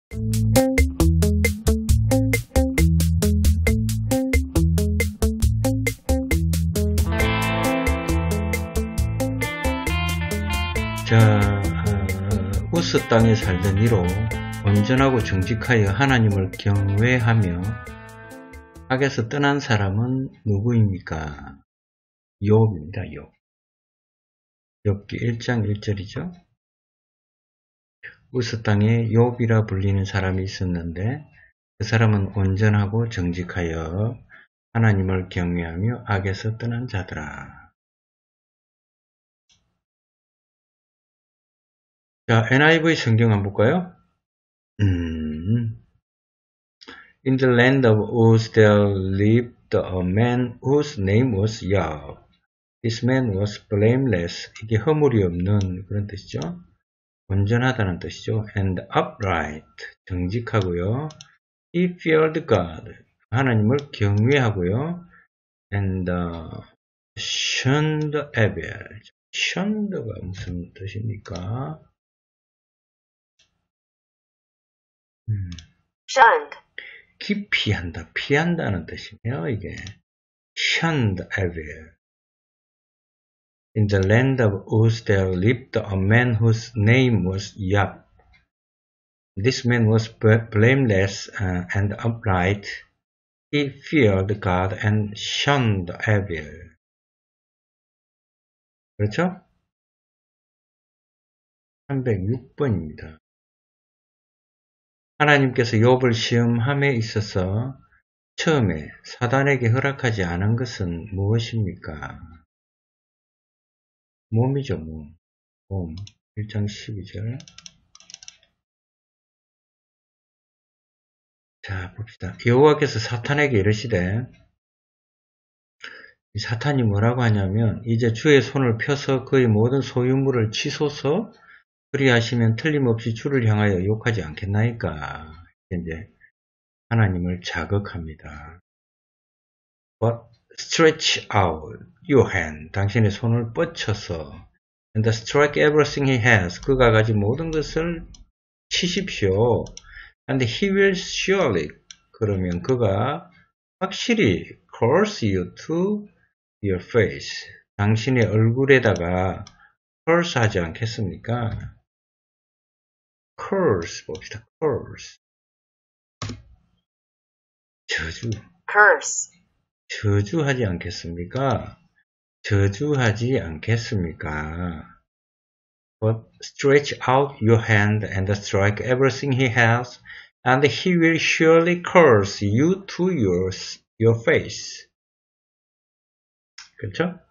자, 우스 땅에 살던 이로 온전하고 정직하여 하나님을 경외하며 악에서 떠난 사람은 누구입니까? 욥입니다. 욥. 욥기 1장 1절이죠. 우스 땅에 욥이라 불리는 사람이 있었는데 그 사람은 온전하고 정직하여 하나님을 경외하며 악에서 떠난 자더라. 자, NIV 성경 한번 볼까요? In the land of Uz there lived a man whose name was Job. This man was blameless. 이게 허물이 없는 그런 뜻이죠. 온전하다는 뜻이죠. And upright. 정직하고요. He feared God. 하나님을 경외하고요. And shunned evil. shunned가 무슨 뜻입니까? shunned. 기피한다, 피한다는 뜻이네요, 이게. shunned evil. In the land of Uz there lived a man whose name was Job. This man was blameless and upright. He feared God and shunned evil. 그렇죠? 306번입니다. 하나님께서 욥을 시험함에 있어서 처음에 사단에게 허락하지 않은 것은 무엇입니까? 몸이죠, 몸. 몸. 1장 12절. 자, 봅시다. 여호와께서 사탄에게 이르시되, 사탄이 뭐라고 하냐면, 이제 주의 손을 펴서 그의 모든 소유물을 치소서, 그리하시면 틀림없이 주를 향하여 욕하지 않겠나이까. 이제 하나님을 자극합니다. But stretch out your hand. 당신의 손을 뻗쳐서 and strike everything he has. 그가 가진 모든 것을 치십시오. And he will surely. 그러면 그가 확실히 curse you to your face. 당신의 얼굴에다가 curse 하지 않겠습니까? curse 봅시다. curse. 저주. curse. 저주하지 않겠습니까? 저주하지 않겠습니까? But stretch out your hand and strike everything he has, and he will surely curse you to your face. 그렇죠?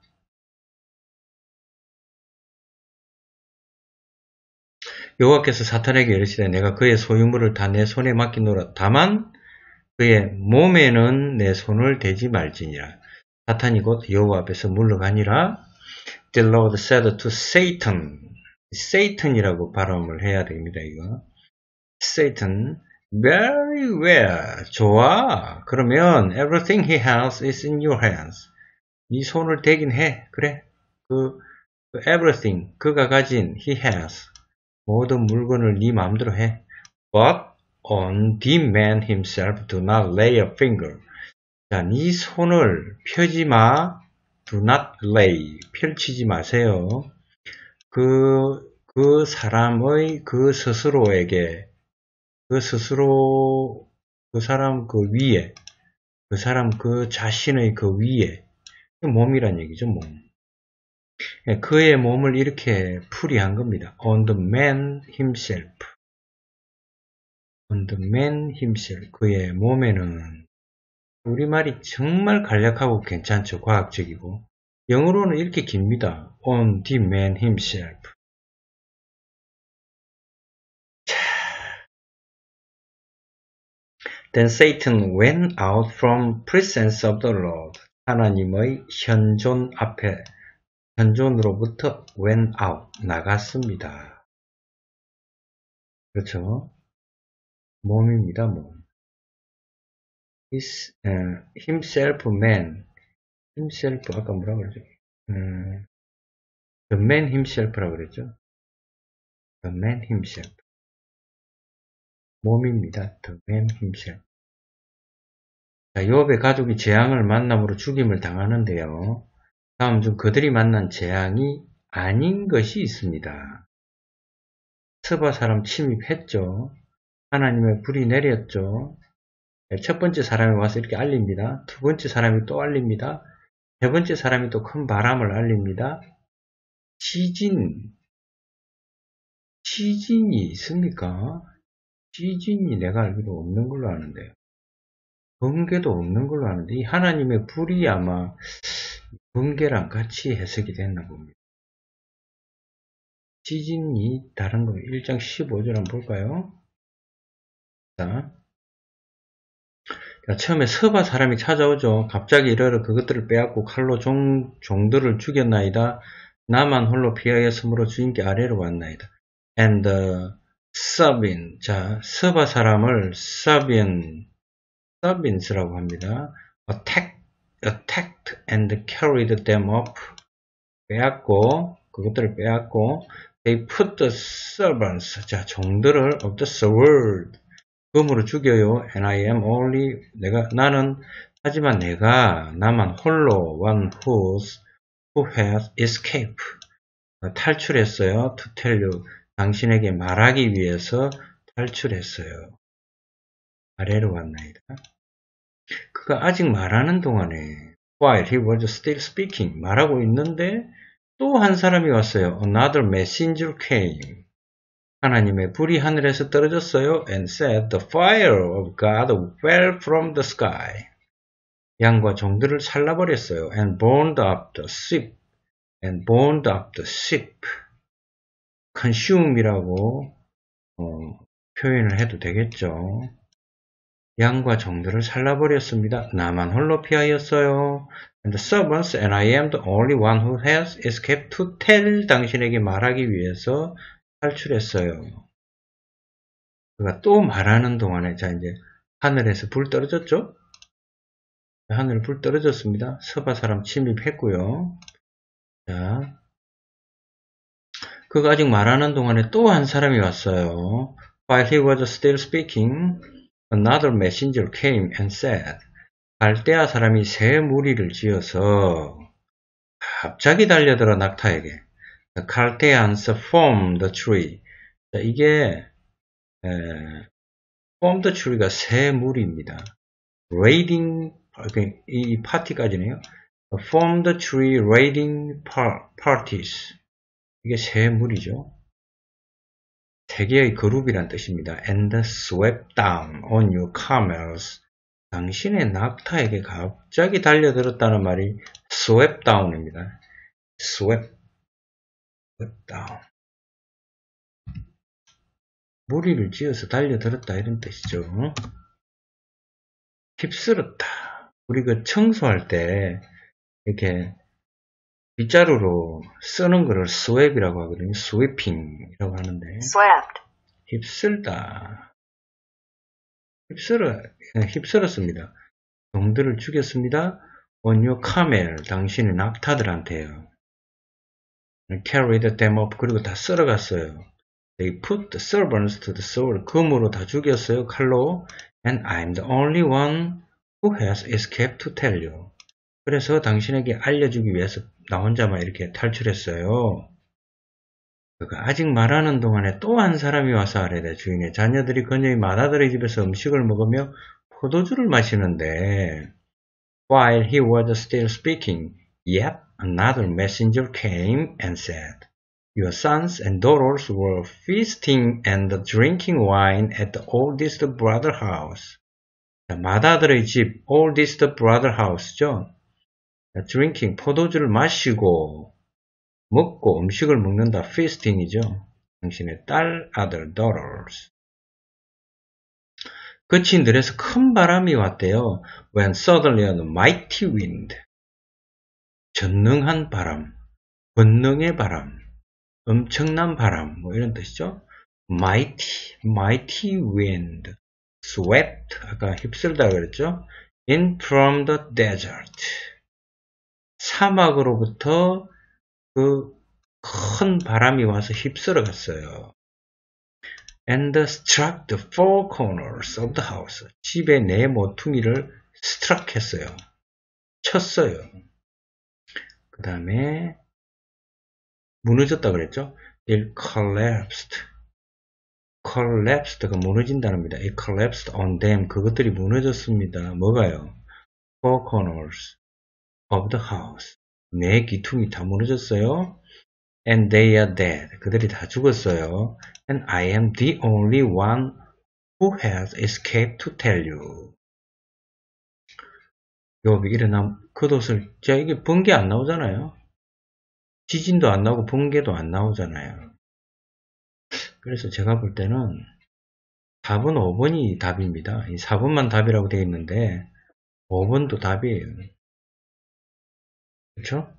여호와께서 사탄에게 이르시되 내가 그의 소유물을 다 내 손에 맡기노라. 다만 그의 몸에는 내 손을 대지 말지니라. 사탄이 곧 여호와 앞에서 물러가니라. The Lord said to Satan. Satan이라고 발음을 해야 됩니다. 이거. Satan. Very well. 좋아. 그러면 everything he has is in your hands. 네 손을 대긴 해. 그래. 그 everything. 그가 가진 he has. 모든 물건을 네 마음대로 해. But on the man himself do not lay a finger. 자, 네 손을 펴지 마. Do not lay. 펼치지 마세요. 그 사람의 그 스스로에게, 그 스스로, 그 사람 그 위에, 그 사람 그 자신의 그 위에, 몸이란 얘기죠, 몸. 그의 몸을 이렇게 풀이한 겁니다. On the man himself. On the man himself. 그의 몸에는 우리말이 정말 간략하고 괜찮죠. 과학적이고. 영어로는 이렇게 깁니다. On the man himself. Then Satan went out from presence of the Lord. 하나님의 현존 앞에 현존으로부터 went out, 나갔습니다. 그렇죠? 몸입니다, 몸. himself man. himself, 아까 뭐라고 그랬죠? the man himself라고 그랬죠? the man himself. 몸입니다. The man himself. 자, 욥의 가족이 재앙을 만남으로 죽임을 당하는데요. 다음 중 그들이 만난 재앙이 아닌 것이 있습니다. 스바 사람 침입했죠. 하나님의 불이 내렸죠. 첫 번째 사람이 와서 이렇게 알립니다. 두 번째 사람이 또 알립니다. 세 번째 사람이 또 큰 바람을 알립니다. 지진이 있습니까? 지진이 내가 알기로 없는 걸로 아는데요. 번개도 없는 걸로 아는데 이 하나님의 불이 아마 번개랑 같이 해석이 됐나 봅니다. 지진이 다른 거 1장 15절 한번 볼까요? 자, 처음에 서바 사람이 찾아오죠. 갑자기 이르러 그것들을 빼앗고 칼로 종들을 죽였나이다. 나만 홀로 피하였으므로 주인께 아래로 왔나이다. And 서빈, 자, 서바 사람을 서빈스라고 합니다. Attacked and carried them up. 그것들을 빼앗고 They put the servants, 자, 종들을 of the sword, 검으로 죽여요. And I am only, 나만 홀로 one who has escaped, 탈출했어요. To tell you, 당신에게 말하기 위해서 탈출했어요. 아래로 왔나이다. 그가 아직 말하는 동안에 while he was still speaking, 말하고 있는데 또 한 사람이 왔어요. Another messenger came. 하나님의 불이 하늘에서 떨어졌어요. And said, the fire of God fell from the sky. 양과 종들을 살라버렸어요. And burned up the ship. consume이라고 표현을 해도 되겠죠. 양과 종들을 살라버렸습니다. 나만 홀로 피하였어요. And the servants and I am the only one who has escaped to tell, 당신에게 말하기 위해서 탈출했어요. 그가 또 말하는 동안에, 자, 이제 하늘에서 불 떨어졌죠? 하늘 불 떨어졌습니다. 서바 사람 침입했고요. 자, 그가 아직 말하는 동안에 또 한 사람이 왔어요. While he was still speaking, another messenger came and said, 갈대아 사람이 새 무리를 지어서 갑자기 달려들어 낙타에게. The Chaldeans formed the tree. 자, 이게 formed the tree가 새 무리입니다. raiding, 이 파티까지네요. formed the tree raiding parties. 이게 새 무리죠. 세 개의 그룹이란 뜻입니다. And swept down on your camels. 당신의 낙타에게 갑자기 달려들었다는 말이 swept down입니다. swept down. 무리를 지어서 달려들었다 이런 뜻이죠. 휩쓸었다. 우리가 청소할 때 이렇게 빗자루로 쓰는 거를 스웩이라고 하거든요. 스위핑이라고 하는데. swept. 휩쓸다. 휩쓸었습니다. 종들을 죽였습니다. On your camel, 당신의 낙타들한테요. Carried them up, 그리고 다 쓸어갔어요. They put the servants to the sword, 금으로 다 죽였어요. 칼로. And I'm the only one who has escaped to tell you. 그래서 당신에게 알려주기 위해서 나 혼자만 이렇게 탈출했어요. 그가 아직 말하는 동안에 또 한 사람이 와서 아래되 주인의 자녀들이 그녀의 맏아들의 집에서 음식을 먹으며 포도주를 마시는데 while he was still speaking, yet another messenger came and said, your sons and daughters were feasting and drinking wine at the oldest brother house. 맏아들의 집, oldest brother house죠. drinking, 포도주를 마시고 먹고 음식을 먹는다. feasting이죠. 당신의 딸, 아들, daughters. 그친 들에서 큰 바람이 왔대요. When suddenly a mighty wind. 전능한 바람, 권능의 바람, 엄청난 바람, 뭐 이런 뜻이죠. mighty wind. swept, 아까 휩쓸다 그랬죠. in from the desert. 사막으로부터 그 큰 바람이 와서 휩쓸어 갔어요. and struck the four corners of the house. 집의 네 모퉁이를 struck 했어요. 쳤어요. 그 다음에 무너졌다 그랬죠? It collapsed. collapsed가 무너진다는 겁니다. It collapsed on them. 그것들이 무너졌습니다. 뭐가요? Four corners of the house. 네 기퉁이 다 무너졌어요. And they are dead. 그들이 다 죽었어요. And I am the only one who has escaped to tell you. 요비 일어난 겉옷을, 자, 이게 번개 안 나오잖아요. 지진도 안 나오고 번개도 안 나오잖아요. 그래서 제가 볼 때는 4번, 5번이 답입니다. 이 4번만 답이라고 되어 있는데 5번도 답이에요. 그렇죠?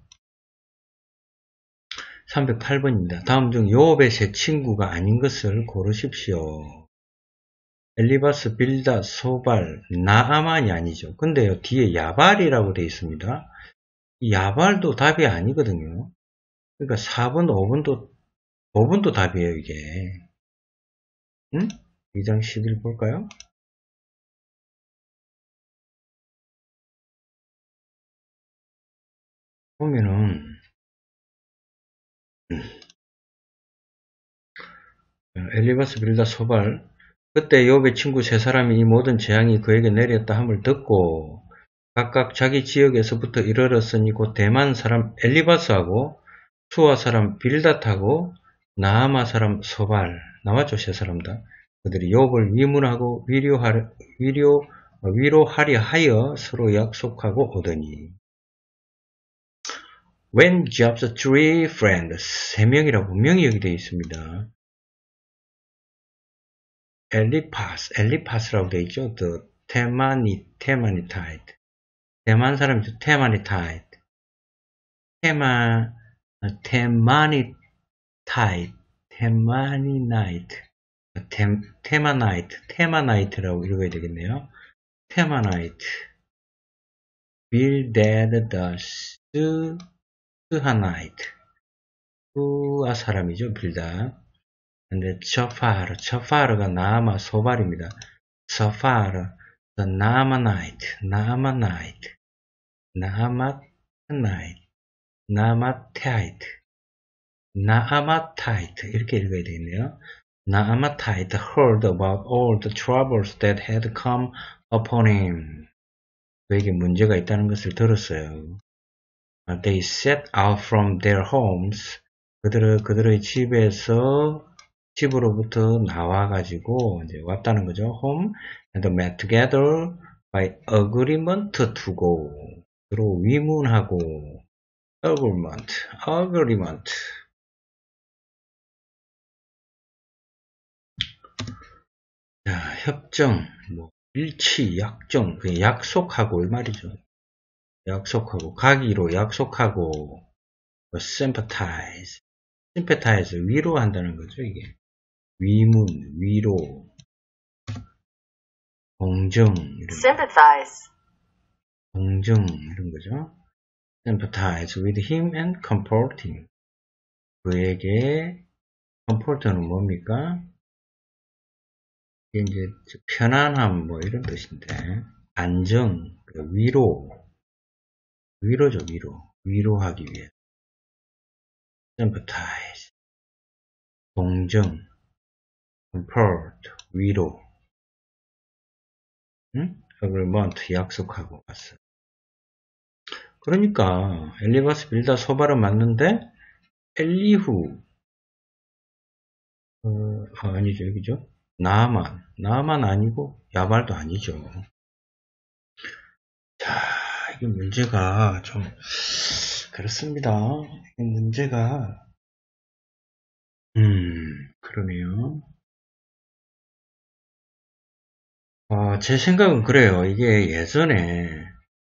308번입니다. 다음 중 요업의 세 친구가 아닌 것을 고르십시오. 엘리바스, 빌다, 소발, 나아만이 아니죠. 근데요, 뒤에 야발이라고 되어 있습니다. 이 야발도 답이 아니거든요. 그러니까 4번, 5번도 답이에요, 이게. 응? 2장 11 볼까요? 보면은, 엘리바스, 빌다, 소발, 그때 욥의 친구 세 사람이 이 모든 재앙이 그에게 내렸다 함을 듣고 각각 자기 지역에서부터 이르렀으니 곧 대만 사람 엘리바스하고 수아 사람 빌닷하고 나아마 사람 소발 나왔죠. 세 사람 다. 그들이 욥을 위문하고 위로하려 하여 서로 약속하고 오더니 When Job's three friends 세 명이라고 분명히 여기 되어 있습니다. 엘리파스라고 되어 있죠. The 테마니타이트. 대만 사람이죠. 테마니타이트. 테마나이트라고 읽어야 되겠네요. 테마나이트. 빌데드 스하나이트. 수아 사람이죠. 빌다. 근데 처파르가 나아마 소발입니다. 처파르, 나아마나이트, 나아마타이트 이렇게 읽어야 되겠네요. 나아마타이트 heard about all the troubles that had come upon him. 그에게 문제가 있다는 것을 들었어요. They set out from their homes. 그들의 집으로부터 나와가지고 이제 왔다는 거죠. Home and met together by agreement to go. 서로 위문하고 agreement. 자, 협정, 일치, 약정, 약속하고 이 말이죠. 약속하고 가기로 약속하고 sympathize, 위로한다는 거죠. 이게 위문, 위로, 동정, sympathize, 동정 이런 거죠. sympathize with him and comfort him. 그에게 comfort는 뭡니까? 이게 이제 편안함 이런 뜻인데 안정, 위로죠. 위로하기 위해 sympathize, 동정, comfort, 위로. agreement 약속하고 왔어요. 그러니까 엘리바스, 빌다, 소발은 맞는데 엘리후 아니죠. 여기죠. 나만 아니고 야발도 아니죠. 자, 이게 문제가 좀 그렇습니다. 이 문제가 그러네요. 제 생각은 그래요. 이게 예전에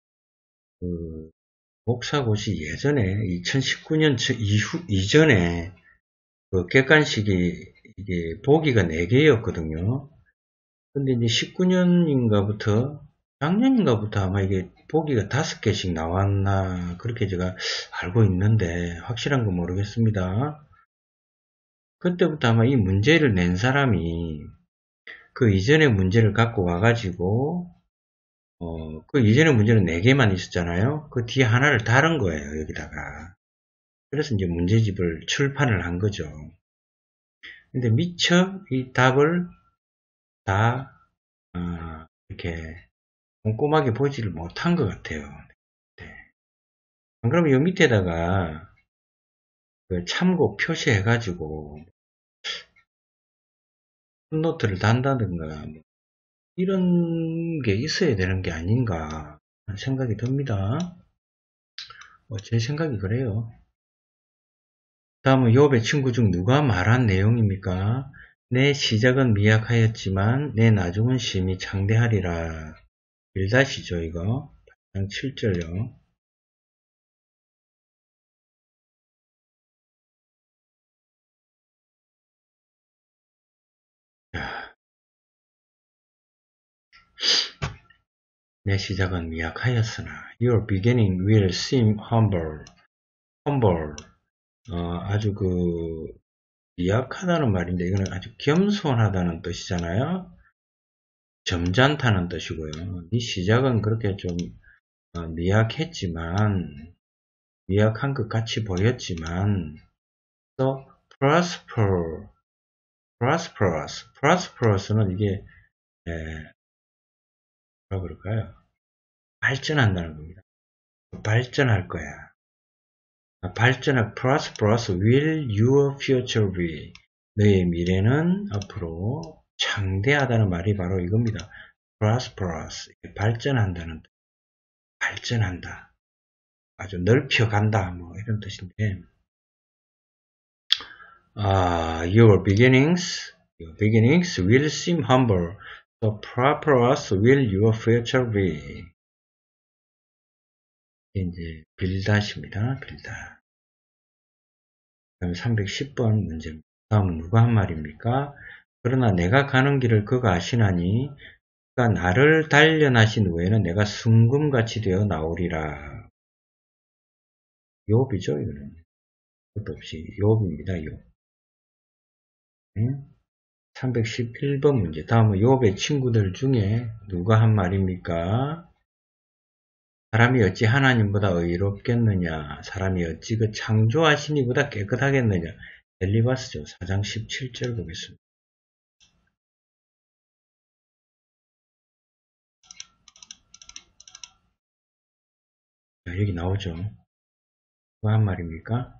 목사고시 예전에 2019년 이전에 객관식이 이게 보기가 4개였거든요. 근데 이제 19년인가부터 작년인가부터 아마 이게 보기가 5개씩 나왔나 그렇게 제가 알고 있는데 확실한 건 모르겠습니다. 그때부터 아마 이 문제를 낸 사람이 그 이전의 문제를 갖고 와가지고 그 이전의 문제는 4개만 있었잖아요. 그 뒤에 하나를 다른 거예요, 여기다가. 그래서 이제 문제집을 출판을 한 거죠. 근데 미처 이 답을 다 이렇게 꼼꼼하게 보지를 못한 것 같아요. 네. 안 그러면 이 밑에다가 그 참고 표시해가지고 풋노트를 단다든가 뭐 이런 게 있어야 되는 게 아닌가 하는 생각이 듭니다. 제 생각이 그래요. 다음은 욥의 친구 중 누가 말한 내용입니까? 내 시작은 미약하였지만 내 나중은 심히 장대하리라. 빌닷이죠, 이거. 7절요. 내 시작은 미약하였으나 Your beginning will seem humble. humble. 아주 미약하다는 말인데 이거는 아주 겸손하다는 뜻이잖아요. 점잖다는 뜻이고요. 네 시작은 그렇게 좀 미약했지만 미약한 것 같이 보였지만 또 prosperous는 이게 뭐라 그럴까요? 발전한다는 겁니다. 발전할 거야. prosperous will your future be. 너의 미래는 앞으로 창대하다는 말이 바로 이겁니다. prosperous, 발전한다는 뜻. 발전한다. 아주 넓혀간다. 뭐 이런 뜻인데, your beginnings will seem humble. So prosperous will your future be. 이제 빌닷입니다. 빌닷. 그다음에 310번 문제입니다. 다음은 누가 한 말입니까? 그러나 내가 가는 길을 그가 아시나니 그가 나를 단련하신 후에는 내가 순금같이 되어 나오리라. 욥이죠, 이거는. 그것도 없이 욥입니다, 욥. 311번 문제. 다음은 욥의 친구들 중에 누가 한 말입니까? 사람이 어찌 하나님보다 의롭겠느냐? 사람이 어찌 그 창조하신 이보다 깨끗하겠느냐? 엘리바스죠. 4장 17절 보겠습니다. 자, 여기 나오죠. 누가 한 말입니까?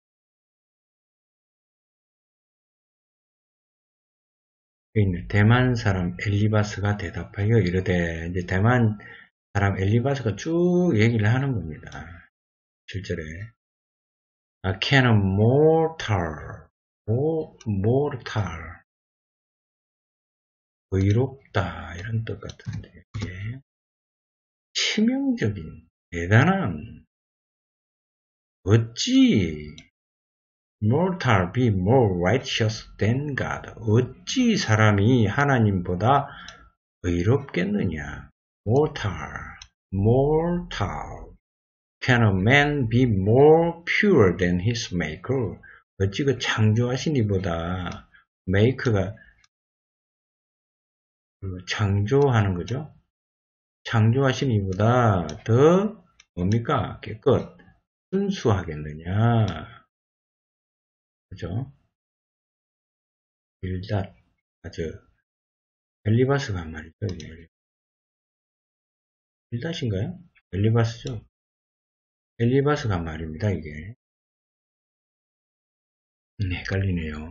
대만 사람 엘리바스가 대답하여 이르되, 이제 대만 사람 엘리바스가 쭉 얘기를 하는 겁니다. 7절에 can a mortal 의롭다 이런 뜻 같은데 이게 치명적인 대단한 어찌 mortal be more righteous than God 어찌 사람이 하나님보다 의롭겠느냐 mortal Can a man be more pure than his maker? 어찌 그 창조하신 이보다 make가 창조하는 거죠. 창조하신 이보다 더 뭡니까? 깨끗, 순수하겠느냐. 그죠? 빌닷, 아주 엘리바스가 한 말이죠. 빌닷인가요? 엘리바스죠. 엘리바스가 한 말입니다. 이게. 헷갈리네요.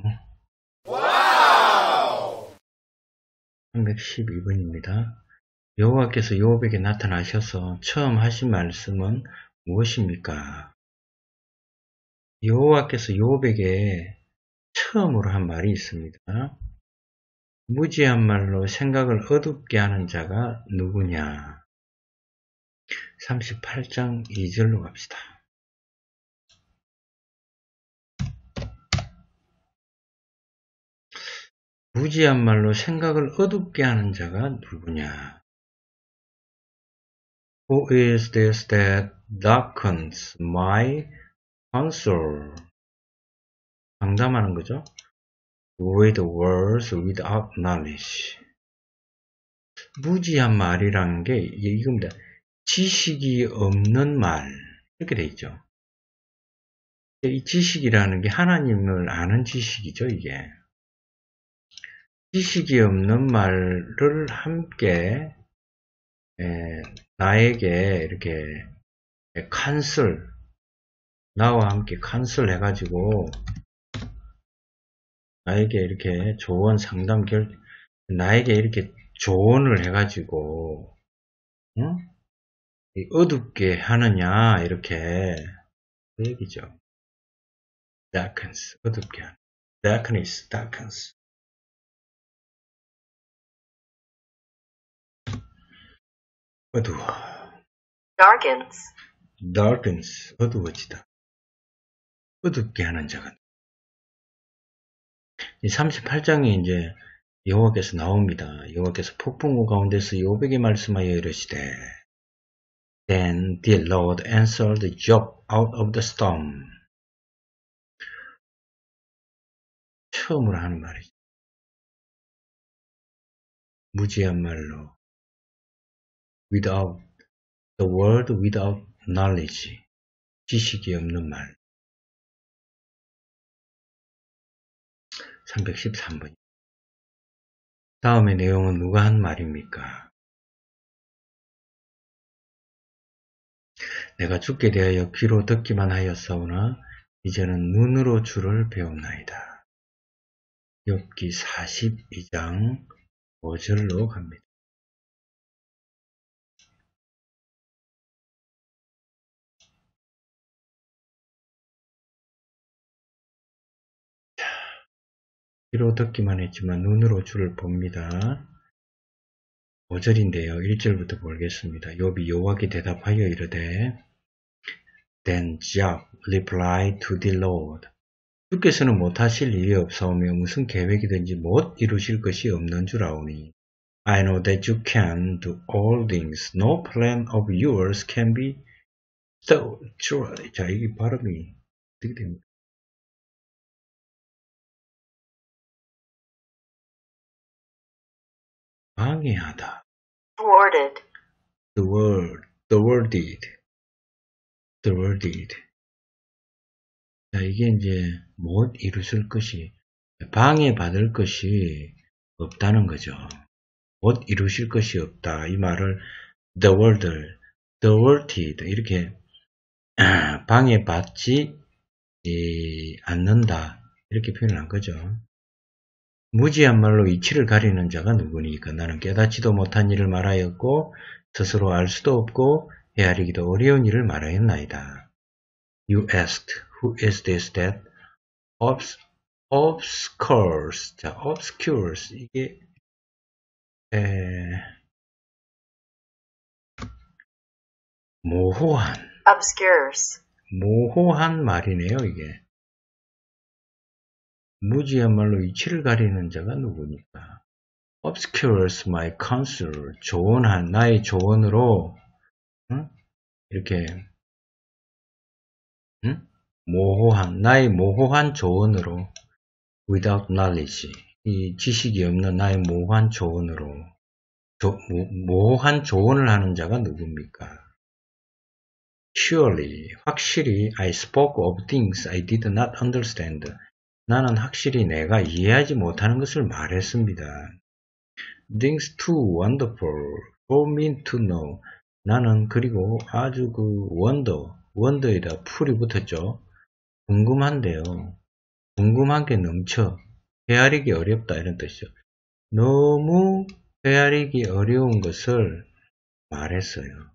312번입니다. 여호와께서 욥에게 나타나셔서 처음 하신 말씀은 무엇입니까? 여호와께서 욥에게 처음으로 한 말이 있습니다. 무지한 말로 생각을 어둡게 하는 자가 누구냐? 38장 2절로 갑시다. 무지한 말로 생각을 어둡게 하는 자가 누구냐? Who is this that darkens my counsel? 장담하는 거죠. with words without knowledge. 무지한 말이라는 게 이겁니다. 지식이 없는 말 이렇게 돼 있죠. 이 지식이라는 게 하나님을 아는 지식이죠. 이게 지식이 없는 말을 함께 나에게 이렇게 칸슬 나와 함께 칸슬 해가지고 나에게 이렇게 조언 상담 나에게 이렇게 조언을 해가지고 응? 어둡게 하느냐 이렇게 그 얘기죠. darkens 어둡게 하는 darkness 어두워 darkens 어두워지다 어둡게 하는 자가 이 38장에 이제 여호와께서 나옵니다. 여호와께서 폭풍우 가운데서 요백에 말씀하여 이르시되 Then the Lord answered Job out of the storm. 처음으로 하는 말이죠. 무지한 말로 without the word without knowledge 지식이 없는 말 313번 다음의 내용은 누가 한 말입니까? 내가 죽게 대하여 귀로 듣기만 하였사오나 이제는 눈으로 주를 배웠나이다. 욥기 42장 5절로 갑니다. 귀로 듣기만 했지만 눈으로 주를 봅니다. 5절인데요. 1절부터 보겠습니다. 욥이 여호와께 대답하여 이르되 Then Job replied to the Lord. 주께서는 못하실 일이 없사오며 무슨 계획이든지 못 이루실 것이 없는 줄 아오니 I know that you can do all things. No plan of yours can be thwarted. 자, 이게 발음이 어떻게 됩니까? 방해하다. thwarted, thwarted. 자, 이게 이제 못 이루실 것이, 방해받을 것이 없다는 거죠. 못 이루실 것이 없다. 이 말을 thwarted 이렇게 방해받지 않는다. 이렇게 표현을 한 거죠. 무지한 말로 이치를 가리는 자가 누구니까 나는 깨닫지도 못한 일을 말하였고 스스로 알 수도 없고 헤아리기도 어려운 일을 말하였나이다. You asked, who is this that obscures? 자, obscures 이게 모호한 obscures, 모호한 말이네요. 이게 무지한 말로 이치를 가리는 자가 누구니까 obscures my counsel 조언한 나의 조언으로 이렇게 모호한 나의 모호한 조언으로 without knowledge 이 지식이 없는 나의 모호한 조언으로 모호한 조언을 하는 자가 누굽니까? Surely 확실히 I spoke of things I did not understand 나는 확실히 내가 이해하지 못하는 것을 말했습니다. Things too wonderful for me to know. 나는 그리고 아주 그 wonder에다 풀이 붙었죠. 궁금한데요. 궁금한 게 넘쳐. 헤아리기 어렵다 이런 뜻이죠. 너무 헤아리기 어려운 것을 말했어요.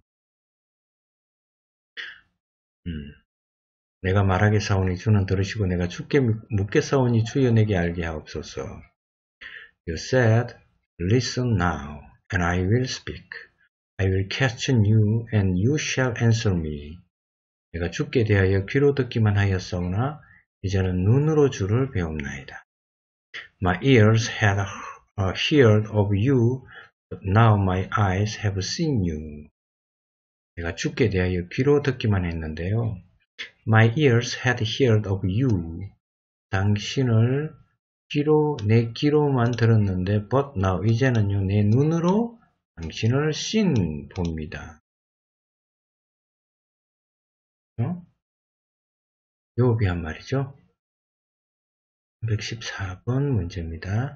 내가 말하겠사오니 주는 들으시고 내가 주께 묻겠사오니 주여 내게 알게 하옵소서. You said, listen now, and I will speak. I will question you, and you shall answer me. 내가 주께 대하여 귀로 듣기만 하였사오나 이제는 눈으로 주를 배움나이다. My ears had heard of you, but now my eyes have seen you. 내가 주께 대하여 귀로 듣기만 했는데요. My ears had heard of you. 당신을 내 귀로만 들었는데 but now 이제는요 내 눈으로 당신을 seen 봅니다. 요비한 말이죠. 114번 문제입니다.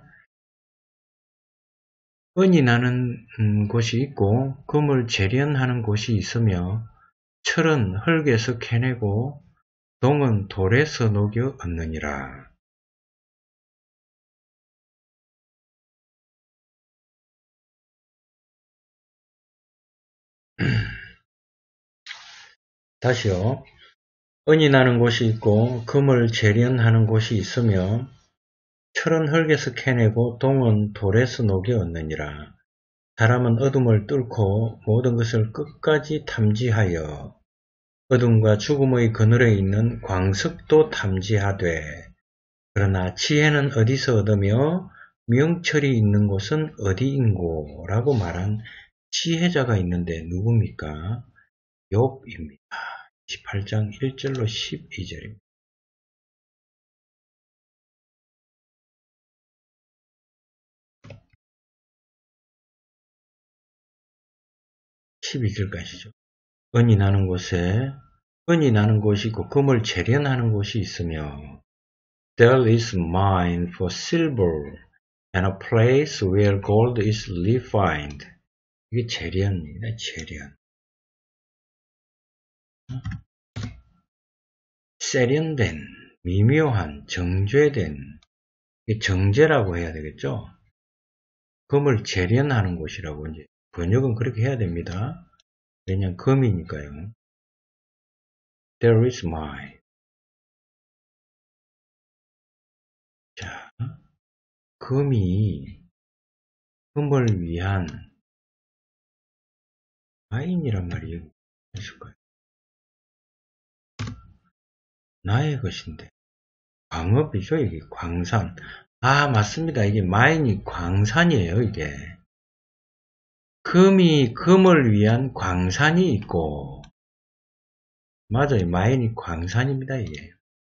은이 나는 곳이 있고 금을 재련하는 곳이 있으며 철은 흙에서 캐내고 동은 돌에서 녹여 얻느니라. 다시요. 은이 나는 곳이 있고 금을 재련하는 곳이 있으며 철은 흙에서 캐내고 동은 돌에서 녹여 얻느니라. 사람은 어둠을 뚫고 모든 것을 끝까지 탐지하여 어둠과 죽음의 그늘에 있는 광석도 탐지하되 그러나 지혜는 어디서 얻으며 명철이 있는 곳은 어디인고? 라고 말한 지혜자가 있는데 누굽니까? 욥입니다. 28장 1절로 12절입니다. 12절까지죠. 은이 나는 곳이 있고 금을 재련하는 곳이 있으며 There is mine for silver and a place where gold is refined. 이게 재련입니다. 재련. 세련된, 미묘한, 정죄된, 이게 정제라고 해야 되겠죠. 금을 재련하는 곳이라고 이제 번역은 그렇게 해야 됩니다. 왜냐하면 금이니까요. There is mine. 자, 금을 위한 마인이란 말이 있을까요? 나의 것인데. 광업이죠, 이게 광산. 아, 맞습니다. 이게 마인이 광산이에요, 이게. 금을 위한 광산이 있고, 맞아요. 마인이 광산입니다, 이게.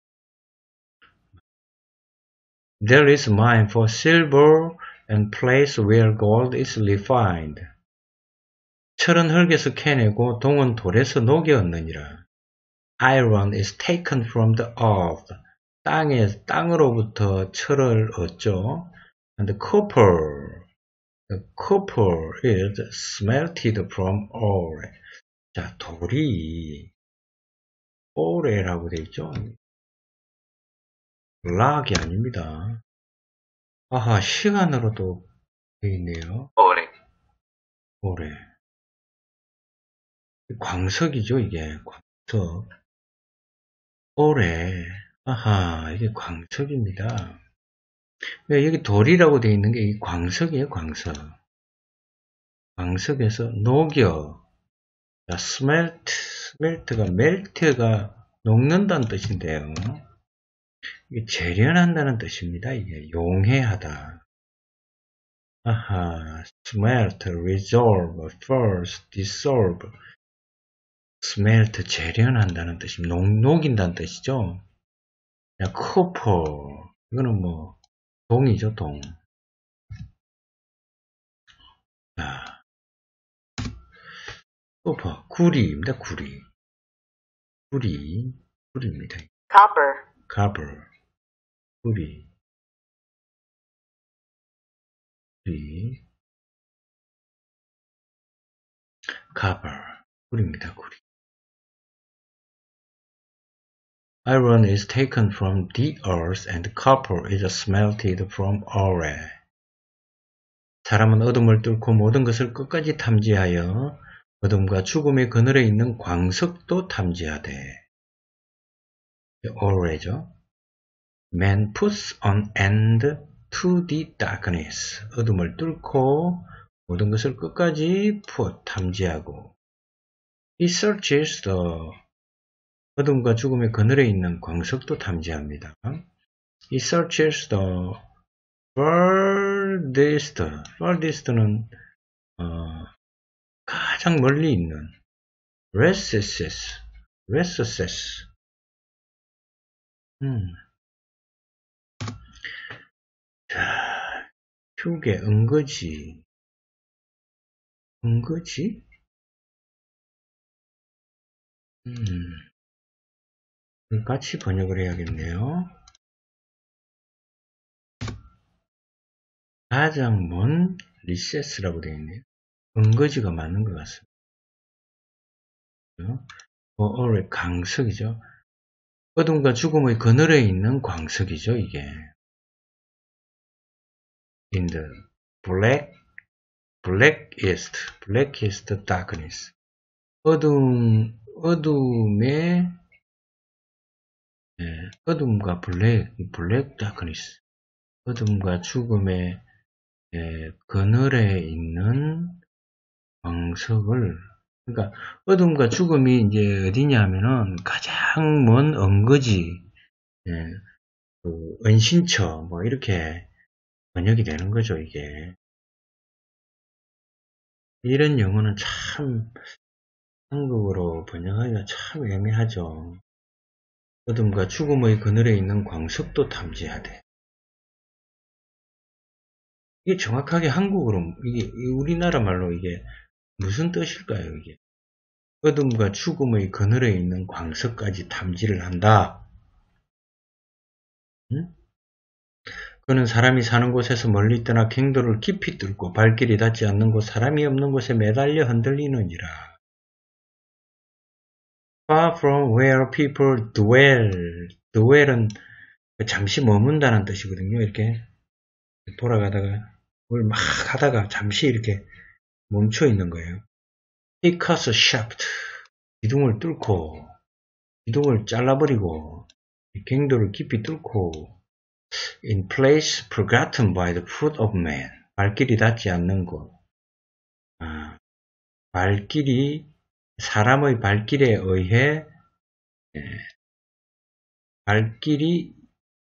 There is mine for silver and place where gold is refined. 철은 흙에서 캐내고 동은 돌에서 녹여 얻느니라. Iron is taken from the earth. 땅으로부터 철을 얻죠. And copper is smelted from ore. 자, 돌이 ore라고 되어 있죠. 락이 아닙니다. 아하, 시간으로도 되어 있네요. 오래. 광석이죠, 이게. 광석. 오래. 아하, 이게 광석입니다. 여기 돌이라고 되어 있는 게 이 광석이에요, 광석. 광석에서 녹여. 자, 멜트가 녹는다는 뜻인데요. 이게 재련한다는 뜻입니다. 이게 용해하다. 아하, smelt, resolve, first, dissolve. smelt, 재련한다는 뜻입니다. 녹인다는 뜻이죠. 야, copper, 이거는 뭐 동이죠, 동. 자, copper, 구리입니다, 구리입니다. copper, 구리, copper, 구리입니다, 구리. Iron is taken from the earth and copper is smelted from ore. 사람은 어둠을 뚫고 모든 것을 끝까지 탐지하여 어둠과 죽음의 그늘에 있는 광석도 탐지하되. ore죠. Man puts an end to the darkness. 어둠을 뚫고 모든 것을 끝까지 탐지하고. He searches the 어둠과 죽음의 그늘에 있는 광석도 탐지합니다. He searches the farthest. farthest는 가장 멀리 있는 recesses. 자, 휴게, 은거지. 은거지? 같이 번역을 해야겠네요. 가장 먼 리세스라고 되어 있네요. 은거지가 맞는 것 같습니다. 원래 광석이죠. 어둠과 죽음의 그늘에 있는 광석이죠, 이게. In the blackest darkness. 어둠의, 어둠과 black darkness. 어둠과 죽음의 그늘에 있는 광석을, 그러니까 어둠과 죽음이 이제 어디냐면은 가장 먼 언거지, 그 은신처 뭐 이렇게 번역이 되는 거죠, 이게. 이런 영어는 참 한국어로 번역하기가 참 애매하죠. 어둠과 죽음의 그늘에 있는 광석도 탐지하되. 이게 정확하게 한국어로, 이게 우리나라 말로 이게 무슨 뜻일까요, 이게? 어둠과 죽음의 그늘에 있는 광석까지 탐지를 한다. 응? 그는 사람이 사는 곳에서 멀리 떠나 갱도를 깊이 뚫고 발길이 닿지 않는 곳, 사람이 없는 곳에 매달려 흔들리느니라. Far from where people dwell. dwell은 잠시 머문다는 뜻이거든요. 이렇게 돌아가다가 뭘 막 하다가 잠시 이렇게 멈춰 있는 거예요. He cuts a shaft. 기둥을 뚫고, 기둥을 잘라버리고, 갱도를 깊이 뚫고, in place forgotten by the foot of man. 발길이 닿지 않는 곳. 발길이, 사람의 발길에 의해, 발길이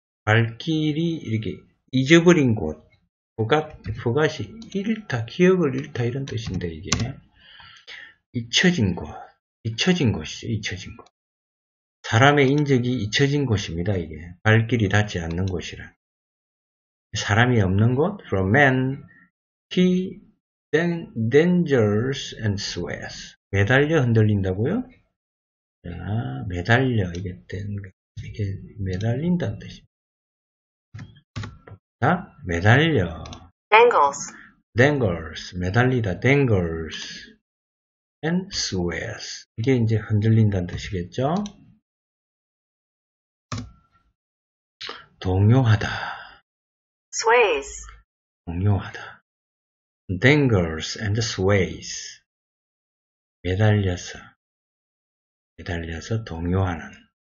이렇게 잊어버린 곳. forgot이 잃다, 기억을 잃다 이런 뜻인데, 이게. 잊혀진 곳. 잊혀진 곳이죠, 잊혀진 곳. 사람의 인적이 잊혀진 곳입니다, 이게. 발길이 닿지 않는 곳이라. 사람이 없는 곳, from man, he dangers and swears. 매달려 흔들린다고요? 자, 매달려, 이게 매달린다는 뜻입니다. 자, 매달려. dangles, 매달리다, dangles, and swears. 이게 이제 흔들린다는 뜻이겠죠? 동요하다. sways, 동요하다. dangles and sways. 매달려서 동요하는.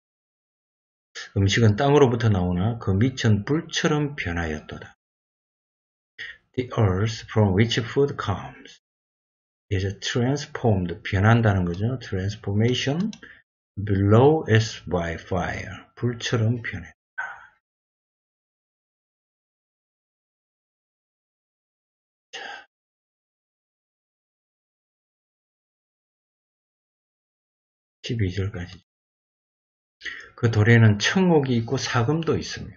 음식은 땅으로부터 나오나 그 밑은 불처럼 변하였도다. The earth from which food comes is transformed. 변한다는 거죠. transformation. below as by fire. 불처럼 변했다. 자. 12절까지. 그 돌에는 청옥이 있고 사금도 있으며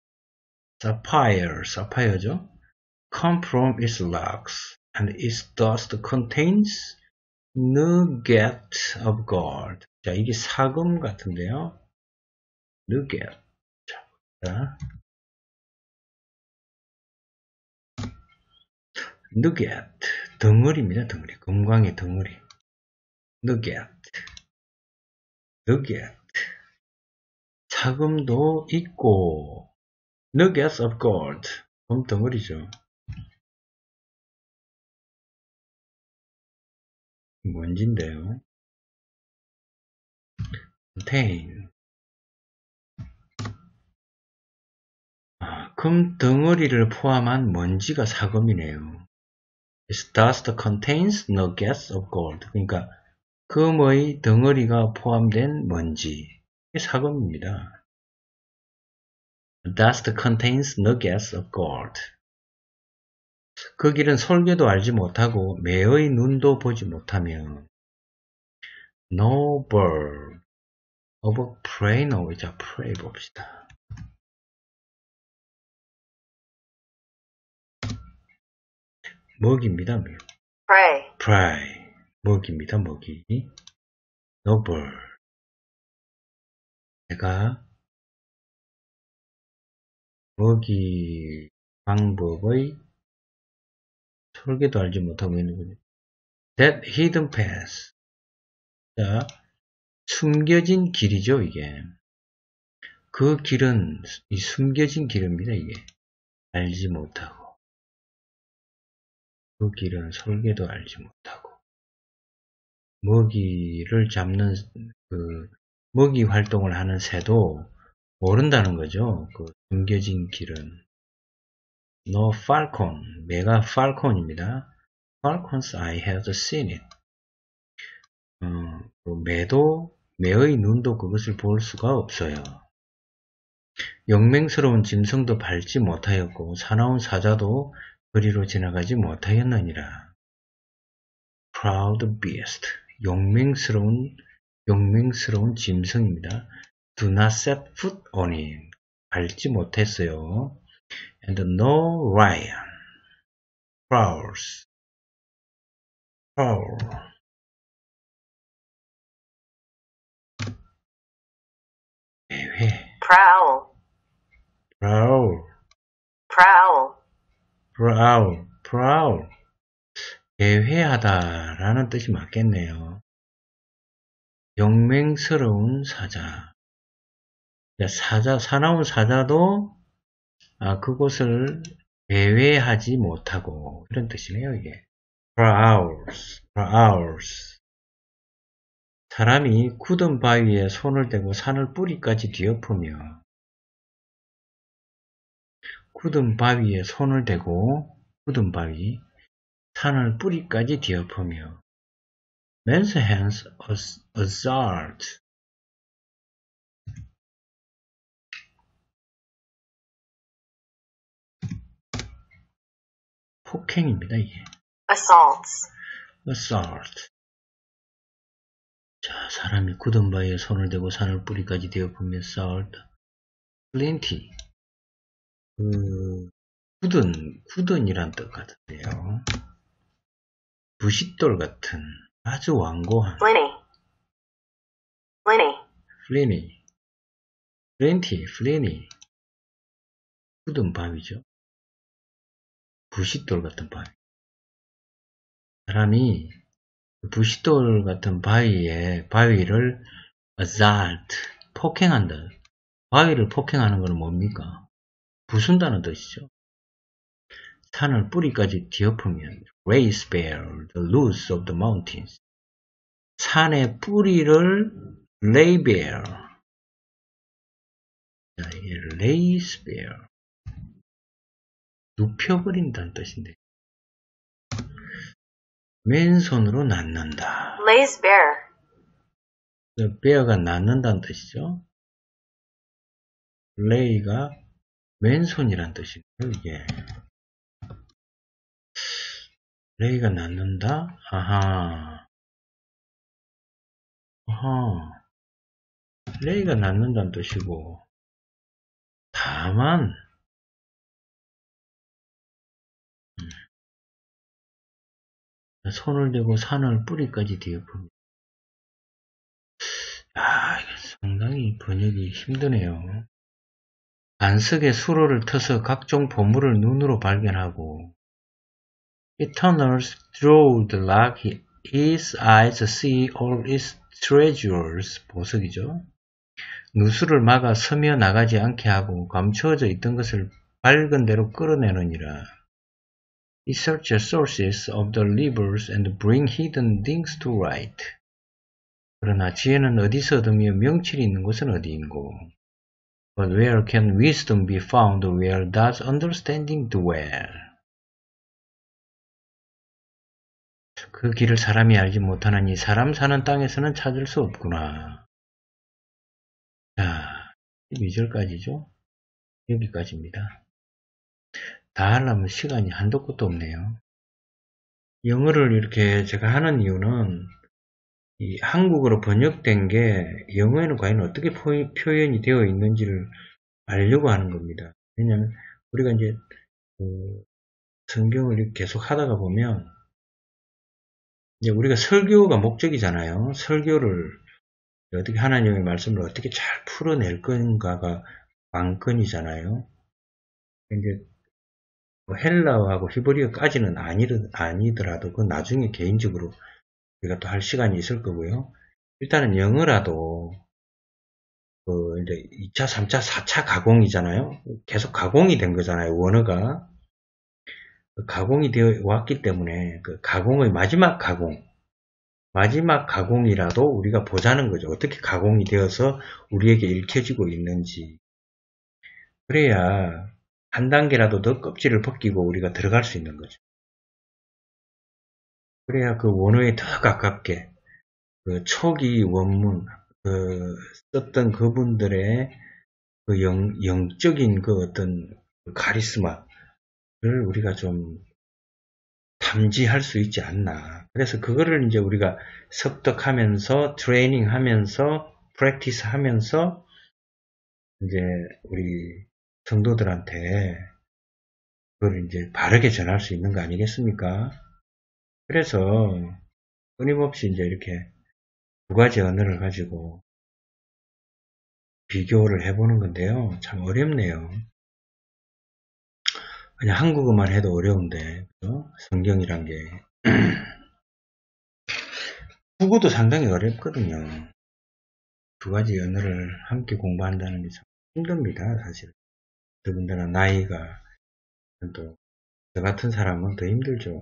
sapphire죠. come from its rocks, and its dust contains nugget of gold. 자, 이게 사금 같은데요. nugget. 자, nugget. 덩어리입니다, 덩어리. 금광의 덩어리. nugget. 사금도 있고, nuggets of gold. 금 덩어리죠. 뭔진데요? contain. 금 덩어리를 포함한 먼지가 사금이네요. Its dust contains nuggets of gold. 그러니까 금의 덩어리가 포함된 먼지. 이게 사금입니다. Dust contains nuggets of gold. 그 길은 솔개도 알지 못하고 매의 눈도 보지 못하며 No bird of prey. 자, prey 봅시다. 먹입니다. Pray. prey. 먹입니다. 먹이. noble. 내가 먹이 방법의 설계도 알지 못하고 있는 거죠. That hidden path. 자, 숨겨진 길이죠, 이게. 그 길은, 이 숨겨진 길입니다, 이게. 알지 못하고. 그 길은 설계도 알지 못하고. 먹이를 잡는, 먹이 활동을 하는 새도 모른다는 거죠. 그 숨겨진 길은. No falcon. 매가 falcon입니다. Falcons I have seen it. 매의 눈도 그것을 볼 수가 없어요. 영맹스러운 짐승도 밟지 못하였고 사나운 사자도 그리로 지나가지 못하였느니라. Proud beast. 용맹스러운 짐승입니다. Do not set foot on it. 밟지 못했어요. And no lion prowls. prowl. 매회. Prowl. prowl. Prowl. prowl. prowl. 예회하다라는 뜻이 맞겠네요. 용맹스러운 사자. 사나운 사자도 그곳을 배회하지 못하고 이런 뜻이네요, 이게. prowls. 사람이 굳은 바위에 손을 대고 산을 뿌리까지 뒤엎으며 굳은 바위에 손을 대고 굳은 바위 산을 뿌리까지 뒤엎으며 Men's hands assault. 폭행입니다, 이게. Assaults. assault. 자, 사람이 굳은 바위에 손을 대고 산을 뿌리까지 뒤엎으며 assault. plenty. 굳은이란 뜻 같은데요. 부싯돌 같은 아주 완고한. Flinty. Flinty. 굳은 바위죠. 부싯돌 같은 바위. 사람이 부싯돌 같은 바위를 assault, 폭행한다. 바위를 폭행하는 건 뭡니까? 부순다는 뜻이죠. 산을 뿌리까지 뒤엎으면 raise bare the roots of the mountains. 산의 뿌리를 lay bare. 자, 이게 raise bare. 눕혀버린다는 뜻인데. 맨손으로 낳는다. Lays bare. bear가 낳는다는 뜻이죠. lay가 맨손이란 뜻이고요, 이게. lay가 낳는다? 아하. lay가 낳는다는 뜻이고, 다만, 손을 대고 산을 뿌리까지 뒤엎습니다. 상당히 번역이 힘드네요. 안석에 수로를 터서 각종 보물을 눈으로 발견하고 He tunnels through the rock, his eyes see all its treasures. 보석이죠. 누수를 막아 스며 나가지 않게 하고 감추어져 있던 것을 밝은 대로 끌어내느니라. He searches sources of the rivers and bring hidden things to light. 그러나 지혜는 어디서 얻으며 명철이 있는 곳은 어디인고? But where can wisdom be found where does understanding dwell? 그 길을 사람이 알지 못하나니 사람 사는 땅에서는 찾을 수 없구나. 자, 12절까지죠? 여기까지입니다. 다 하려면 시간이 한도 끝도 없네요. 영어를 이렇게 제가 하는 이유는 이 한국어로 번역된 게 영어에는 과연 어떻게 표현이 되어 있는지를 알려고 하는 겁니다. 왜냐하면 우리가 이제 성경을 계속 하다가 보면 이제 우리가 설교가 목적이잖아요. 설교를 어떻게 하나님의 말씀을 어떻게 잘 풀어낼 건가가 관건이잖아요. 이제 뭐 헬라어하고 히브리어까지는 아니더라도 그 나중에 개인적으로 우리가 또 할 시간이 있을 거고요. 일단은 영어라도 그 이제 2차, 3차, 4차 가공이잖아요. 계속 가공이 된 거잖아요. 원어가 가공이 되어 왔기 때문에 그 가공의 마지막 가공이라도 우리가 보자는 거죠. 어떻게 가공이 되어서 우리에게 읽혀지고 있는지. 그래야 한 단계라도 더 껍질을 벗기고 우리가 들어갈 수 있는 거죠. 그래야 그 원어에 더 가깝게 그 초기 원문 썼던 그분들의 그 영적인 그 어떤 카리스마를 우리가 좀 탐지할 수 있지 않나. 그래서 그거를 이제 우리가 습득하면서 트레이닝 하면서 프랙티스 하면서 이제 우리 성도들한테 그걸 이제 바르게 전할 수 있는 거 아니겠습니까? 그래서 끊임없이 이제 이렇게 두 가지 언어를 가지고 비교를 해보는 건데요. 참 어렵네요. 그냥 한국어만 해도 어려운데, 그죠? 성경이란 게. 국어도 상당히 어렵거든요. 두 가지 언어를 함께 공부한다는 게 참 힘듭니다, 사실. 더군다나 나이가 또, 저 같은 사람은 더 힘들죠.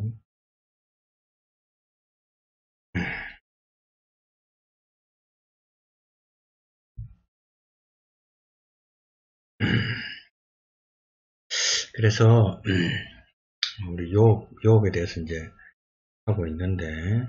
그래서, 우리 유업에 대해서 이제 하고 있는데,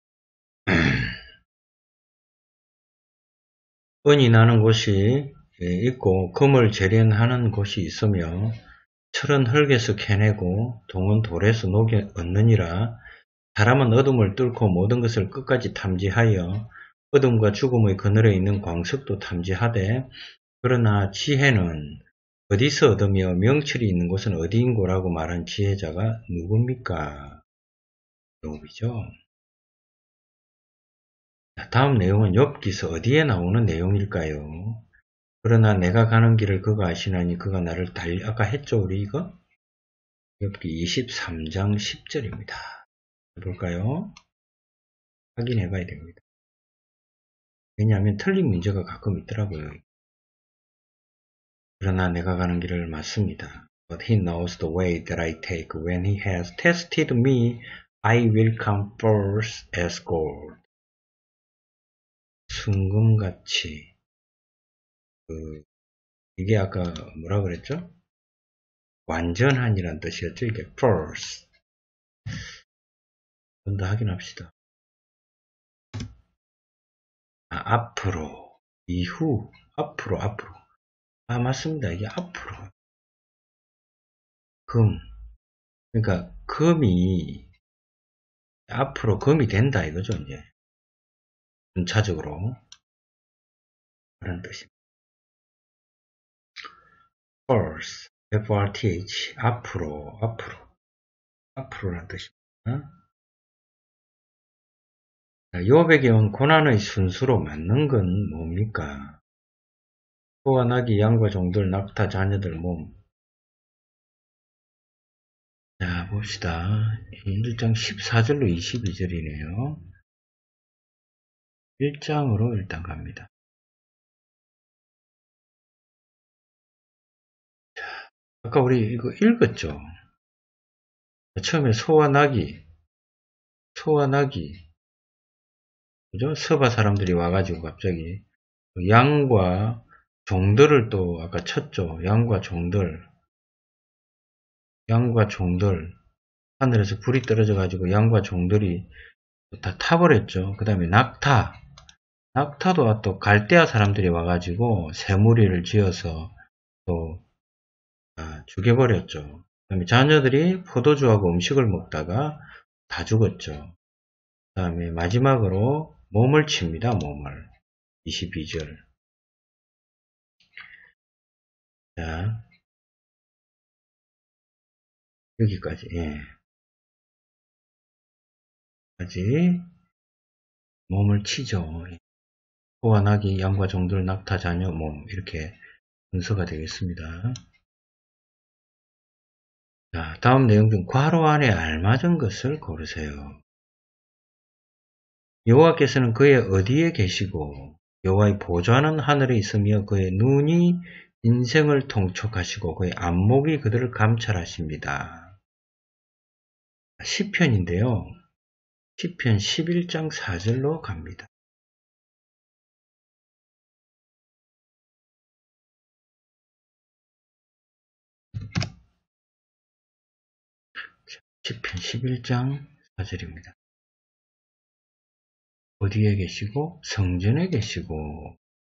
은이 나는 곳이 있고, 금을 재련하는 곳이 있으며, 철은 흙에서 캐내고, 동은 돌에서 녹여 얻느니라. 사람은 어둠을 뚫고 모든 것을 끝까지 탐지하여 어둠과 죽음의 그늘에 있는 광석도 탐지하되 그러나 지혜는 어디서 얻으며 명철이 있는 곳은 어디인고라고 말한 지혜자가 누굽니까? 욥이죠. 다음 내용은 욥기서 어디에 나오는 내용일까요? 그러나 내가 가는 길을 그가 아시나니 그가 나를 아까 했죠 우리 이거? 욥기 23장 10절입니다. 볼까요? 확인해 봐야 됩니다. 왜냐하면 틀린 문제가 가끔 있더라고요. 그러나 내가 가는 길을 맞습니다. But he knows the way that I take. When he has tested me, I will come forth as gold. 순금같이. 이게 아까 뭐라 그랬죠? 완전한이란 뜻이었죠? 이게 forth. 좀 더 확인합시다. 앞으로, 이후, 앞으로. 맞습니다. 이게 앞으로. 금. 그러니까 금이 앞으로 금이 된다 이거죠, 이제. 전차적으로. 그런 뜻입니다. forth, F-R-T-H, 앞으로란 뜻입니다. 욥에게 온 고난의 순수로 맞는 건 뭡니까? 소와 나귀, 양과 종들, 낙타, 자녀들, 몸. 자, 봅시다. 1장 14절로 22절이네요. 1장으로 일단 갑니다. 아까 우리 이거 읽었죠? 처음에 소와 나귀, 그죠? 서바 사람들이 와가지고 갑자기 양과 종들을 또 아까 쳤죠. 양과 종들 하늘에서 불이 떨어져가지고 양과 종들이 다 타버렸죠. 그 다음에 낙타도 또 갈대아 사람들이 와가지고 새무리를 지어서 또 죽여버렸죠. 그 다음에 자녀들이 포도주하고 음식을 먹다가 다 죽었죠. 그 다음에 마지막으로 몸을 칩니다. 몸을 22절. 자, 여기까지, 예. 까지 몸을 치죠. 소와 낙이 양과 종들 낙타 자녀 몸 이렇게 순서가 되겠습니다. 자, 다음 내용 중 괄호 안에 알맞은 것을 고르세요. 여호와께서는 그의 어디에 계시고 여호와의 보좌는 하늘에 있으며 그의 눈이 인생을 통촉하시고 그의 안목이 그들을 감찰하십니다. 시편인데요. 시편 11장 4절로 갑니다. 시편 11장 4절입니다. 어디에 계시고 성전에 계시고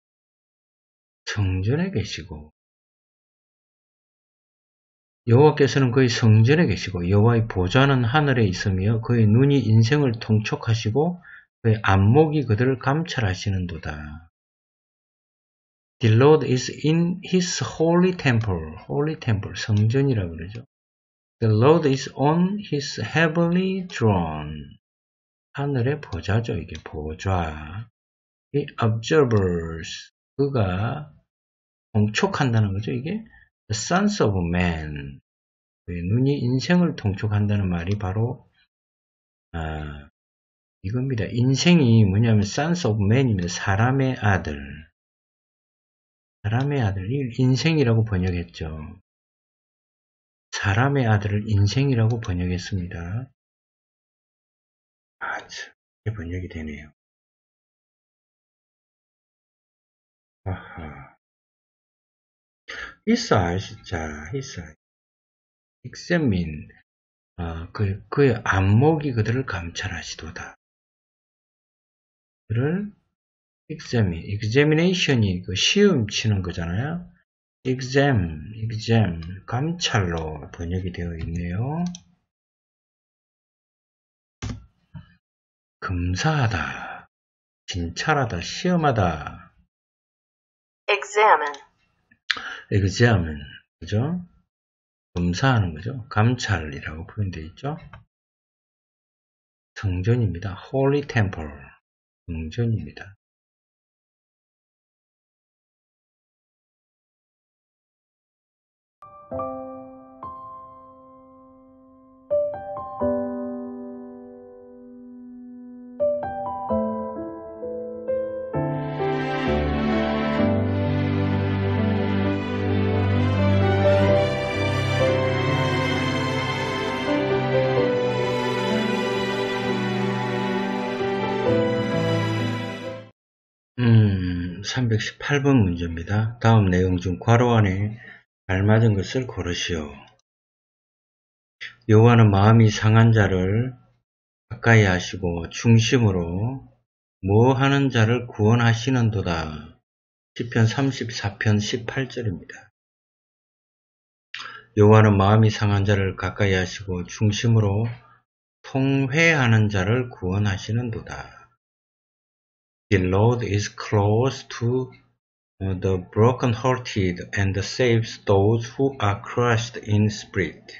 여호와께서는 그의 성전에 계시고 여호와의 보좌는 하늘에 있으며 그의 눈이 인생을 통촉하시고 그의 안목이 그들을 감찰하시는도다. The Lord is in his holy temple. holy temple, 성전이라고 그러죠. The Lord is on his heavenly throne. 하늘의 보좌죠. 이게 보좌. He observes. 그가 통촉한다는 거죠. 이게 The sons of man. 눈이 인생을 통촉한다는 말이 바로 이겁니다. 인생이 뭐냐면 sons of man이면 사람의 아들. 사람의 아들이 인생이라고 번역했죠. 사람의 아들을 인생이라고 번역했습니다. 이렇게 번역이 되네요. 아하. His eyes, 자, his eyes. examine, 그의 안목이 그들을 감찰하시도다. 그를 examination이 그 시험 치는 거잖아요. exam, 감찰로 번역이 되어 있네요. 검사하다, 진찰하다, 시험하다. examine, 그죠? 검사하는 거죠. 감찰이라고 표현되어 있죠. 성전입니다. Holy Temple, 성전입니다. 음, 318번 문제입니다. 다음 내용 중 괄호 안에 알맞은 것을 고르시오. 여호와는 마음이 상한 자를 가까이 하시고 중심으로 뭐 하는 자를 구원하시는도다. 시편 34편 18절입니다. 여호와는 마음이 상한 자를 가까이 하시고 중심으로 통회하는 자를 구원하시는도다. The Lord is close to the broken-hearted and saves those who are crushed in spirit.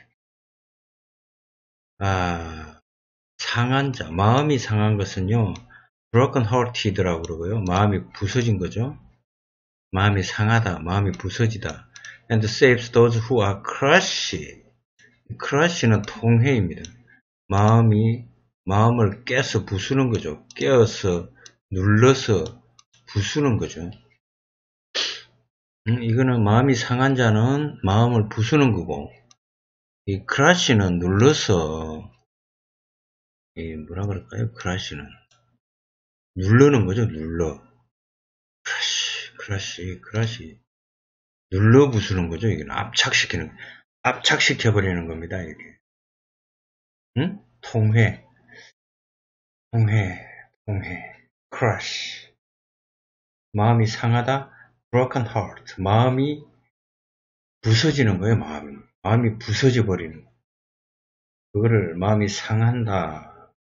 상한 자, 마음이 상한 것은요, broken-hearted라고 그러고요. 마음이 부서진 거죠. 마음이 상하다, 마음이 부서지다. And saves those who are crushed. crush는 통회입니다. 마음을 깨서 부수는 거죠. 깨어서 눌러서 부수는 거죠. 이거는 마음이 상한 자는 마음을 부수는 거고, 이 크라시는 눌러서, 뭐라 그럴까요? 크라시는 누르는 거죠. 눌러. 크라시. 눌러 부수는 거죠. 이게 압착시켜버리는 겁니다. 이게. 통회. crush. 마음이 상하다. broken heart. 마음이 부서지는 거예요. 마음이 부서져 버리는 거. 그거를 마음이 상한다.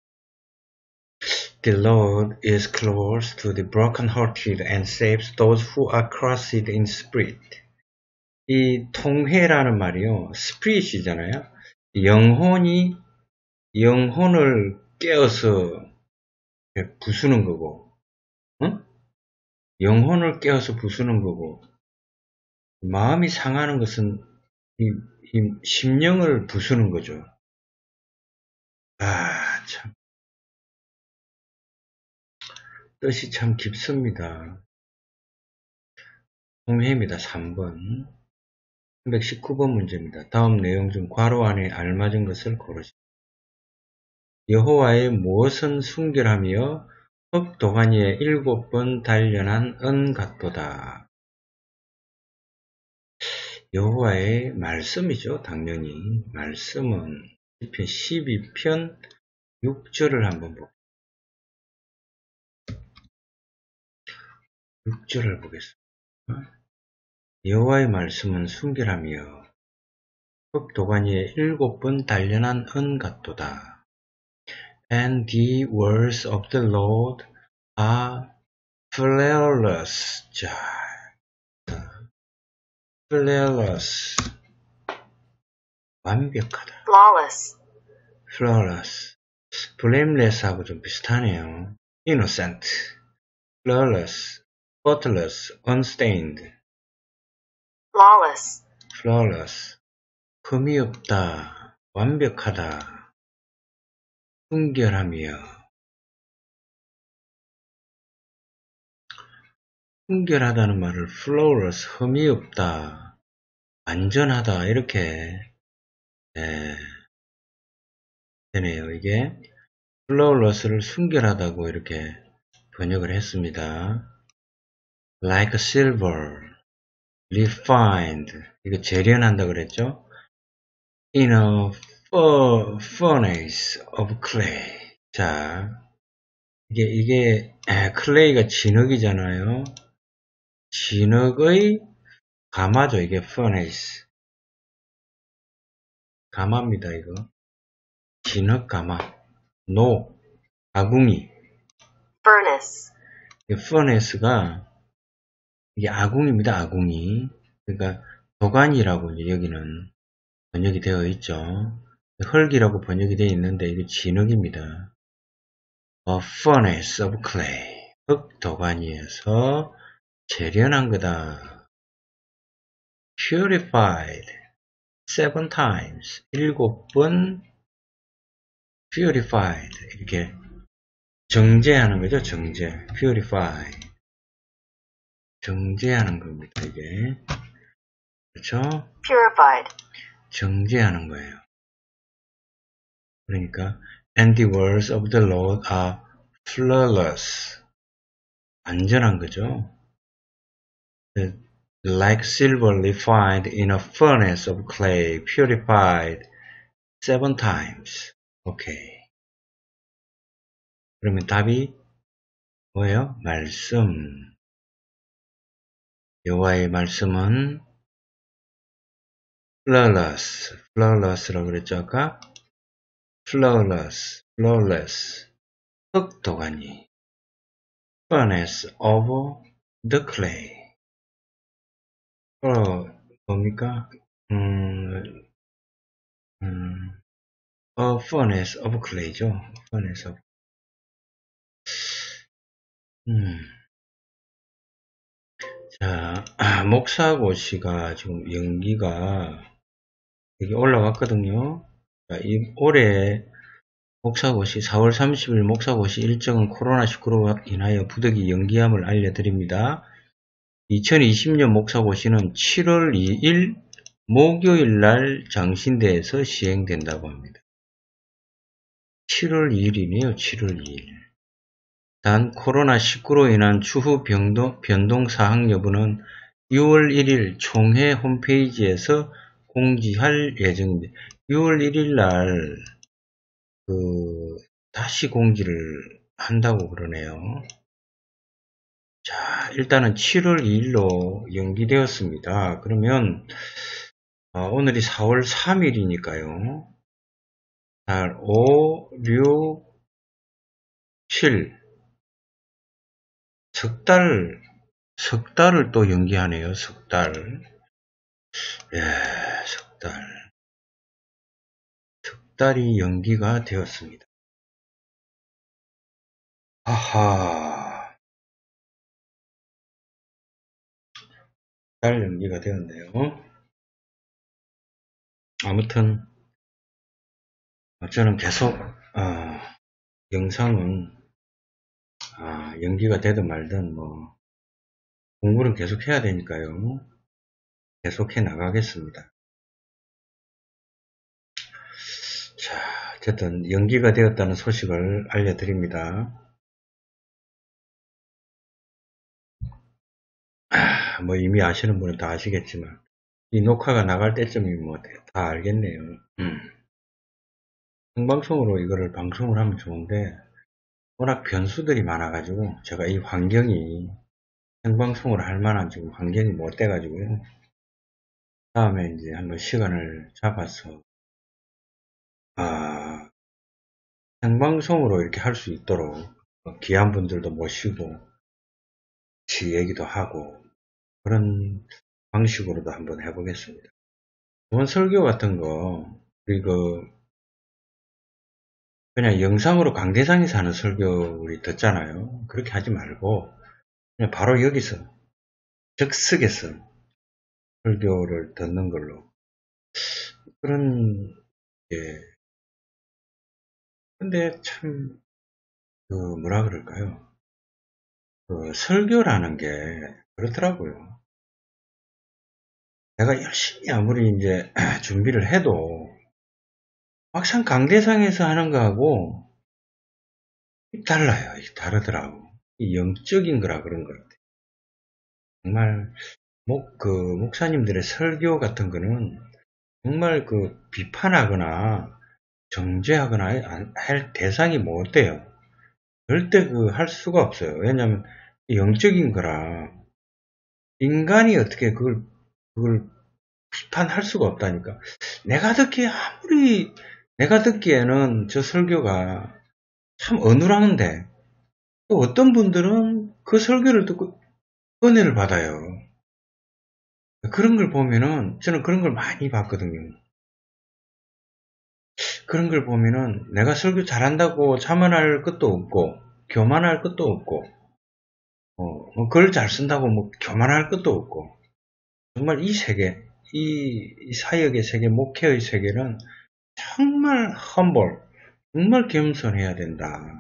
The Lord is close to the broken-hearted and saves those who are crushed in spirit. 이 통회라는 말이요. spirit이잖아요. 영혼을 깨어서 부수는 거고, 응? 영혼을 깨어서 부수는 거고, 마음이 상하는 것은 이 심령을 부수는 거죠. 참. 뜻이 참 깊습니다. 통해입니다. 3번. 319번 문제입니다. 다음 내용 중 괄호 안에 알맞은 것을 고르시오. 여호와의 무엇은 순결하며 흙 도가니에 7번 단련한 은 같도다. 여호와의 말씀이죠. 당연히 말씀은 시편 12편 6절을 한번 보겠습니다. 6절을 보겠습니다. 여호와의 말씀은 순결하며 흙 도가니에 7번 단련한 은 같도다. And the words of the Lord are flawless. 자, flawless. 완벽하다. flawless, flawless. blameless하고 좀 비슷하네요. innocent, flawless, faultless, unstained. flawless, flawless. 흠이 없다. 완벽하다. 순결하며. 순결하다는 말을 flawless, 흠이 없다, 완전하다 이렇게 되네요. 이게 flawless를 순결하다고 이렇게 번역을 했습니다. like silver, refined, 이거 재련한다 그랬죠? in a furnace of clay. 자, 이게 clay가 진흙이잖아요. 진흙의 가마죠. 이게 furnace. 가마입니다. 이거. 진흙 가마. 노. 아궁이. furnace, furnace가 이게 아궁입니다. 아궁이. 그러니까 도가니라고 이제 여기는 번역이 되어 있죠. 흙이라고 번역이 되어 있는데 이게 진흙입니다. A furnace of clay. 흙 도가니에서 재련한 거다. Purified 7 times. 7번 purified. 이렇게 정제하는 거죠. 정제. purify. 정제하는 겁니다. 이게. 그렇죠? purified, 정제하는 거예요. 그러니까 and the words of the Lord are flawless. 완전한 거죠. Like silver refined in a furnace of clay, purified 7 times. 오케이. 그러면 답이 뭐예요? 말씀. 여호와의 말씀은 flawless, flawless라고 그랬죠 아까? flawless, flawless. 흙 도가니. furnace of the clay. 뭡니까? furnace of clay죠. furnace of. 자, 목사고시가 지금 연기가 여기 올라왔거든요. 자, 올해 목사고시 4월 30일 목사고시 일정은 코로나19로 인하여 부득이 연기함을 알려드립니다. 2020년 목사고시는 7월 2일 목요일 날 장신대에서 시행된다고 합니다. 7월 2일이네요. 7월 2일. 단 코로나19로 인한 추후 변동 사항 여부는 6월 1일 총회 홈페이지에서 공지할 예정입니다. 6월 1일 날 다시 공지를 한다고 그러네요. 자, 일단은 7월 2일로 연기되었습니다. 그러면 오늘이 4월 3일이니까요. 5, 6, 7 석 달을 또 연기하네요. 석 달. 예, 석 달. 달이 연기가 되었습니다. 아하, 달 연기가 되었네요. 아무튼 저는 계속 영상은 연기가 되든 말든 뭐 공부는 계속 해야 되니까요. 계속해 나가겠습니다. 자, 어쨌든 연기가 되었다는 소식을 알려드립니다. 뭐 이미 아시는 분은 다 아시겠지만 이 녹화가 나갈 때쯤이 뭐 다 알겠네요. 생방송으로 이거를 방송을 하면 좋은데 워낙 변수들이 많아가지고 제가 이 환경이 생방송을 할 만한 지금 환경이 못 돼가지고요. 다음에 이제 한번 시간을 잡아서 생방송으로 이렇게 할 수 있도록 귀한 분들도 모시고 같이 얘기도 하고 그런 방식으로도 한번 해보겠습니다. 이번 설교 같은 거 그리고 그냥 영상으로 강대상에서 하는 설교 우리 듣잖아요. 그렇게 하지 말고 그냥 바로 여기서 즉석에서 설교를 듣는 걸로 그런 근데 참 뭐라 그럴까요? 설교라는 게 그렇더라고요. 내가 열심히 아무리 이제 준비를 해도 막상 강대상에서 하는 거하고 달라요. 다르더라고. 영적인 거라 그런 것 같아요. 정말 목사님들의 설교 같은 거는 정말 비판하거나 정죄하거나 할 대상이 못 돼요. 절대 할 수가 없어요. 왜냐하면 영적인 거라 인간이 어떻게 그걸 비판할 수가 없다니까. 내가 듣기에는 저 설교가 참 어눌한데 또 어떤 분들은 그 설교를 듣고 은혜를 받아요. 그런 걸 보면은 저는 그런 걸 많이 봤거든요. 그런 걸 보면은 내가 설교 잘한다고 자만할 것도 없고 교만할 것도 없고 글 잘 쓴다고 뭐 교만할 것도 없고 정말 이 세계 이 사역의 세계 목회의 세계는 정말 humble 정말 겸손해야 된다.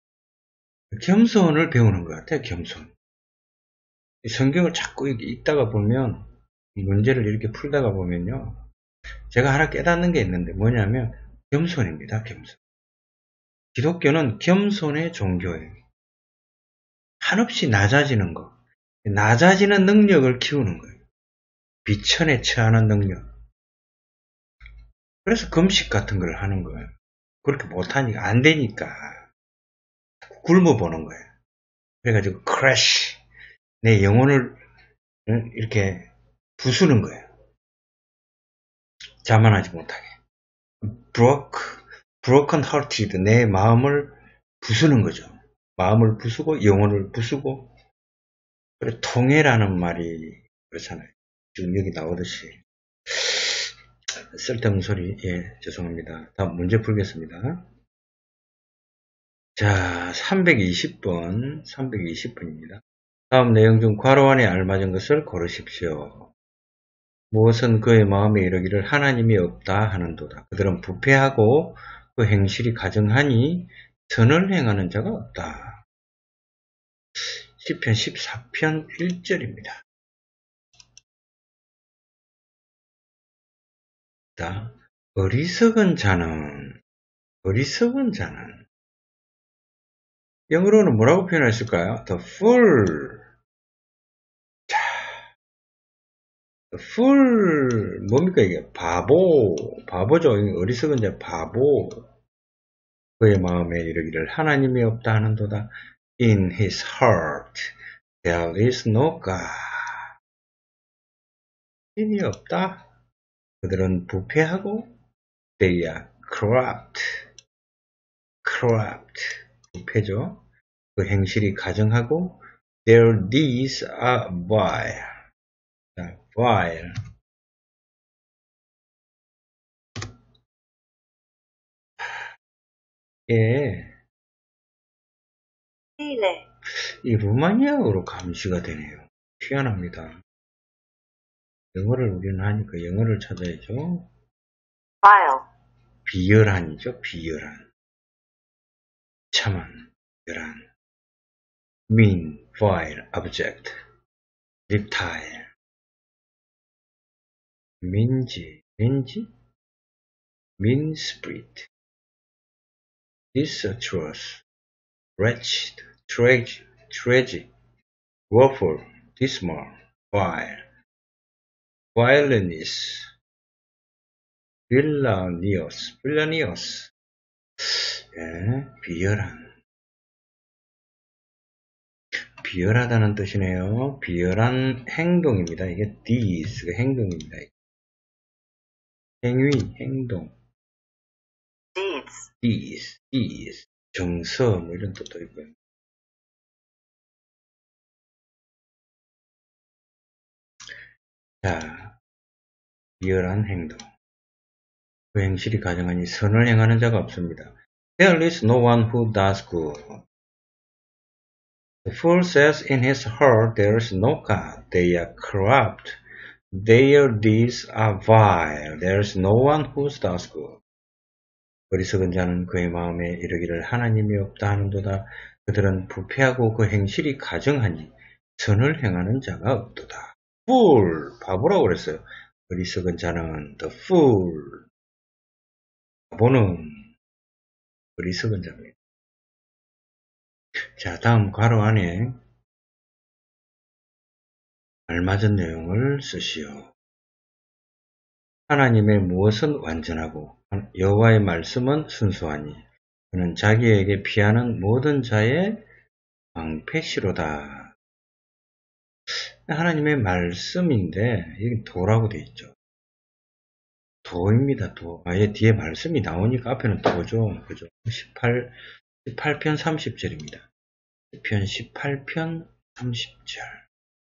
겸손을 배우는 것 같아요. 겸손. 성경을 자꾸 읽다가 보면 문제를 이렇게 풀다가 보면요. 제가 하나 깨닫는 게 있는데 뭐냐면 겸손입니다. 겸손. 기독교는 겸손의 종교예요. 한없이 낮아지는 거. 낮아지는 능력을 키우는 거예요. 비천에 처하는 능력. 그래서 금식 같은 걸 하는 거예요. 그렇게 못하니까 안 되니까 굶어보는 거예요. 그래가지고 크래쉬 내 영혼을 이렇게 부수는 거예요. 자만하지 못하게. broken hearted 내 마음을 부수는 거죠. 마음을 부수고 영혼을 부수고 그래 통해라는 말이 그렇잖아요. 지금 여기 나오듯이 쓸데없는 소리 죄송합니다. 다음 문제 풀겠습니다. 자 320번입니다. 다음 내용 중 괄호 안에 알맞은 것을 고르십시오. 무엇은 그의 마음에 이르기를 하나님이 없다 하는도다. 그들은 부패하고 그 행실이 가증하니 선을 행하는 자가 없다. 시편 14편 1절입니다. 어리석은 자는 영어로는 뭐라고 표현했을까요? The fool. The fool 뭡니까 이게? 바보죠. 어리석은 자 바보. 그의 마음에 이르기를 하나님이 없다 하는도다. In his heart there is no God. 신이 없다. 그들은 부패하고 they are corrupt. 부패죠. 그 행실이 가증하고 their deeds are vile. 예, File. 이 루마니아어로 감시가 되네요. 희한합니다. 영어를 우리는 하니까 영어를 찾아야죠. File. 비열한이죠. 비열한. 참한, 열한. mean, vile, object, reptile. 민지, mean spirit, disastrous, wretched, tragic, woeful, dismal, vile, villainous, villainous. 예, 비열하다는 뜻이네요. 비열한 행동입니다. 이게 deeds가 행동입니다. 행위, 행동. Deeds. 정서, 뭐 이런 뜻도 있고요. 자, 비열한 행동. 그 행실이 가정하니 선을 행하는 자가 없습니다. There is no one who does good. The fool says in his heart, there is no God. They are corrupt. Their deeds are vile. There is no one who does good. 어리석은 자는 그의 마음에 이르기를 하나님이 없다 하는도다. 그들은 부패하고 그 행실이 가정하니 선을 행하는 자가 없도다. Fool, 바보라고 그랬어요. 어리석은 자는 the fool. 바보는 어리석은 자입니다. 자, 다음 괄호 안에 알맞은 내용을 쓰시오. 하나님의 무엇은 완전하고 여호와의 말씀은 순수하니 그는 자기에게 피하는 모든 자의 방패시로다. 하나님의 말씀인데 여기 도라고 되어 있죠. 도입니다. 도. 아예 뒤에 말씀이 나오니까 앞에는 도죠. 그죠? 18편 30절입니다. 18편 30절.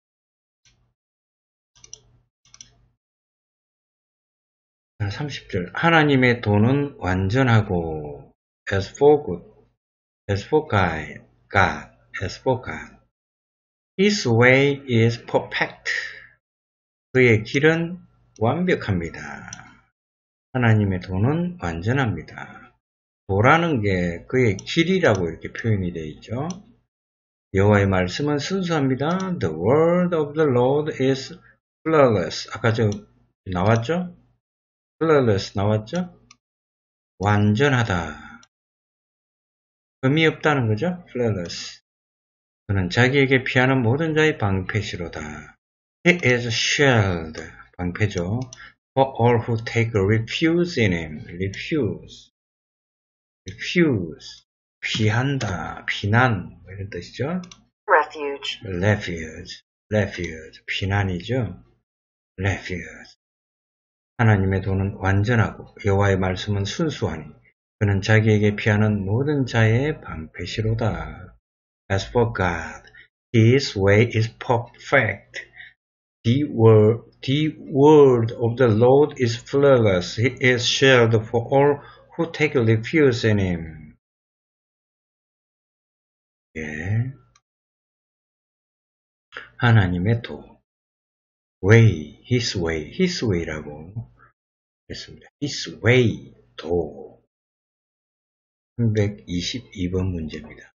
30절. 하나님의 도는 완전하고 as for good, as for God, as for God. His way is perfect. 그의 길은 완벽합니다. 하나님의 도는 완전합니다. 도라는 게 그의 길이라고 이렇게 표현이 되어 있죠. 여호와의 말씀은 순수합니다. The word of the Lord is flawless. 아까 저 나왔죠? flawless 나왔죠? 완전하다. 흠이 없다는 거죠? flawless. 그는 자기에게 피하는 모든 자의 방패시로다. He is a shield. 방패죠. For all who take refuge in him. refuse. 피한다. 피난. 뭐 이런 뜻이죠. refuge. 피난이죠. refuge. 하나님의 도는 완전하고 여호와의 말씀은 순수하니 그는 자기에게 피하는 모든 자의 방패시로다. As for God, His way is perfect. The word of the Lord is flawless. He is shield for all who take refuge in Him. 예. 하나님의 도. way, His way라고 했습니다. His way, 도. 322번 문제입니다.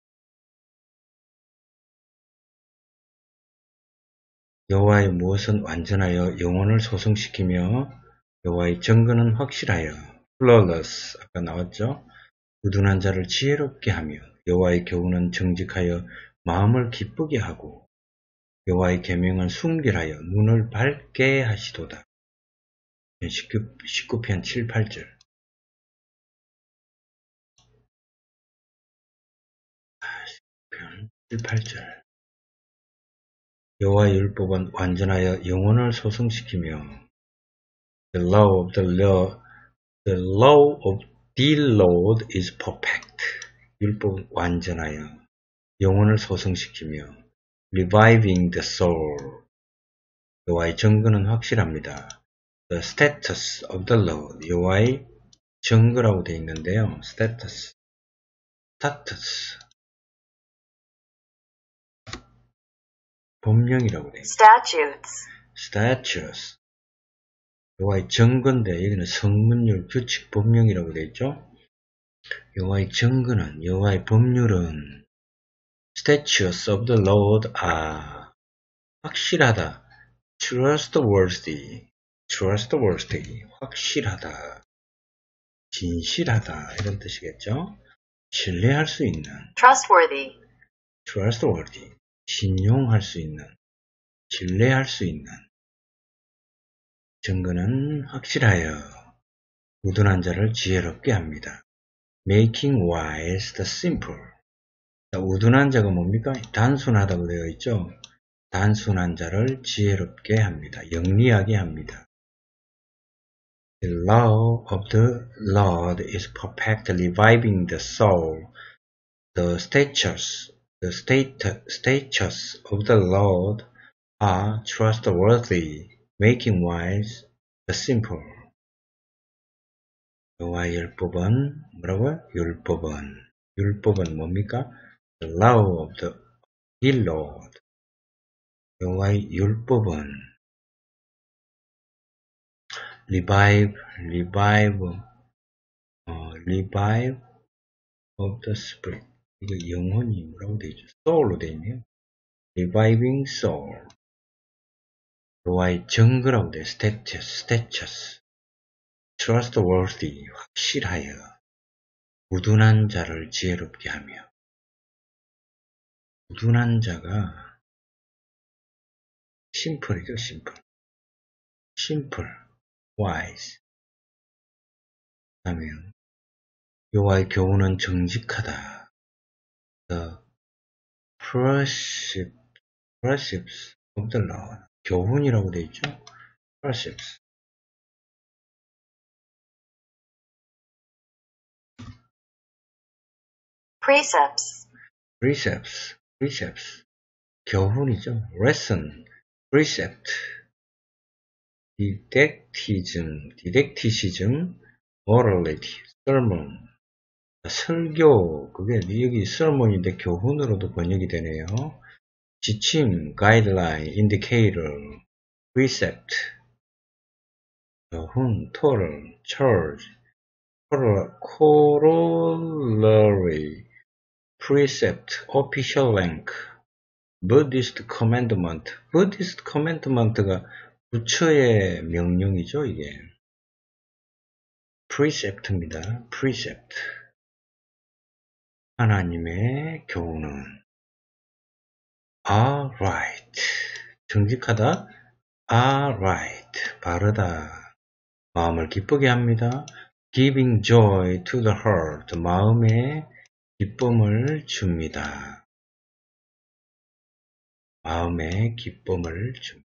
여호와의 무엇은 완전하여 영혼을 소성시키며 여호와의 정근은 확실하여 flawless 아까 나왔죠. 우둔한 자를 지혜롭게 하며 여호와의 교훈은 정직하여 마음을 기쁘게 하고 여호와의 계명은 순결하여 눈을 밝게 하시도다. 19편 7, 8절. 7, 8절. 여호와의 율법은 완전하여 영혼을 소성시키며 The law of the Lord is perfect. 율법은 완전하여 영혼을 소성시키며 reviving the soul. 여호와의 정근은 확실합니다. The status of the Lord. 여호와의 정거라고 되어 있는데요. status. status. 법령이라고 돼. statutes. 요와의 정근데 여기는 성문율, 규칙, 법령이라고 돼 있죠. 요와의 정근은, 요와의 법률은 statutes of the Lord are 확실하다, trustworthy, 확실하다, 진실하다 이런 뜻이겠죠. 신뢰할 수 있는, trustworthy, 신용할 수 있는, 신뢰할 수 있는. 정근은 확실하여 우둔한 자를 지혜롭게 합니다. Making wise the simple. 우둔한 자가 뭡니까? 단순하다고 되어 있죠. 단순한 자를 지혜롭게 합니다. 영리하게 합니다. The law of the Lord is perfect, reviving the soul. The statutes of the Lord are trustworthy, making wise the simple. 여호와의 율법은 뭐라고요? 율법은 뭡니까? The law of the Lord. 여호와의 율법은 revive of the spirit. 이거 영혼이 뭐라고 되어 있죠? soul로 되어 있네요. reviving soul. 여호와의 정거라고 되어 status. trustworthy, 확실하여 우둔한 자를 지혜롭게 하며. 우둔한 자가 simple이죠. simple, wise. 다음에 여호와의 교훈은 정직하다. The precepts of the Lord. 교훈이라고 되어 있죠. precepts. precepts. 교훈이죠. lesson, precept. didacticism, morality, sermon. 설교, 그게 여기 sermon인데 교훈으로도 번역이 되네요. 지침, guideline, indicator, precept, 교훈, total, charge, corollary, precept, official rank, Buddhist commandment. Buddhist commandment가 부처의 명령이죠, 이게. precept입니다. precept. 하나님의 교훈은 are right. 정직하다. are right. 바르다. 마음을 기쁘게 합니다. giving joy to the heart. 마음에 기쁨을 줍니다. 마음에 기쁨을 줍니다.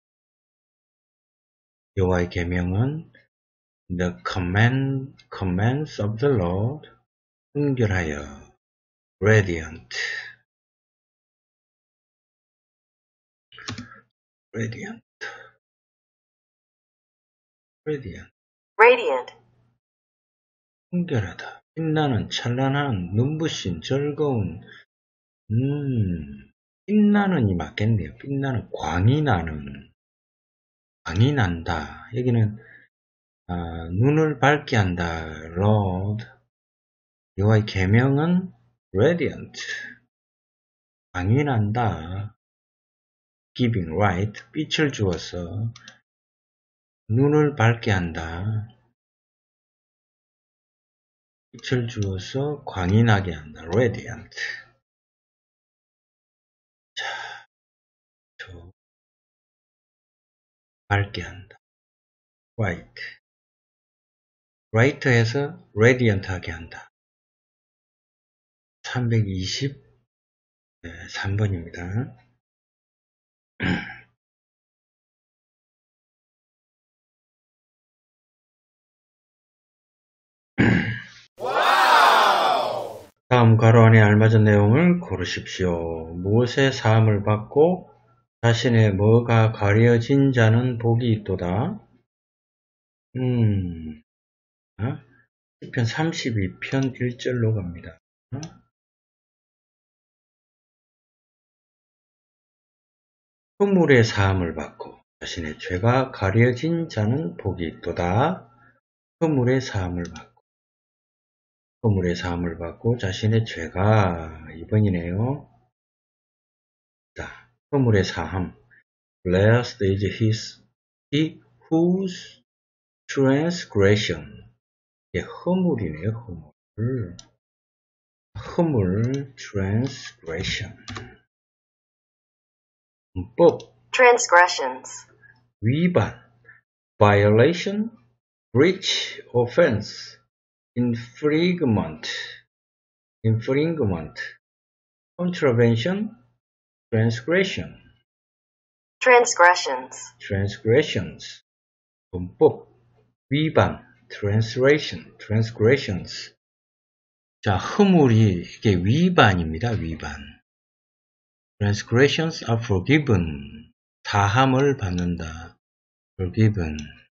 여호와의 계명은 the commands of the Lord. 순결하여 radiant. 순결하다. 빛나는, 찬란한, 눈부신, 즐거운, 빛나는이 맞겠네요. 빛나는, 광이 난다. 여기는 눈을 밝게 한다. Lord. 여호와의 계명은 radiant. 광이 난다. Giving light. 빛을 주어서 눈을 밝게 한다. 빛을 주어서 광이 나게 한다. Radiant. 자, 밝게 한다. Right. Right에서 radiant하게 한다. 323번입니다. 다음 괄호 안에 알맞은 내용을 고르십시오. 무엇의 사함을 받고 자신의 뭐가 가려진 자는 복이 있도다. 시편 32편 1절로 갑니다. 허물의 사함을 받고 자신의 죄가 가려진 자는 복이 있도다. 허물의 사함을 받고 허물의 사함을 받고 자신의 죄가 2번이네요. 자, 허물의 사함. Blessed is he whose transgression. 이게 허물이네요. 허물. 허물, transgression. 문법. Transgressions. 위반, violation, breach, offense, infringement, contravention, transgression, Transgressions. transgressions, 문법, 위반, transgressions. 자, 허물이 이게 위반입니다. 위반. Transgressions are forgiven. 사함을 받는다. forgiven.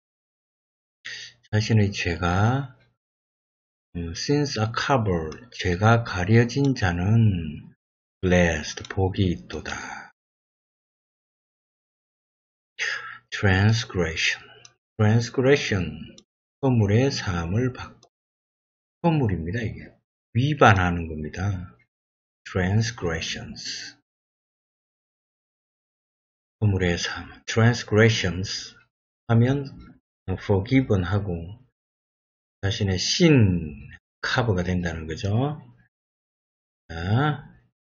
자신의 죄가 sins are covered. 죄가 가려진 자는 blessed. 복이 있도다. transgression. 허물의 사함을 받고. 허물입니다. 이게. 위반하는 겁니다. transgressions. 허물의 사함. transgressions 하면 forgiven 하고 자신의 sin 커버가 된다는 거죠. 자,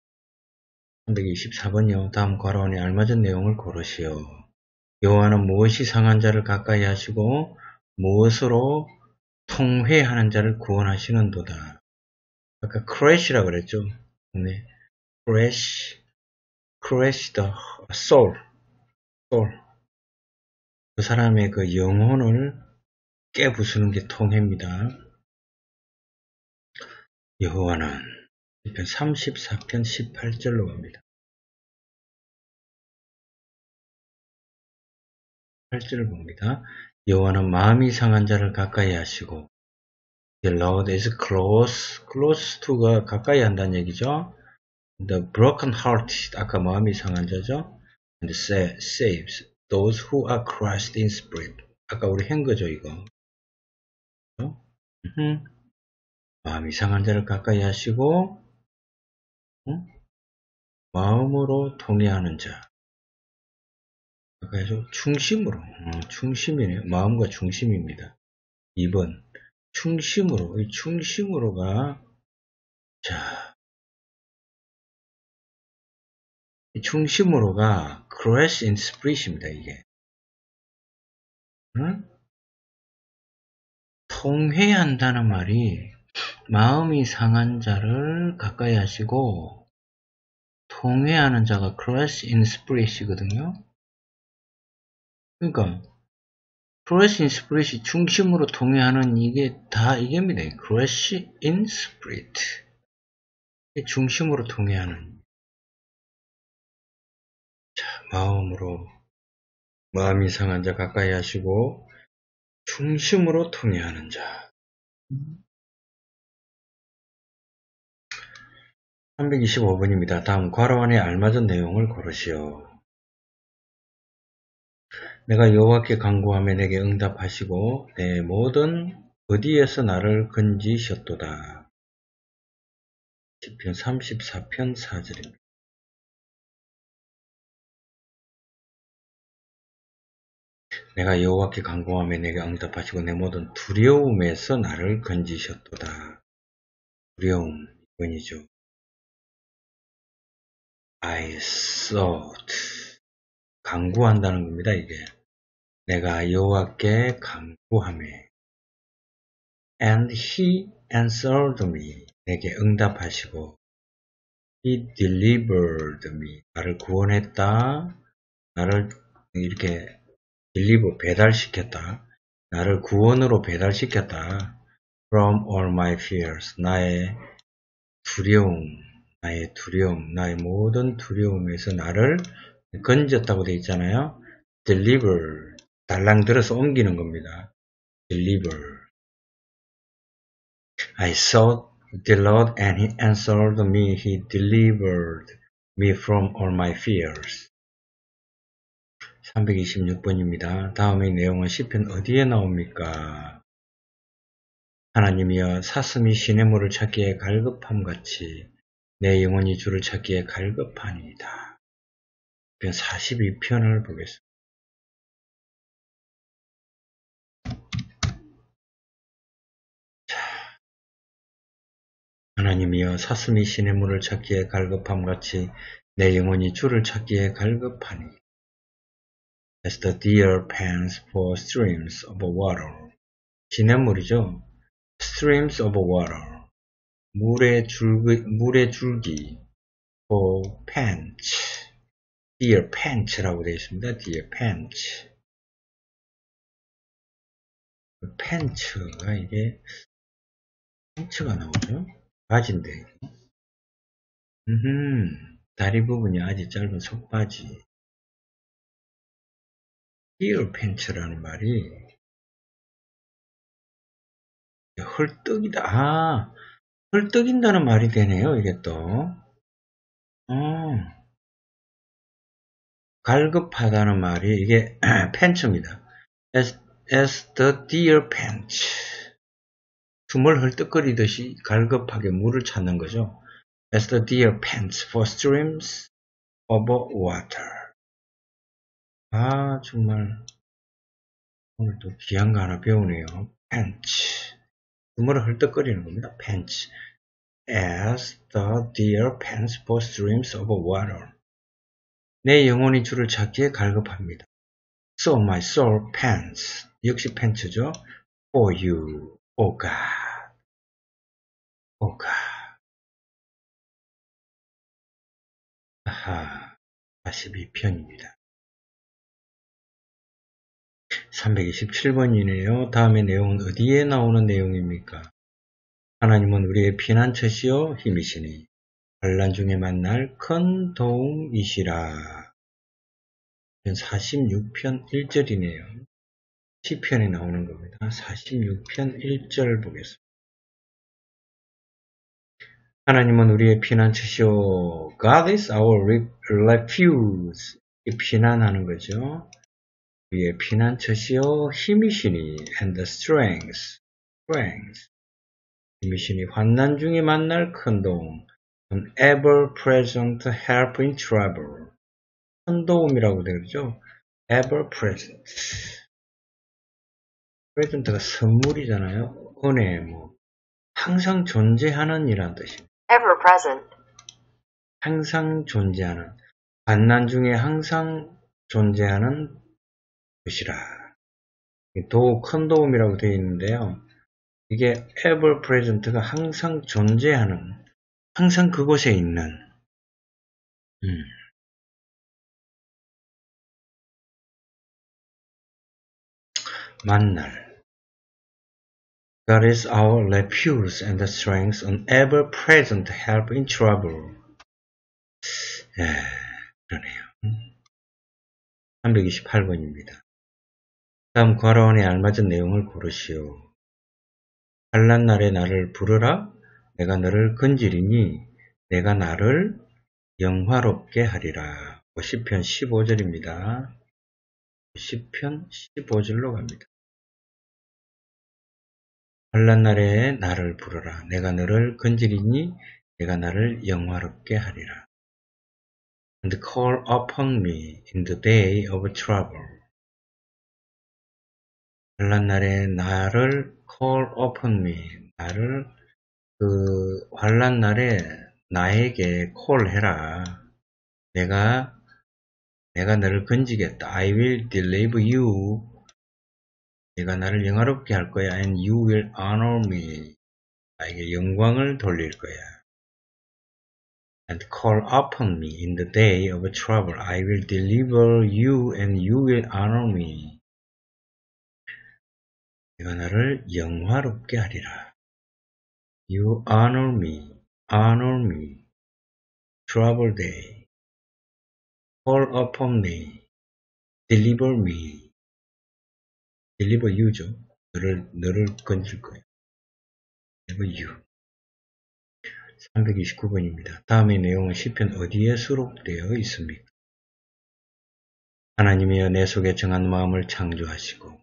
324번요. 다음 괄호안에 알맞은 내용을 고르시오. 여호와는 무엇이 상한 자를 가까이 하시고 무엇으로 통회하는 자를 구원하시는도다. 아까 crash라고 그랬죠. 네. crash the soul. 그 사람의 그 영혼을 깨부수는 게 통회입니다. 여호와는 34편 18절로 갑니다. 8절을 봅니다. 여호와는 마음이 상한 자를 가까이 하시고 The Lord is close to가 가까이 한다는 얘기죠. The broken heart 아까 마음이 상한 자죠. And saves those who are crushed in spirit. 아까 우리 한 거죠 이거. 마음이 상한 자를 가까이 하시고 마음으로 통회하는 자. 아까 해서 중심으로. 중심이네요. 마음과 중심입니다. 2번. 중심으로. 이 중심으로가 자. 이 중심으로가 crash in spirit입니다. 이게. 통회한다는 말이 마음이 상한 자를 가까이 하시고 통회하는 자가 crash in spirit이거든요. 그러니까 crash in spirit이 중심으로 통회하는 이게 다 이게입니다. crash in spirit. 중심으로 통회하는. 자, 마음이 상한 자 가까이 하시고 중심으로 통회하는 자. 325번입니다. 다음 괄호안에 알맞은 내용을 고르시오. 내가 여호와께 간구하며 내게 응답하시고 내 모든 어디에서 나를 건지셨도다. 시편 34편 4절입니다. 내가 여호와께 간구하며 내게 응답하시고 내 모든 두려움에서 나를 건지셨도다. 두려움, 이번이죠. I sought. 간구한다는 겁니다, 이게. 내가 여호와께 간구하며 And he answered me. 내게 응답하시고 He delivered me. 나를 구원했다. 나를 이렇게 배달시켰다. 나를 구원으로 배달시켰다. From all my fears. 나의 두려움, 나의 모든 두려움에서 나를 건졌다고 되어 있잖아요. Deliver. 달랑 들어서 옮기는 겁니다. Deliver. I sought the Lord and He answered me. He delivered me from all my fears. 326번입니다. 다음의 내용은 시편 어디에 나옵니까? 하나님이여 사슴이 시냇물을 찾기에 갈급함같이 내 영혼이 주를 찾기에 갈급하니이다. 42편을 보겠습니다. 하나님이여 사슴이 시냇물을 찾기에 갈급함같이 내 영혼이 주를 찾기에 갈급하니 As the deer pants for streams of water. 시냇물이죠. Streams of water. 물의 줄기. for pants. deer pants라고 되어 있습니다. deer pants. 팬츠가 이게 팬츠가 나오죠. 바지인데. 다리 부분이 아주 짧은 속바지. deer pants라는 말이 헐떡이다. 헐떡인다는 말이 되네요. 이게 또. 갈급하다는 말이 이게 팬츠입니다. As the deer pants. 숨을 헐떡거리듯이 갈급하게 물을 찾는 거죠. As the deer pants for streams of water. 아, 정말 오늘도 귀한 거 하나 배우네요. pants. 숨을 헐떡거리는 겁니다. pants. As the deer pants for streams of water. 내 영혼이 주를 찾기에 갈급합니다. So my soul pants. 역시 팬츠죠. For you, O God. O God. 아하, 42편입니다. 327번이네요. 다음의 내용은 어디에 나오는 내용입니까? 하나님은 우리의 피난처시요 힘이시니 환난 중에 만날 큰 도움이시라. 46편 1절이네요. 시편에 나오는 겁니다. 46편 1절 보겠습니다. 하나님은 우리의 피난처시오. God is our refuge. 피난하는 거죠. 우리의 피난처시오. 힘이시니 and the strength. 힘이시니 환난 중에 만날 큰 도움. An ever-present help in trouble. 큰 도움이라고 되죠. ever-present. present가 선물이잖아요. 은혜, 항상 존재하는 이라는 뜻입니다. Ever-present. 항상 존재하는. 환난 중에 항상 존재하는 것이라. 큰 도움이라고 되어 있는데요. 이게 ever-present가 항상 존재하는, 항상 그곳에 있는. 만날. God is our refuge and strength, an ever-present help in trouble. 그러네요. 328번입니다. 다음 괄호원에 알맞은 내용을 고르시오. 환난 날에 나를 부르라. 내가 너를 건지리니 내가 나를 영화롭게 하리라. 50편 15절입니다. 50편 15절로 갑니다. 환난 날에 나를 부르라. 내가 너를 건지리니 내가 나를 영화롭게 하리라. And call upon me in the day of trouble. 환난 날에 나를 call upon me. 나를 환난 날에 나에게 call 해라. 내가 너를 건지겠다. I will deliver you. 내가 나를 영화롭게 할 거야. And you will honor me. 나에게 영광을 돌릴 거야. And call upon me in the day of trouble. I will deliver you and you will honor me. 내가 나를 영화롭게 하리라. You honor me. Honor me. Trouble day. Call upon me. Deliver me. Deliver you죠. 너를 건질 거야. Deliver you. 329번입니다. 다음의 내용은 시편 어디에 수록되어 있습니까? 하나님이여 내 속에 정한 마음을 창조하시고,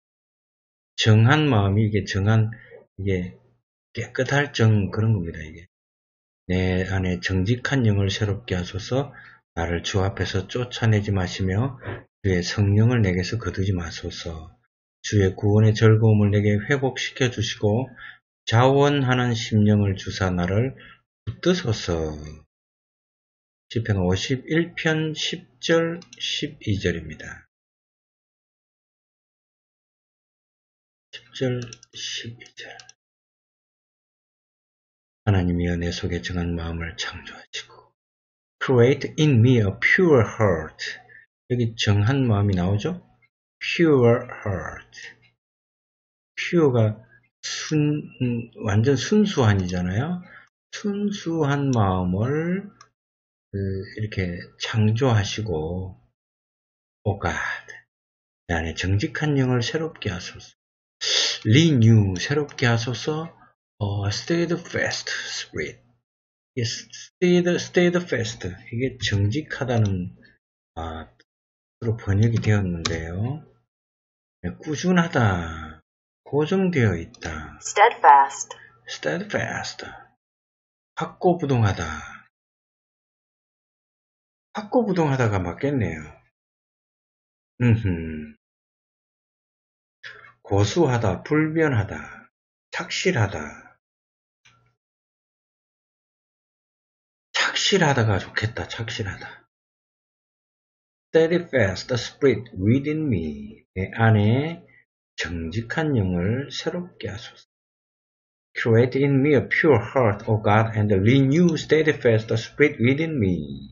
정한 마음이 이게 깨끗할 그런 겁니다. 이게 내 안에 정직한 영을 새롭게 하소서. 나를 주 앞에서 쫓아내지 마시며 주의 성령을 내게서 거두지 마소서. 주의 구원의 즐거움을 내게 회복시켜 주시고 자원하는 심령을 주사 나를 붙드소서. 시편 51편 10절 12절입니다. 10절 12절. 하나님이여 내 속에 정한 마음을 창조하시고 Create in me a pure heart. 여기 정한 마음이 나오죠? Pure heart. pure가 완전 순수한이잖아요. 순수한 마음을 이렇게 창조하시고 O God, 내 안에 정직한 영을 새롭게 하소서. Renew, 새롭게 하소서. Steadfast spirit. steadfast, 이게 정직하다는 뜻으로 번역이 되었는데요. 꾸준하다, 고정되어 있다. steadfast, 확고부동하다. 확고부동하다가 맞겠네요. 고수하다, 불변하다, 착실하다. 착실하다가 좋겠다. 착실하다. Steadfast spirit within me. 내 안에 정직한 영을 새롭게 하소서. Create in me a pure heart, O God, and renew steadfast spirit within me.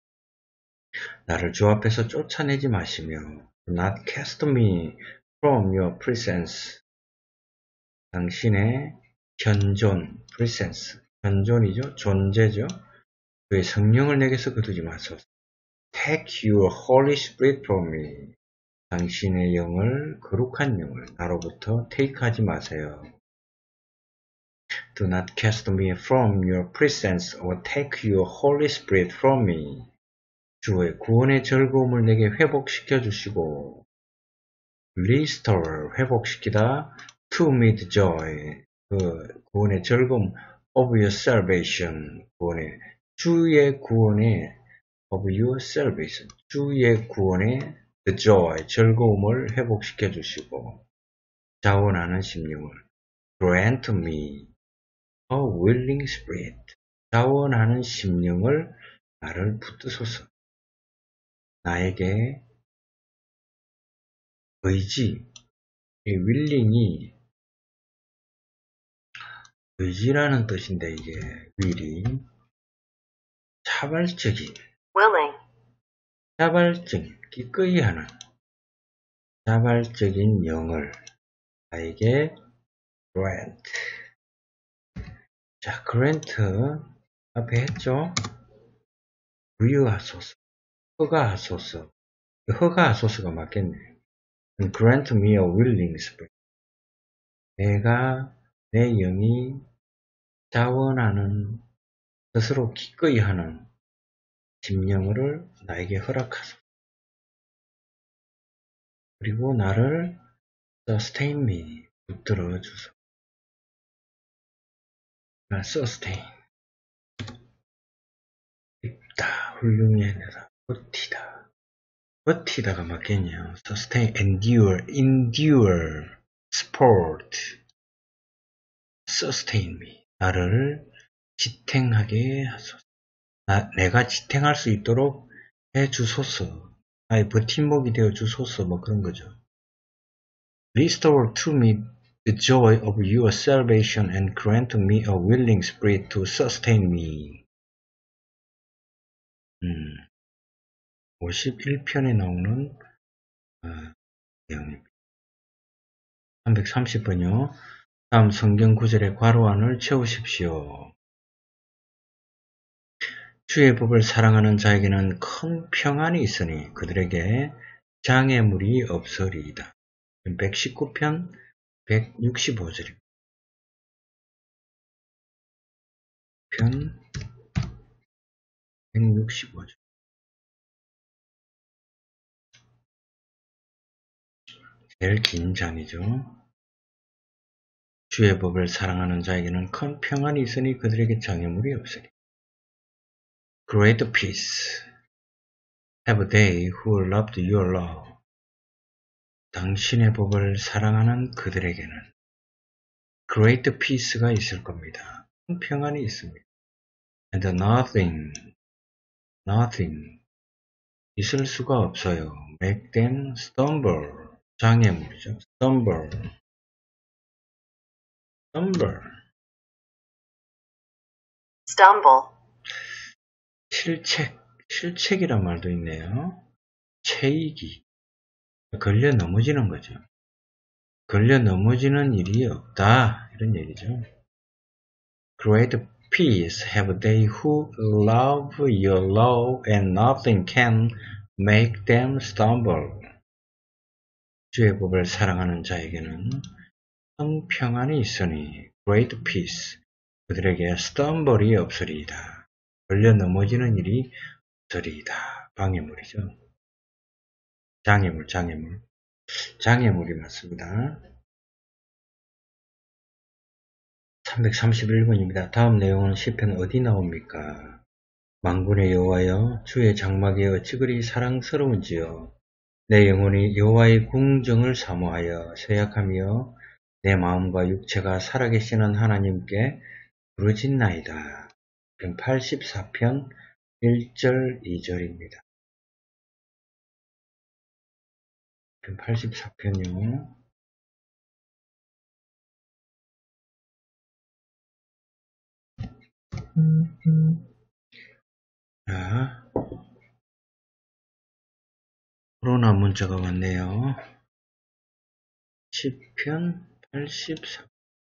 나를 주 앞에서 쫓아내지 마시며 not cast me from your presence. 당신의 현존, presence, 현존이죠. 존재죠. 그의 성령을 내게서 거두지 마소서. Take your Holy Spirit from me. 당신의 영을, 거룩한 영을 나로부터 take하지 마세요. Do not cast me from your presence or take your Holy Spirit from me. 주의 구원의 즐거움을 내게 회복시켜 주시고 Restore, 회복시키다. To me the joy, 그 구원의 즐거움 of your salvation, 주의 구원의 of your salvation, 주의 구원의 the joy, 즐거움을 회복시켜 주시고 자원하는 심령을 grant me a willing spirit, 자원하는 심령을 나를 붙드소서. 나에게 의지, 이 willing이 의지라는 뜻인데 이게 will이 자발적인, willing, 자발적인, 기꺼이 하는 자발적인 영을 나에게 grant. 자, grant 앞에 했죠? 부여하소서, 허가하소서. 허가하소서가 맞겠네. Grant me a willing spirit. 내 영이 자원하는, 스스로 기꺼이 하는 심령을 나에게 허락하소서. 그리고 나를 sustain me, 붙들어 주소서. sustain. 있다, 훌륭히 해내다, 버티다. 버티다가 맞겠네요. sustain, endure, support. sustain me. 나를 지탱하게 하소서. 내가 지탱할 수 있도록 해 주소서. 나의 버팀목이 되어 주소서. 뭐 그런 거죠. Restore to me the joy of your salvation and grant me a willing spirit to sustain me. 51편에 나오는 내용입니다. 330번요. 다음 성경 구절의 괄호 안을 채우십시오. 주의 법을 사랑하는 자에게는 큰 평안이 있으니 그들에게 장애물이 없으리이다. 119편 165절입니다. 편 165절. 제일 긴 장이죠. 주의 법을 사랑하는 자에게는 큰 평안이 있으니 그들에게 장애물이 없으리. Great peace have they who loved your law. 당신의 법을 사랑하는 그들에게는 Great peace가 있을 겁니다. 큰 평안이 있습니다. And nothing 있을 수가 없어요. Make them stumble. 장애물이죠. stumble. 실책이란 말도 있네요. 체이기. 걸려 넘어지는 거죠. 걸려 넘어지는 일이 없다. 이런 얘기죠. Great peace have they who love your law and nothing can make them stumble. 주의 법을 사랑하는 자에게는 큰 평안이 있으니 great peace. 그들에게 stumble이 없으리이다. 걸려 넘어지는 일이 없으리이다. 방해물이죠. 장애물이 맞습니다. 331번입니다. 다음 내용은 시편 어디 나옵니까? 만군의 여호와여 주의 장막이 어찌 그리 사랑스러운지요. 내 영혼이 여호와의 궁정을 사모하여 쇠약하며 내 마음과 육체가 살아계시는 하나님께 부르짖나이다. 84편 1절 2절입니다. 84편이요. 자, 코로나 문자가 왔네요. 시편 84편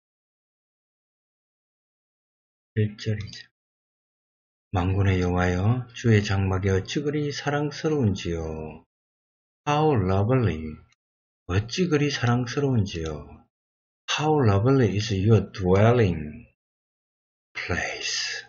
1절이죠. 만군의 여호와여 주의 장막이 어찌 그리 사랑스러운지요. How lovely. 어찌 그리 사랑스러운지요. How lovely is your dwelling place.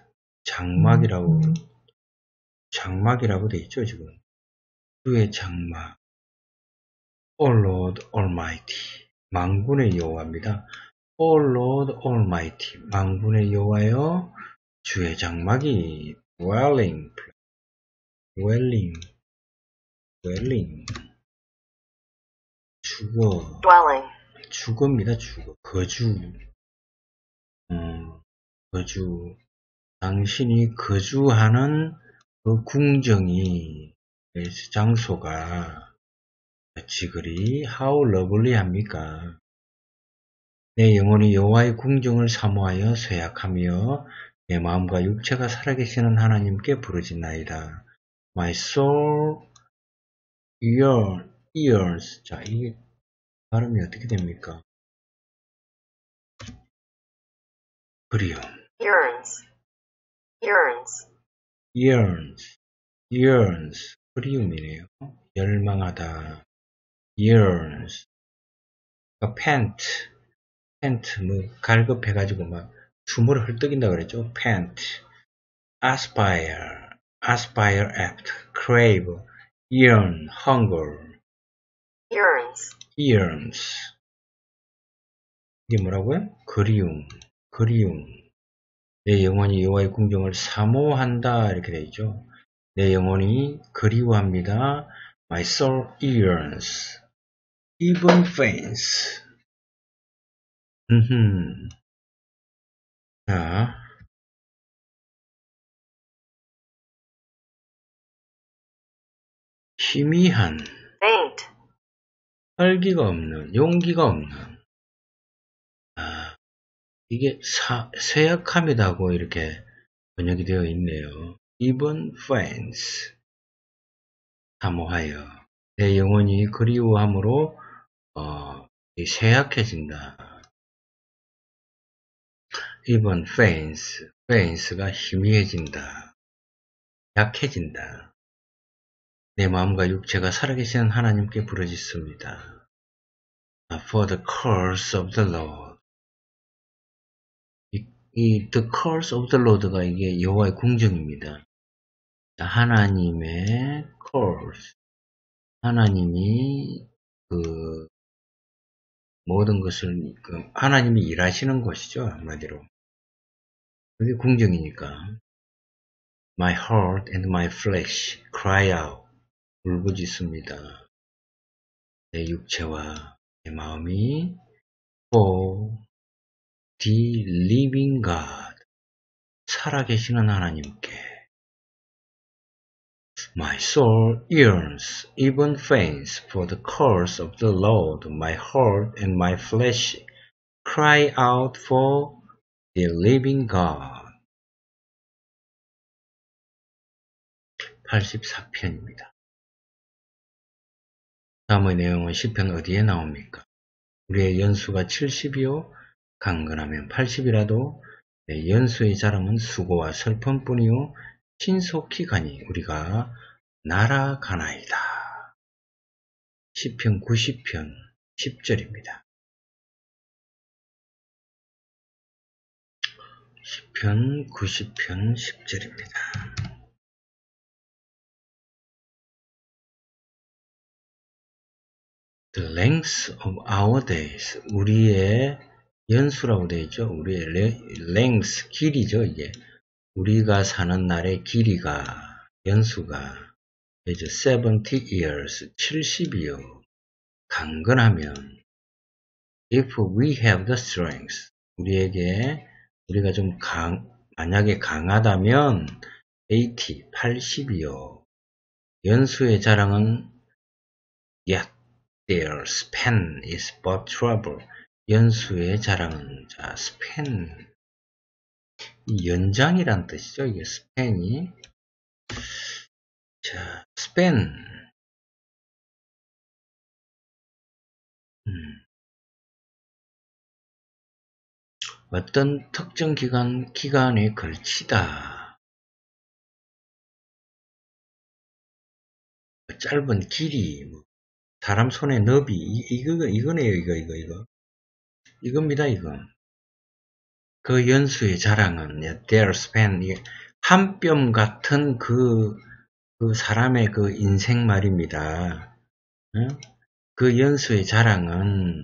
장막이라고 돼 있죠, 지금. 주의 장막. O Lord Almighty. 만군의 여호와입니다. O Lord Almighty. 만군의 여호와여 주의 장막이 dwelling. 주거입니다. 거주. 당신이 거주하는 그 궁정이, 장소가 어찌 그리 how lovely 합니까? 내 영혼이 여호와의 궁정을 사모하여 쇠약하며 내 마음과 육체가 살아계시는 하나님께 부르짖나이다. My soul yearns. 자, 이게 발음이 어떻게 됩니까? 그리움. yearns. 그리움이네요. 열망하다. yearns. pant, 갈급해가지고 막 숨을 헐떡인다 그랬죠. pant. aspire after, crave, yearn, hunger. yearns. 이게 뭐라고요? 그리움. 내 영혼이 여호와의 궁정을 사모한다 이렇게 되어 있죠. 내 영혼이 그리워합니다. My soul yearns, even faints. 자, 희미한, faint, 활기가 없는, 용기가 없는. 이게 쇠약함이라고 이렇게 번역이 되어 있네요. even faints. 사모하여. 내 영혼이 그리워함으로 쇠약해진다. even faints가 희미해진다. 약해진다. 내 마음과 육체가 살아계시는 하나님께 부르짖습니다. For the curse of the Lord. 이 the curse of the Lord가 이게 여호와의 궁정입니다. 하나님의 curse. 하나님이 모든 것을 하나님이 일하시는 곳이죠. 한마디로. 그게 궁정이니까. My heart and my flesh cry out. 울부짖습니다. 내 육체와 내 마음이 for the living God. 살아계시는 하나님께. My soul yearns, even faints for the cause of the Lord. My heart and my flesh cry out for the living God. 84편입니다. 다음의 내용은 시편 어디에 나옵니까? 우리의 연수가 70이요 강건하면 80이라도 내 연수의 자랑은 수고와 슬픔뿐이요 신속히 가니 우리가 날아가나이다. 시편 90편 10절입니다. 시편 90편 10절입니다. The length of our days, 우리의 연수라고 되어 있죠. 우리의 length, 길이죠. 이게 우리가 사는 날의 길이가, 연수가 이제 70 years, 70이요. 강건하면 if we have the strength, 우리가 좀 만약에 강하다면 80, 80이요. 연수의 자랑은 yet their span is but trouble. 연수의 자랑은 자 span 이 연장이란 뜻이죠. 이게 span이 자 span 어떤 특정 기간에 걸치다. 짧은 길이 사람 손의 너비 이거네요. 이겁니다. 이거. 그 연수의 자랑은 their span 한 뼘 같은 그 사람의 그 인생 말입니다. 그 연수의 자랑은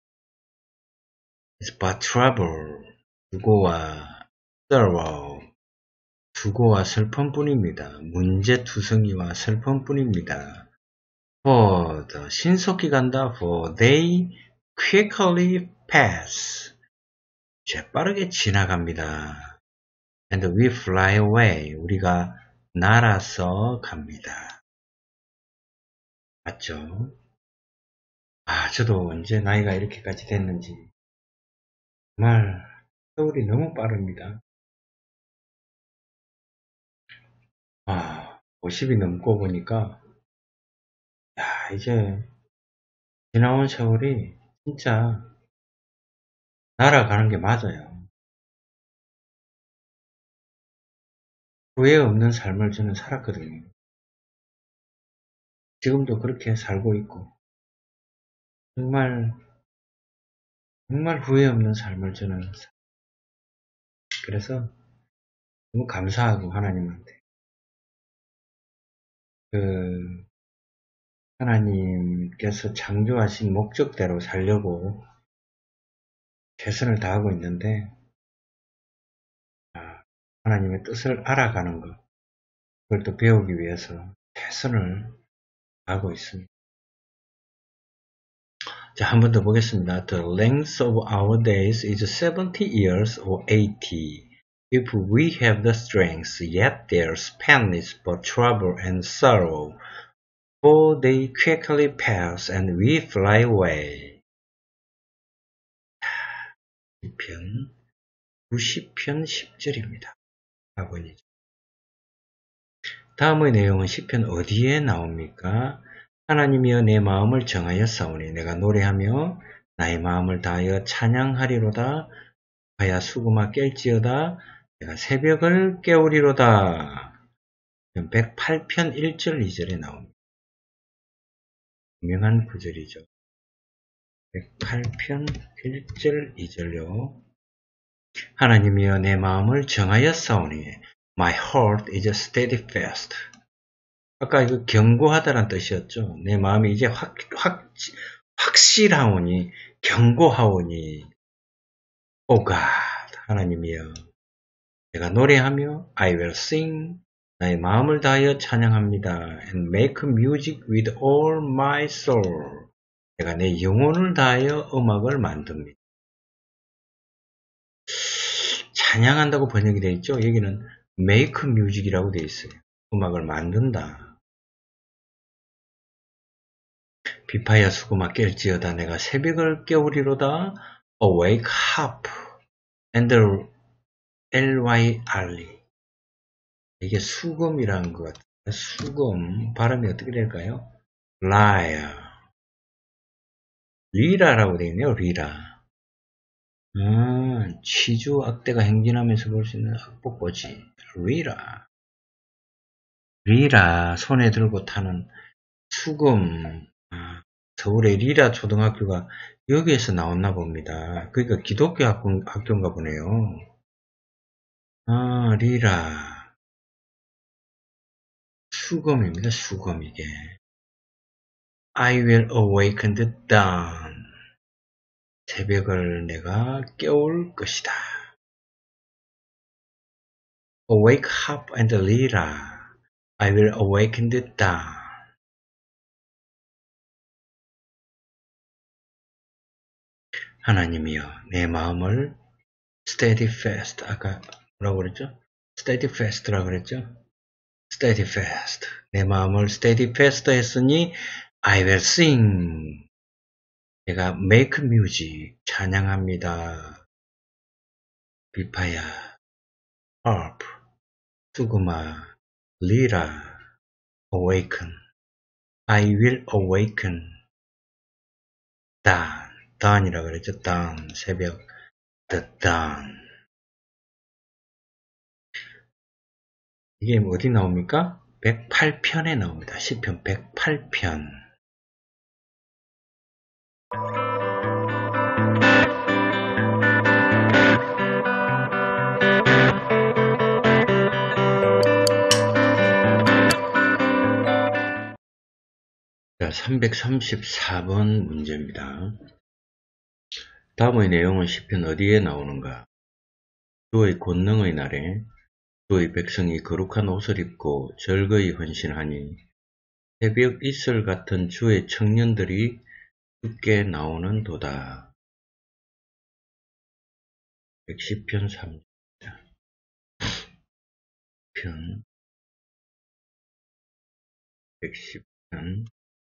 is but trouble 수고와 sorrow 수고와 슬픔뿐입니다. 문제투성이와 슬픔뿐입니다. For the 신속히 간다. For they quickly pass 재빠르게 지나갑니다. And we fly away 우리가 날아서 갑니다. 맞죠? 저도 언제 나이가 이렇게까지 됐는지 정말 세월이 너무 빠릅니다. 50이 넘고 보니까 이제 지나온 세월이 진짜 날아가는 게 맞아요. 후회 없는 삶을 저는 살았거든요. 지금도 그렇게 살고 있고 정말 후회 없는 삶을 저는 그래서 너무 감사하고 하나님한테 하나님께서 창조하신 목적대로 살려고 최선을 다하고 있는데 하나님의 뜻을 알아가는 것 그걸 또 배우기 위해서 최선을 다하고 있습니다. 자, 한 번 더 보겠습니다. The length of our days is 70 years or 80. If we have the strength, yet their span is but trouble and sorrow. For they quickly pass and we fly away. 시편 90편 10절입니다. 4번이죠. 다음의 내용은 시편 어디에 나옵니까? 하나님이여 내 마음을 정하였사오니 내가 노래하며 나의 마음을 다하여 찬양하리로다. 하야 수금아 깰지어다. 내가 새벽을 깨우리로다. 108편 1절 2절에 나옵니다. 유명한 구절이죠. 108편 1절 2절요. 하나님이여 내 마음을 정하였사오니 My heart is steadfast. 아까 이거 견고하다란 뜻이었죠. 내 마음이 이제 확실하오니 경고하오니 O God 하나님이여 내가 노래하며 I will sing 나의 마음을 다하여 찬양합니다. And make music with all my soul 내가 내 영혼을 다하여 음악을 만듭니다. 찬양한다고 번역이 되어 있죠. 여기는 make music이라고 되어 있어요. 음악을 만든다. 비파야 수고마 깰지어다 내가 새벽을 깨우리로다. Awake harp and lyre 이게 수금이라는 것 같아요. 수금 발음이 어떻게 될까요? lyre 리라라고 되어 있네요. 리라 치주 악대가 행진하면서 볼 수 있는 악보꽂이 리라 손에 들고 타는 수금 서울의 리라 초등학교가 여기에서 나왔나 봅니다. 그러니까 기독교 학교인가 보네요. 리라 수금입니다. 수금 이게 I will awaken the dawn 새벽을 내가 깨울 것이다. Awake harp and lyra I will awaken the dawn 하나님이여 내 마음을 steadfast 아까 뭐라고 그랬죠? steadfast라고 그랬죠? steadfast 내 마음을 steadfast 했으니 I will sing 내가 make music 찬양합니다. 비파야 harp 수구마 lyra awaken I will awaken dawn이라고 그랬죠? dawn 새벽 the dawn 이게 어디 나옵니까? 108편에 나옵니다. 시편 108편. 자, 334번 문제입니다. 다음의 내용은 시편 어디에 나오는가? 주의 권능의 날에 주의 백성이 거룩한 옷을 입고 절거히 헌신하니 새벽 이슬 같은 주의 청년들이 죽게 나오는 도다. 110편 3편 110편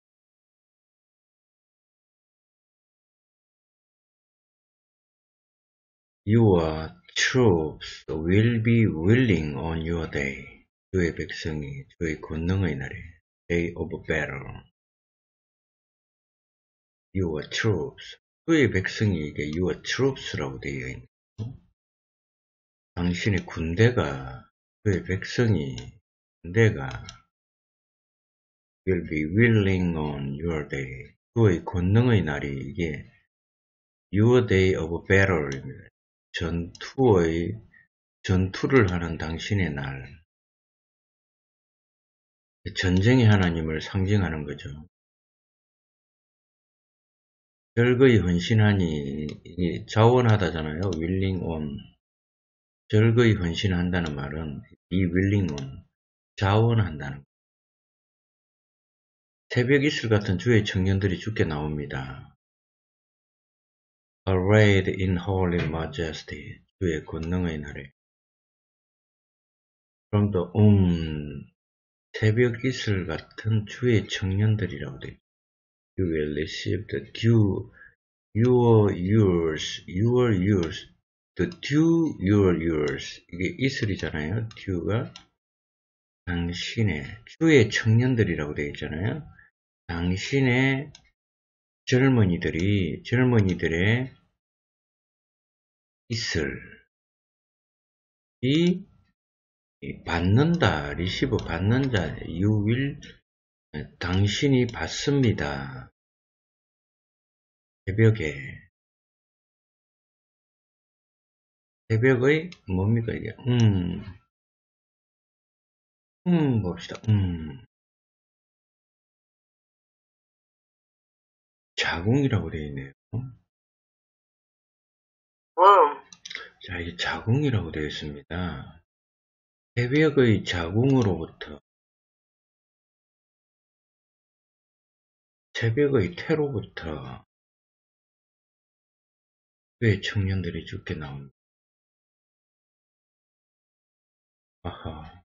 Your troops will be willing on your day. 주의 백성이 주의 권능의 날에 Day of battle. Your troops. 주의 백성이 이게 Your troops라고 되어 있는 당신의 군대가 주의 백성이 군대가 will be willing on your day. 주의 권능의 날이 이게 Your day of battle입니다. 전투를 하는 당신의 날. 전쟁의 하나님을 상징하는 거죠. 절거히 헌신하니 자원하다잖아요. willing on. 절거히 헌신한다는 말은 이 willing on. 자원한다는 거. 새벽 이슬 같은 주의 청년들이 죽게 나옵니다. Arrayed in holy majesty. 주의 권능의 날에. From the 새벽 이슬 같은 주의 청년들이라고 되어 있습니다. You will receive the dew, your years, the dew, your years. 이게 이슬이잖아요. dew가 당신의, 주의 청년들이라고 되어 있잖아요. 당신의 젊은이들의 이슬이 받는다, 리시브 받는 자, you will, 당신이 받습니다. 새벽의, 뭡니까, 이게, 봅시다, 자궁이라고 되어 있네요. womb, 자, 이게 자궁이라고 되어 있습니다. 새벽의 자궁으로부터, 새벽의 태로부터 왜 청년들이 죽게 나옵니다. 아하.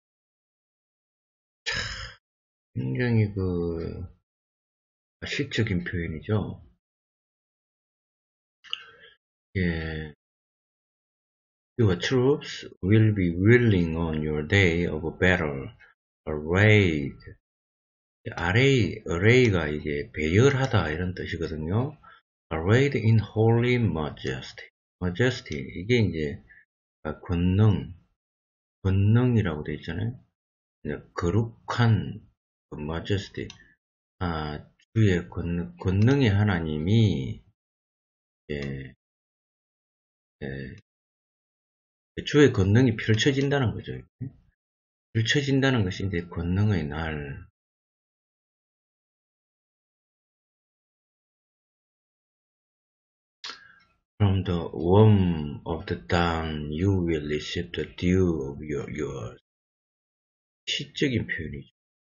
굉장히 시적인 표현이죠. 예. Your troops will be wheeling on your day of battle, arrayed. array가 이게 배열하다 이런 뜻이거든요. arrayed in holy majesty. majesty. 이게 이제 권능이라고 되어 있잖아요. 거룩한 majesty. 주의 권능의 하나님이 예, 주의 권능이 펼쳐진다는 거죠. 펼쳐진다는 것이 이제 권능의 날. From the womb of the dawn you will receive the dew of yours. 시적인 표현이죠.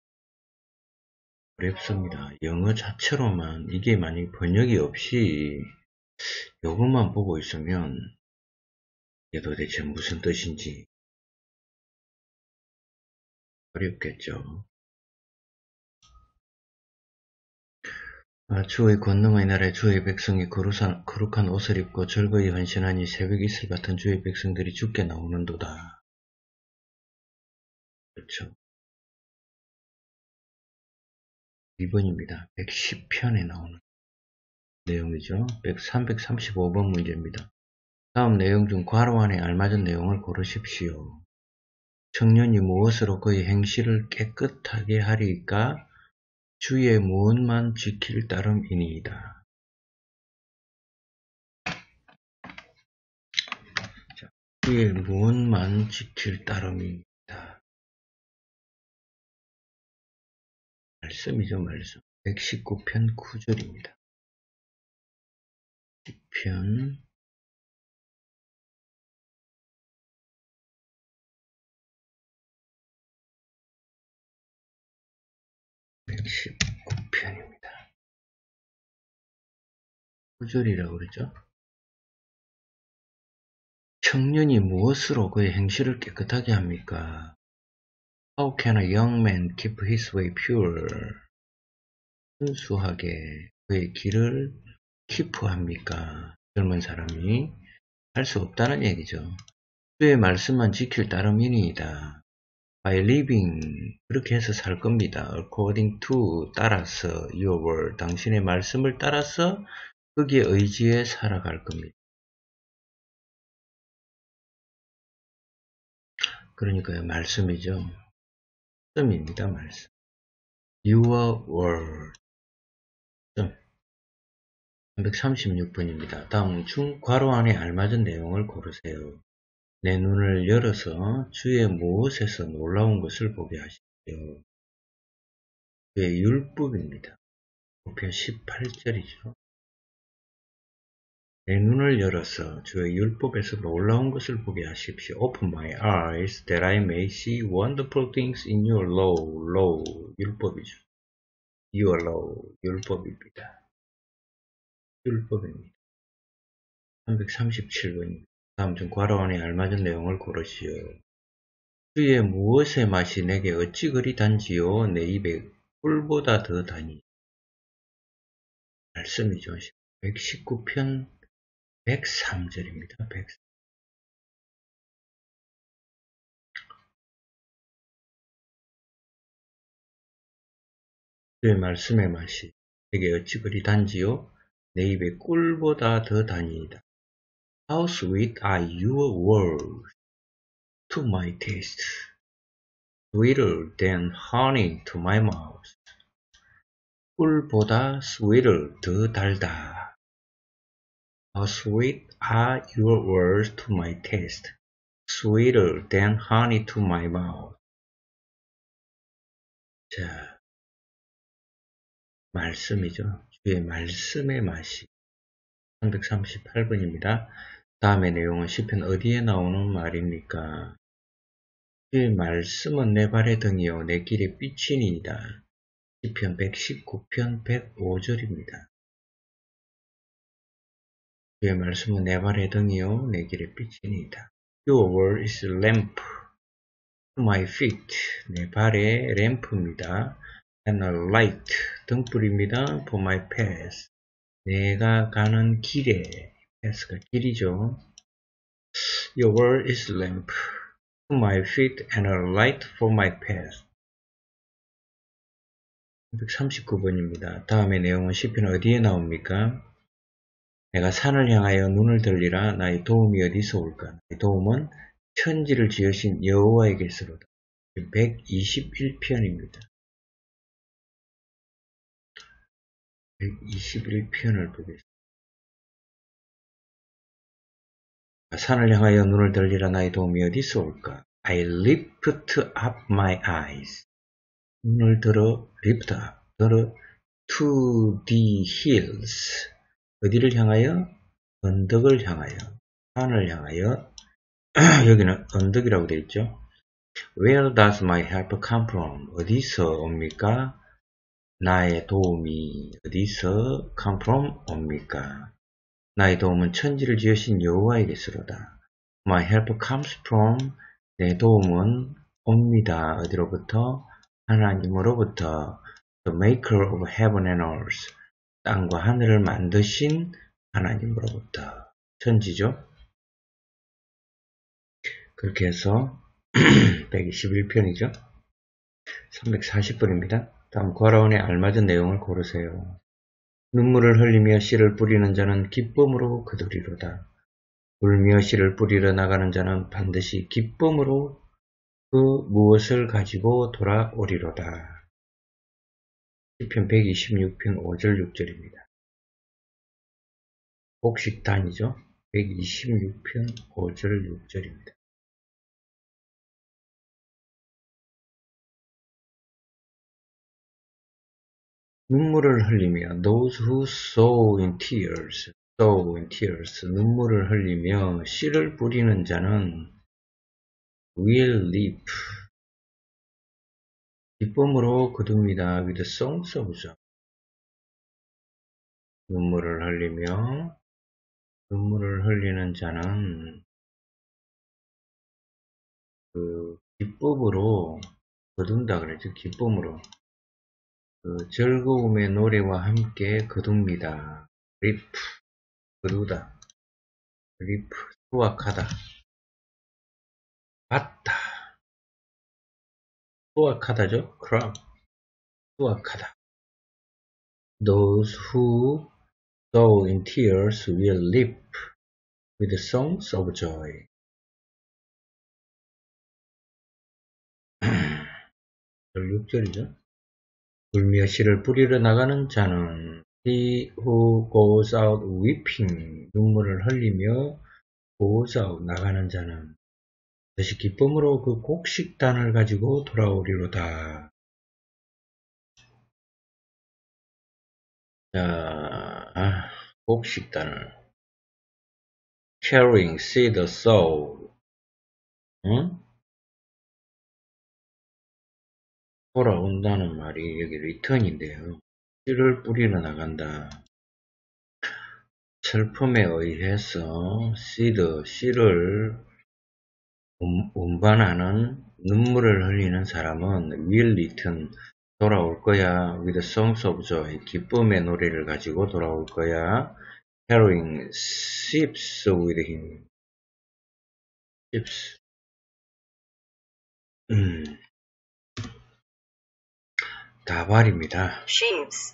어렵습니다. 영어 자체로만 이게 만약 번역이 없이 요것만 보고 있으면 이게 도대체 무슨 뜻인지 어렵겠죠. 주의 권능의 날에 주의 백성이 거룩한 옷을 입고 즐거이 헌신하니 새벽 이슬 같은 주의 백성들이 죽게 나오는도다. 그렇죠. 2번입니다. 110편에 나오는 내용이죠. 335번 문제입니다. 다음 내용 중 괄호 안에 알맞은 내용을 고르십시오. 청년이 무엇으로 그의 행실을 깨끗하게 하리까? 주의 무엇만 지킬 따름이니이다. 주의 무엇만 지킬 따름이니이다. 말씀이죠, 말씀. 119편 9절입니다. 10편 119편입니다. 9절이라고 그러죠. 청년이 무엇으로 그의 행실을 깨끗하게 합니까? How can a young man keep his way pure? 순수하게 그의 길을 keep합니까? 젊은 사람이 할 수 없다는 얘기죠. 주의 말씀만 지킬 따름이니이다. By living, 그렇게 해서 살 겁니다. According to, 따라서, your word, 당신의 말씀을 따라서 거기에 의지해 살아갈 겁니다. 그러니까요, 말씀이죠. 말씀입니다, 말씀. Your word. 336번입니다. 다음 중 괄호 안에 알맞은 내용을 고르세요. 내 눈을 열어서 주의 무엇에서 놀라운 것을 보게 하십시오. 주의 율법입니다. 목표 18절이죠. 내 눈을 열어서 주의 율법에서 놀라운 것을 보게 하십시오. Open my eyes that I may see wonderful things in your law. law, 율법이죠. Your law, 율법입니다. 율법입니다. 337번입니다. 다음 중 괄호 안에 알맞은 내용을 고르시오. 주의 무엇의 맛이 내게 어찌 그리 단지요? 내 입에 꿀보다 더 다니. 말씀이죠. 119편 103절입니다. 103. 주의 말씀의 맛이 내게 어찌 그리 단지요? 내 입에 꿀보다 더 다니이다. How sweet are your words to my taste, sweeter than honey to my mouth. 꿀보다 sweeter, 더 달다. How sweet are your words to my taste, sweeter than honey to my mouth. 자, 말씀이죠. 주의 말씀의 맛이. 338번입니다. 다음의 내용은 시편 어디에 나오는 말입니까? 이 말씀은 내 발의 등이요 내 길의 빛이니이다. 시편 119편 105절입니다. 그의 말씀은 내 발의 등이요 내 길의 빛이니이다. Your word is a lamp to my feet. 내 발의 램프입니다. And a light, 등불입니다. For my path. 내가 가는 길에, path가 길이죠. Your word is a lamp to my feet and a light for my path. 139번입니다. 다음의 내용은 시편 어디에 나옵니까? 내가 산을 향하여 눈을 들리라. 나의 도움이 어디서 올까? 나의 도움은 천지를 지으신 여호와에게서로다. 121편입니다. 121편을 보겠습니다. 산을 향하여 눈을 들리라. 나의 도움이 어디서 올까? I lift up my eyes. 눈을 들어 lift up, 들어 to the hills. 어디를 향하여? 언덕을 향하여, 산을 향하여. 여기는 언덕이라고 되어 있죠. Where does my help come from? 어디서 옵니까? 나의 도움이 어디서 come from 옵니까? 나의 도움은 천지를 지으신 여호와에게서로다. My help comes from, 내 도움은 옵니다. 어디로부터? 하나님으로부터. The maker of heaven and earth. 땅과 하늘을 만드신 하나님으로부터. 천지죠. 그렇게 해서 121편이죠. 340번입니다. 다음 과라운에 알맞은 내용을 고르세요. 눈물을 흘리며 씨를 뿌리는 자는 기쁨으로 거두리로다. 울며 씨를 뿌리러 나가는 자는 반드시 기쁨으로 그 무엇을 가지고 돌아오리로다. 시편 126편 5절 6절입니다. 곡식단이죠. 126편 5절 6절입니다. 눈물을 흘리며 those who sow in tears, 눈물을 흘리며 씨를 뿌리는 자는 will reap, 기쁨으로 거둡니다. with songs of joy. 눈물을 흘리는 자는 그 기쁨으로 거둔다 그랬죠. 기쁨으로. 그 즐거움의 노래와 함께 거둡니다. reap, 거두다. reap, 수확하다. 받다. 수확하다죠. crop, 수확하다. Those who sow in tears will reap with songs of joy. 6절이죠. 울며 씨를 뿌리러 나가는 자는 he who goes out weeping, 눈물을 흘리며 goes out, 나가는 자는 다시 기쁨으로 그 곡식단을 가지고 돌아오리로다. 자, 곡식단을 carrying seed sow, 응? 돌아온다는 말이 여기 return인데요. 씨를 뿌리러 나간다. 슬픔에 의해서 씨를 운반하는, 눈물을 흘리는 사람은 will return, 돌아올 거야. with songs of joy, 기쁨의 노래를 가지고 돌아올 거야. carrying sheaves with him, sheaves. 다발입니다. sheaves,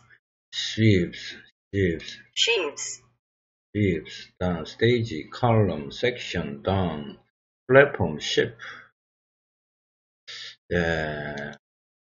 다음 stage, column, section, down, platform, ship. 예,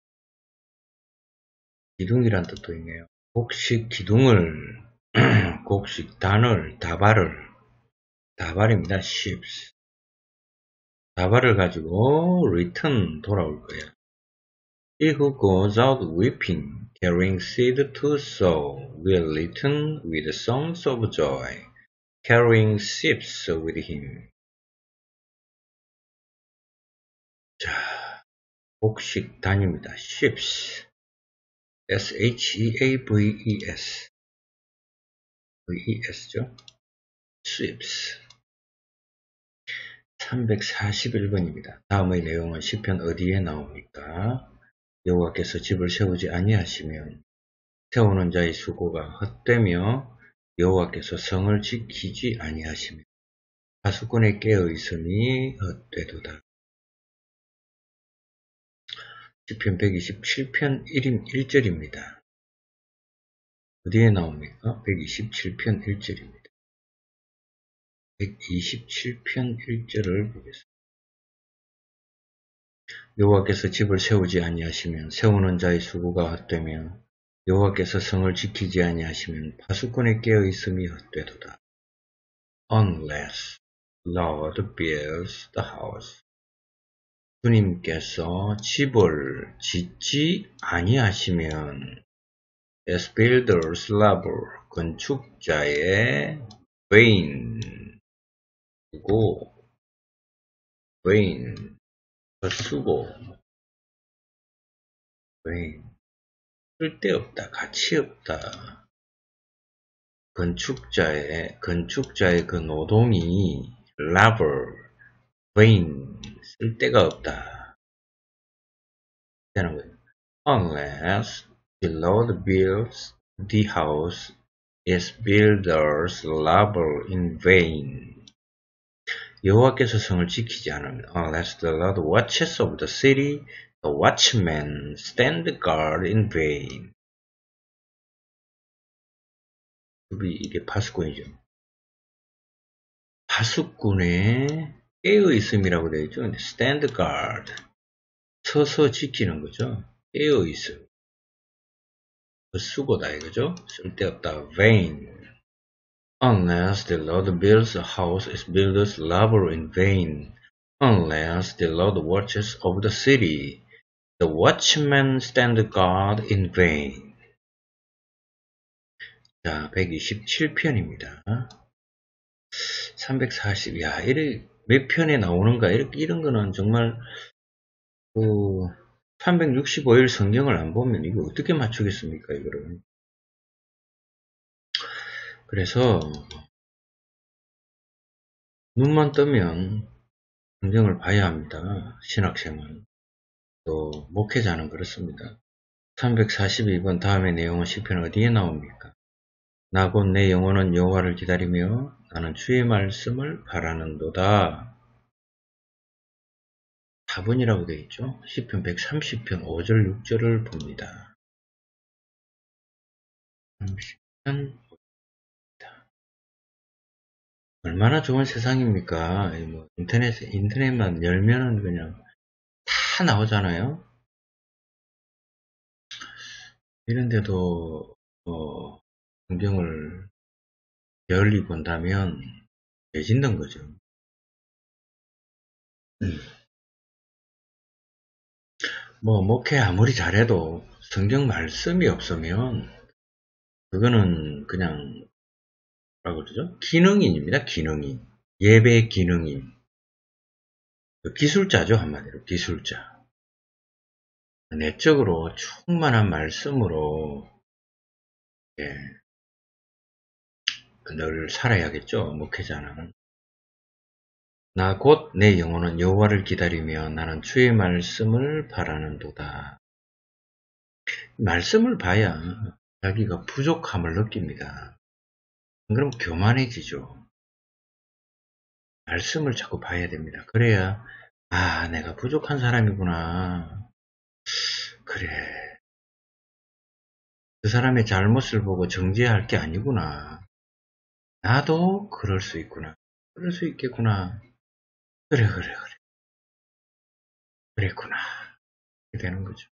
기둥이란 뜻도 있네요. 곡식 기둥을, 곡식 단을, 다발입니다. ships. 다발을 가지고 return, 돌아올 거야. He who goes out weeping, carrying seed to sow, will return with songs of joy. carrying ships with him. 자, 복식 단위입니다. ships, S-H-E-A-V-E-S, V-E-S죠. ships. 341번입니다. 다음의 내용은 시편 어디에 나옵니까? 여호와께서 집을 세우지 아니하시면 세우는 자의 수고가 헛되며 여호와께서 성을 지키지 아니하시면 파수꾼의 깨어 있음이 헛되도다. 시편 127편 1절입니다. 어디에 나옵니까? 127편 1절입니다. 127편 1절을 보겠습니다. 여호와께서 집을 세우지 아니하시면 세우는 자의 수고가 헛되며 여호와께서 성을 지키지 아니하시면 파수꾼의 깨어 있음이 헛되도다. Unless Lord builds the house. 주님께서 집을 짓지 아니하시면 as builders labor, 건축자의 vain, vain, 수고, vain, 쓸데없다, 가치없다. 건축자의 그 노동이 labor, vain, 쓸데가 없다. 되는 거예요. Unless the Lord builds the house, its builders labor in vain. 여호와께서 성을 지키지 않으면 unless the Lord watches over the city, the watchmen stand guard in vain. 이게 파수꾼이죠. 파수꾼의 깨어 있음이라고 되어 있죠. stand guard, 서서 지키는 거죠. 깨어 있음. 그 수고다 이거죠. 쓸데없다. vain. Unless the Lord builds a house, its builders labor in vain. Unless the Lord watches over the city, the watchmen stand guard in vain. 자, 127편입니다. 340, 야, 몇 편에 나오는가? 이런 거는 정말, 365일 성경을 안 보면 이거 어떻게 맞추겠습니까, 이거를. 그래서, 눈만 뜨면 성경을 봐야 합니다. 신학생활. 또, 목회자는 그렇습니다. 342번 다음의 내용은 시편 어디에 나옵니까? 나 곧 내 영혼은 여호와를 기다리며 나는 주의 말씀을 바라는도다. 4번이라고 되어 있죠. 시편 130편 5절 6절을 봅니다. 30편 얼마나 좋은 세상입니까? 뭐 인터넷만 열면은 그냥 다 나오잖아요. 이런데도 성경을 게을리 본다면 죄짓는 거죠. 뭐 목회 아무리 잘해도 성경 말씀이 없으면 그거는 그냥 뭐라고 그러죠? 기능인입니다. 기능인. 예배 기능인. 기술자죠. 한마디로 기술자. 내적으로 충만한 말씀으로 늘 살아야겠죠. 목회자는. 나 곧 내 영혼은 여호와를 기다리며 나는 주의 말씀을 바라는도다. 말씀을 봐야 자기가 부족함을 느낍니다. 그럼 교만해지죠. 말씀을 자꾸 봐야 됩니다. 그래야 내가 부족한 사람이구나. 그래. 그 사람의 잘못을 보고 정죄할 게 아니구나. 나도 그럴 수 있구나. 그럴 수 있겠구나. 그래. 그랬구나. 이렇게 되는 거죠.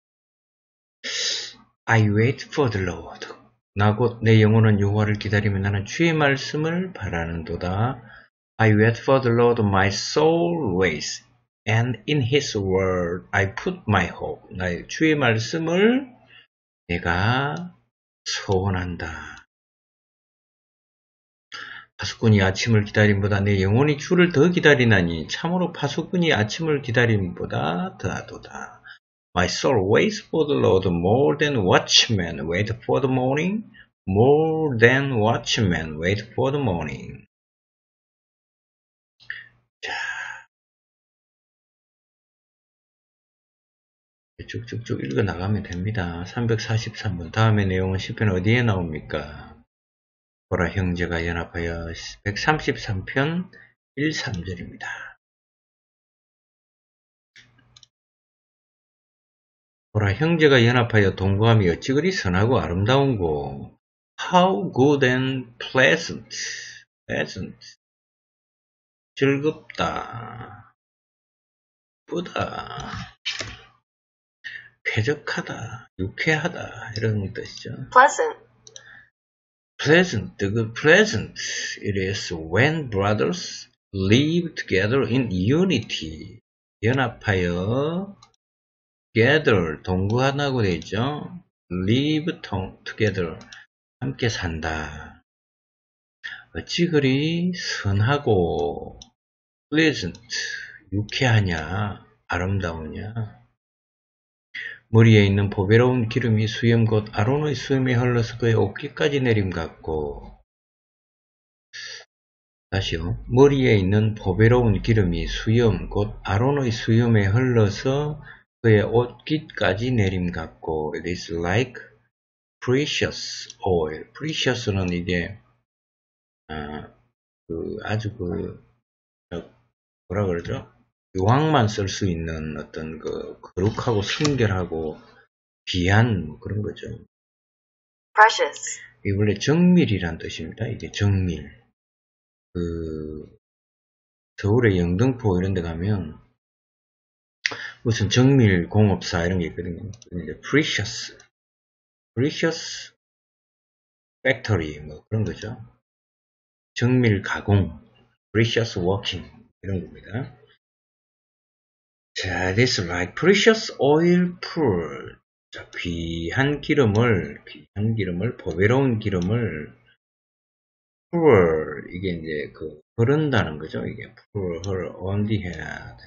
I wait for the Lord. 나 곧 내 영혼은 여호와를 기다리며 나는 주의 말씀을 바라는도다. I wait for the Lord, my soul waits, and in His word I put my hope. 나의 주의 말씀을 내가 소원한다. 파수꾼이 아침을 기다림보다 내 영혼이 주를 더 기다리나니 참으로 파수꾼이 아침을 기다림보다 더하도다. My soul waits for the Lord more than watchmen wait for the morning. More than watchmen wait for the morning. 자, 쭉쭉쭉 읽어 나가면 됩니다. 343번. 다음의 내용은 시편 어디에 나옵니까? 보라 형제가 연합하여 133편 1, 3절입니다. 보라 형제가 연합하여 동거함이 어찌 그리 선하고 아름다운고. How good and pleasant. 즐겁다. 뿌다. 쾌적하다. 유쾌하다. 이런 뜻이죠. Pleasant. It is when brothers live together in unity. 연합하여 together 동거하다고 되죠. live together 함께 산다. 어찌 그리 선하고 pleasant 유쾌하냐 아름다우냐. 머리에 있는 보배로운 기름이 수염 곧 아론의 수염에 흘러서 그의 옷깃까지 내림 같고. 다시요. 머리에 있는 보배로운 기름이 수염 곧 아론의 수염에 흘러서 그의 옷깃까지 내림 같고. It is like precious oil. precious는 이게 아주 뭐라 그러죠? 유황만 쓸 수 있는 어떤 거룩하고 순결하고 귀한 그런 거죠. Precious. 이게 원래 정밀이란 뜻입니다. 이게 정밀. 서울의 영등포 이런 데 가면 무슨 정밀 공업사 이런 게 있거든요. 이제 precious factory 뭐 그런 거죠. 정밀 가공, precious working 이런 겁니다. 자, this like precious oil pool. 자, 귀한 기름을 보배로운 기름을 pour 이게 이제 흐른다는 거죠. 이게 pour on the head.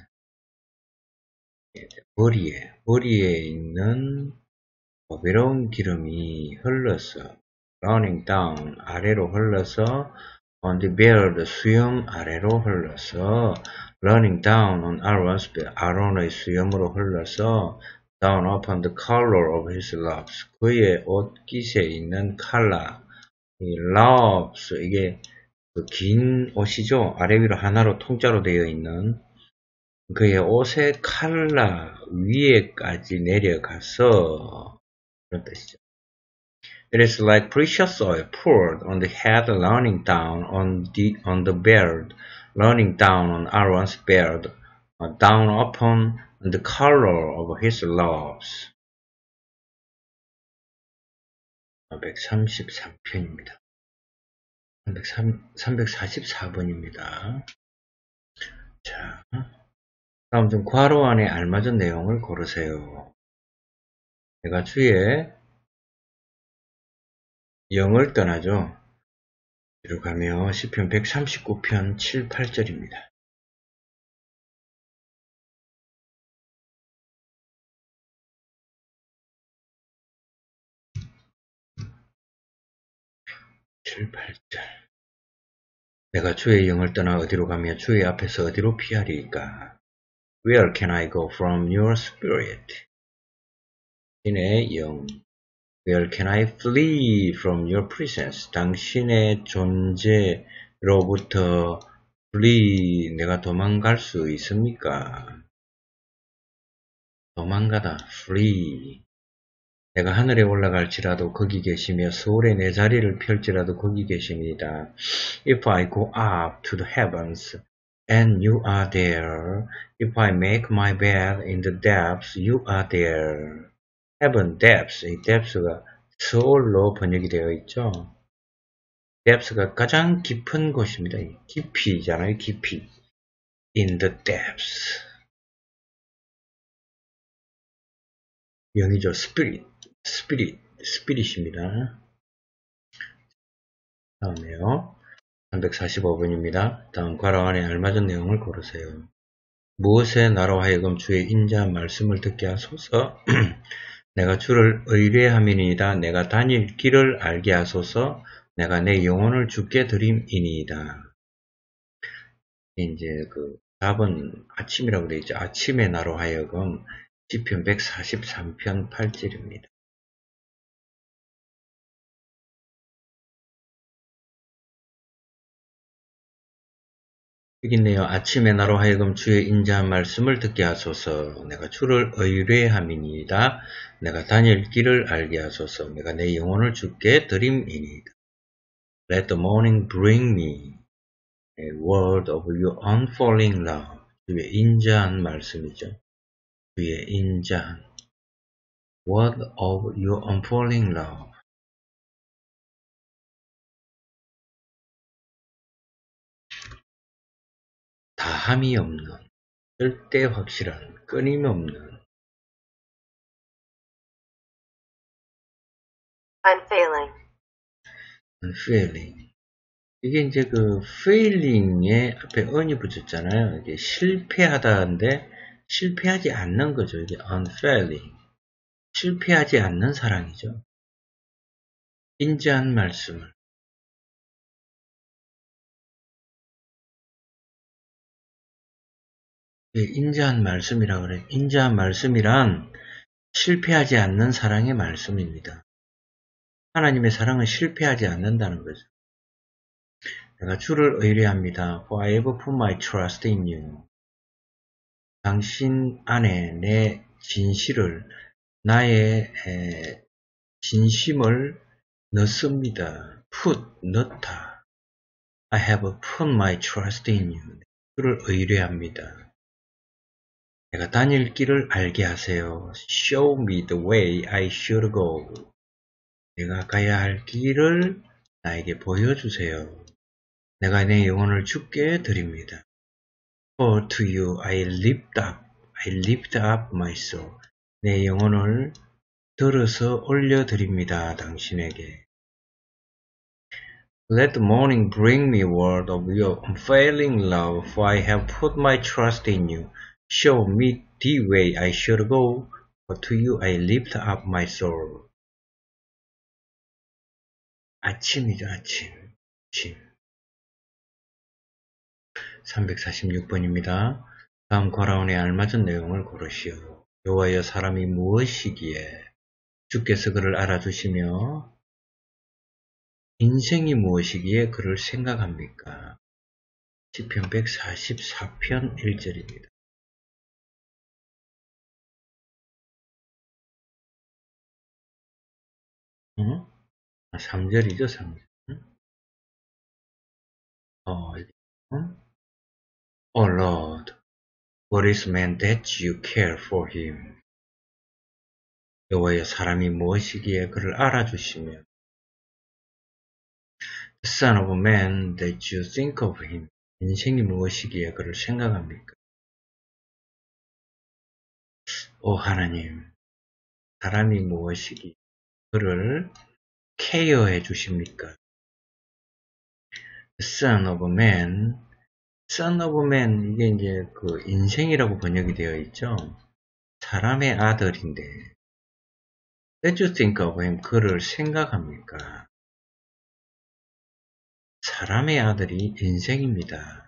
머리에 있는 보배로운 기름이 흘러서 running down 아래로 흘러서 on the beard 수염 아래로 흘러서 running down on Aaron's beard 아론의 수염으로 흘러서 down upon the collar of his lobes 그의 옷깃에 있는 칼라 이 lobes 이게 긴 옷이죠. 아래 위로 하나로 통짜로 되어 있는 그의 옷의 칼라 위에까지 내려가서 그런 뜻이죠. It is like precious oil poured on the head, running down on the beard, running down on Aaron's beard, down upon the collar of his lobes. 133편입니다. 344번입니다. 자, 다음 좀 괄호 안에 알맞은 내용을 고르세요. 내가 주에 0을 떠나죠. 뒤로 가며 시편 139편 7, 8절입니다. 내가 주의 영을 떠나 어디로 가며 주의 앞에서 어디로 피하리까? Where can I go from your spirit? 당신의 영. Where can I flee from your presence? 당신의 존재로부터 flee, 내가 도망갈 수 있습니까? 도망가다, flee. 내가 하늘에 올라갈지라도 거기 계시며 서울에 내 자리를 펼지라도 거기 계십니다. If I go up to the heavens and you are there, if I make my bed in the depths, you are there. heaven, depths, 이 depths가 서울로 번역이 되어 있죠. depths가 가장 깊은 곳입니다. 깊이잖아요, 깊이. In the depths. 영이죠, spirit입니다. 다음에요. 345번입니다. 다음 괄호 안에 알맞은 내용을 고르세요. 무엇에 나로 하여금 주의 인자한 말씀을 듣게 하소서. 내가 주를 의뢰함이니이다. 내가 다닐 길을 알게 하소서. 내가 내 영혼을 주께 드림이니이다. 이제 그 답은 아침이라고 되어 있죠. 아침에 나로 하여금 시편 143편 8절입니다. 여기 있네요. 아침에 나로 하여금 주의 인자한 말씀을 듣게 하소서. 내가 주를 의뢰함이니이다. 내가 다닐 길을 알게 하소서. 내가 내 영혼을 주께 드림이니이다. Let the morning bring me a word of your unfailing love. 주의 인자한 말씀이죠. 주의 인자한 word of your unfailing love. 다함이 없는, 절대 확실한, 끊임없는, Unfailing. unfailing. 이게 이제 그 failing에 앞에 on이 붙였잖아요. 이게 실패하다인데 실패하지 않는 거죠. 이게 unfailing. 실패하지 않는 사랑이죠. 인자한 말씀을. 인자한 말씀이라고 그래요. 인자한 말씀이란 실패하지 않는 사랑의 말씀입니다. 하나님의 사랑은 실패하지 않는다는 거죠. 내가 주를 의뢰합니다. For I have put my trust in you. 당신 안에 내 진실을, 나의 진심을 넣습니다. put, 넣다. I have put my trust in you. 주를 의뢰합니다. 내가 다닐 길을 알게 하세요. Show me the way I should go. 내가 가야 할 길을 나에게 보여주세요. 내가 내 영혼을 주께 드립니다. For to you I lift up my soul. 내 영혼을 들어서 올려드립니다. 당신에게. Let the morning bring me word of your unfailing love, for I have put my trust in you. Show me the way I should go, for to you I lift up my soul. 아침이죠, 아침. 346번입니다. 다음 괄호원에 알맞은 내용을 고르시오. 여호와여 사람이 무엇이기에 주께서 그를 알아주시며 인생이 무엇이기에 그를 생각합니까? 시편 144편 1절입니다. 응? 3절이죠, 3절. 응? Oh Lord, what is man that you care for him? 여호와여 사람이 무엇이기에 그를 알아주시며 The son of man that you think of him. 인생이 무엇이기에 그를 생각합니까? 오 하나님, 사람이 무엇이기에 그를 케어해 주십니까? The son of man, son of man, 이게 이제 그 인생이라고 번역이 되어 있죠. 사람의 아들인데, That you think of him, 그를 생각합니까? 사람의 아들이 인생입니다.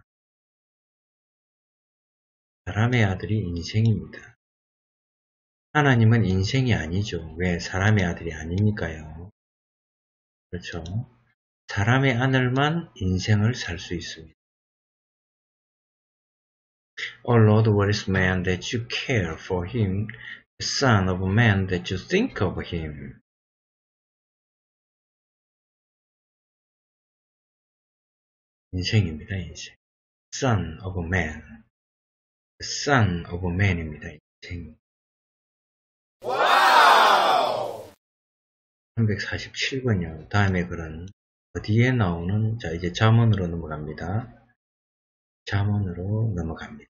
사람의 아들이 인생입니다. 하나님은 인생이 아니죠. 왜? 사람의 아들이 아니니까요. 그렇죠? 사람의 아들만 인생을 살 수 있습니다. Oh Lord, what is man that you care for him? The son of man that you think of him. 인생입니다, 인생. Son of man. The son of man입니다, 인생. 347번이요. 다음에 글은 어디에 나오는, 자, 이제 잠언으로 넘어갑니다. 잠언으로 넘어갑니다.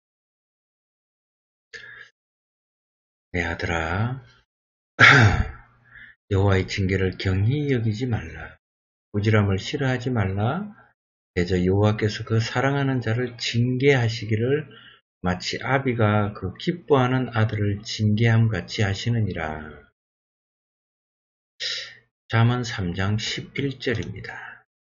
내 아들아, 여호와의 징계를 경히 여기지 말라. 꾸지람을 싫어하지 말라. 대저 여호와께서 그 사랑하는 자를 징계하시기를 마치 아비가 그 기뻐하는 아들을 징계함 같이 하시느니라. 잠언 3장 11절입니다.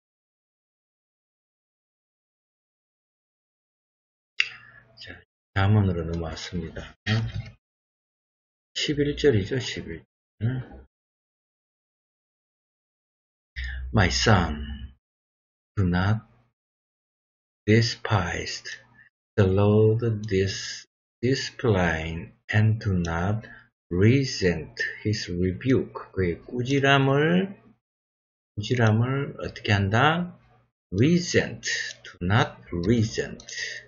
자, 잠언으로 넘어왔습니다. 11절이죠, 11절. My son, do not despise the Lord discipline and do not resent his rebuke. 그의 꾸지람을 어떻게 한다? resent, do not resent.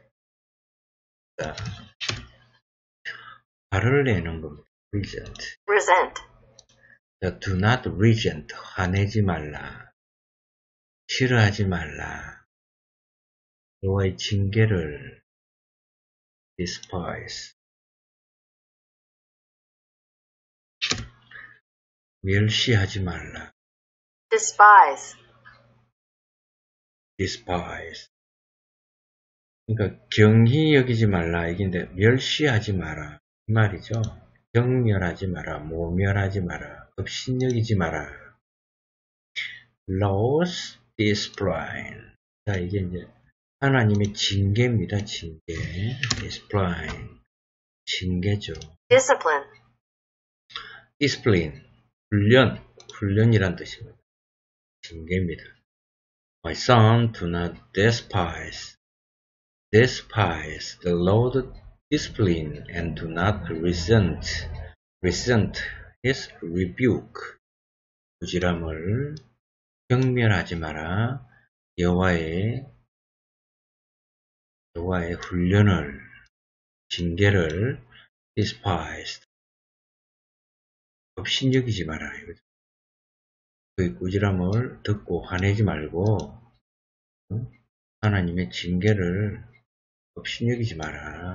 화를 내는 겁니다. resent. resent, do not resent, 화내지 말라. 싫어하지 말라. 여호와의 징계를 despise. 멸시하지 말라. despise, despise. 그러니까 경히 여기지 말라 이긴데 멸시하지 마라 이 말이죠. 경멸하지 마라, 모멸하지 마라, 업신여기지 마라. Lord's discipline. 자, 이게 이제 하나님의 징계입니다. 징계. discipline. 징계죠. discipline, discipline. 훈련이란 뜻입니다. 징계입니다. My son, do not despise the Lord's discipline and do not resent his rebuke. 꾸지람을 경멸하지 마라. 여호와의 훈련을, 징계를 despise, 업신여기지 마라. 이거죠. 그의 꾸지람을 듣고 화내지 말고 하나님의 징계를 업신여기지 마라.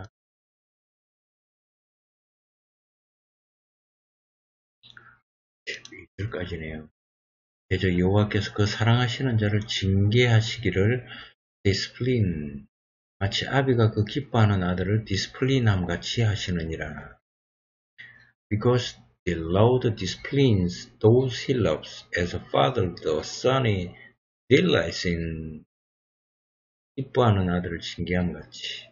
12절까지네요. 대저 여호와께서 그 사랑하시는 자를 징계하시기를 discipline, 마치 아비가 그 기뻐하는 아들을 디스플린함 같이 하시느니라. Because the Lord disciplines those he loves, as a father the son delights in. 기뻐하는 아들을 징계함 같이.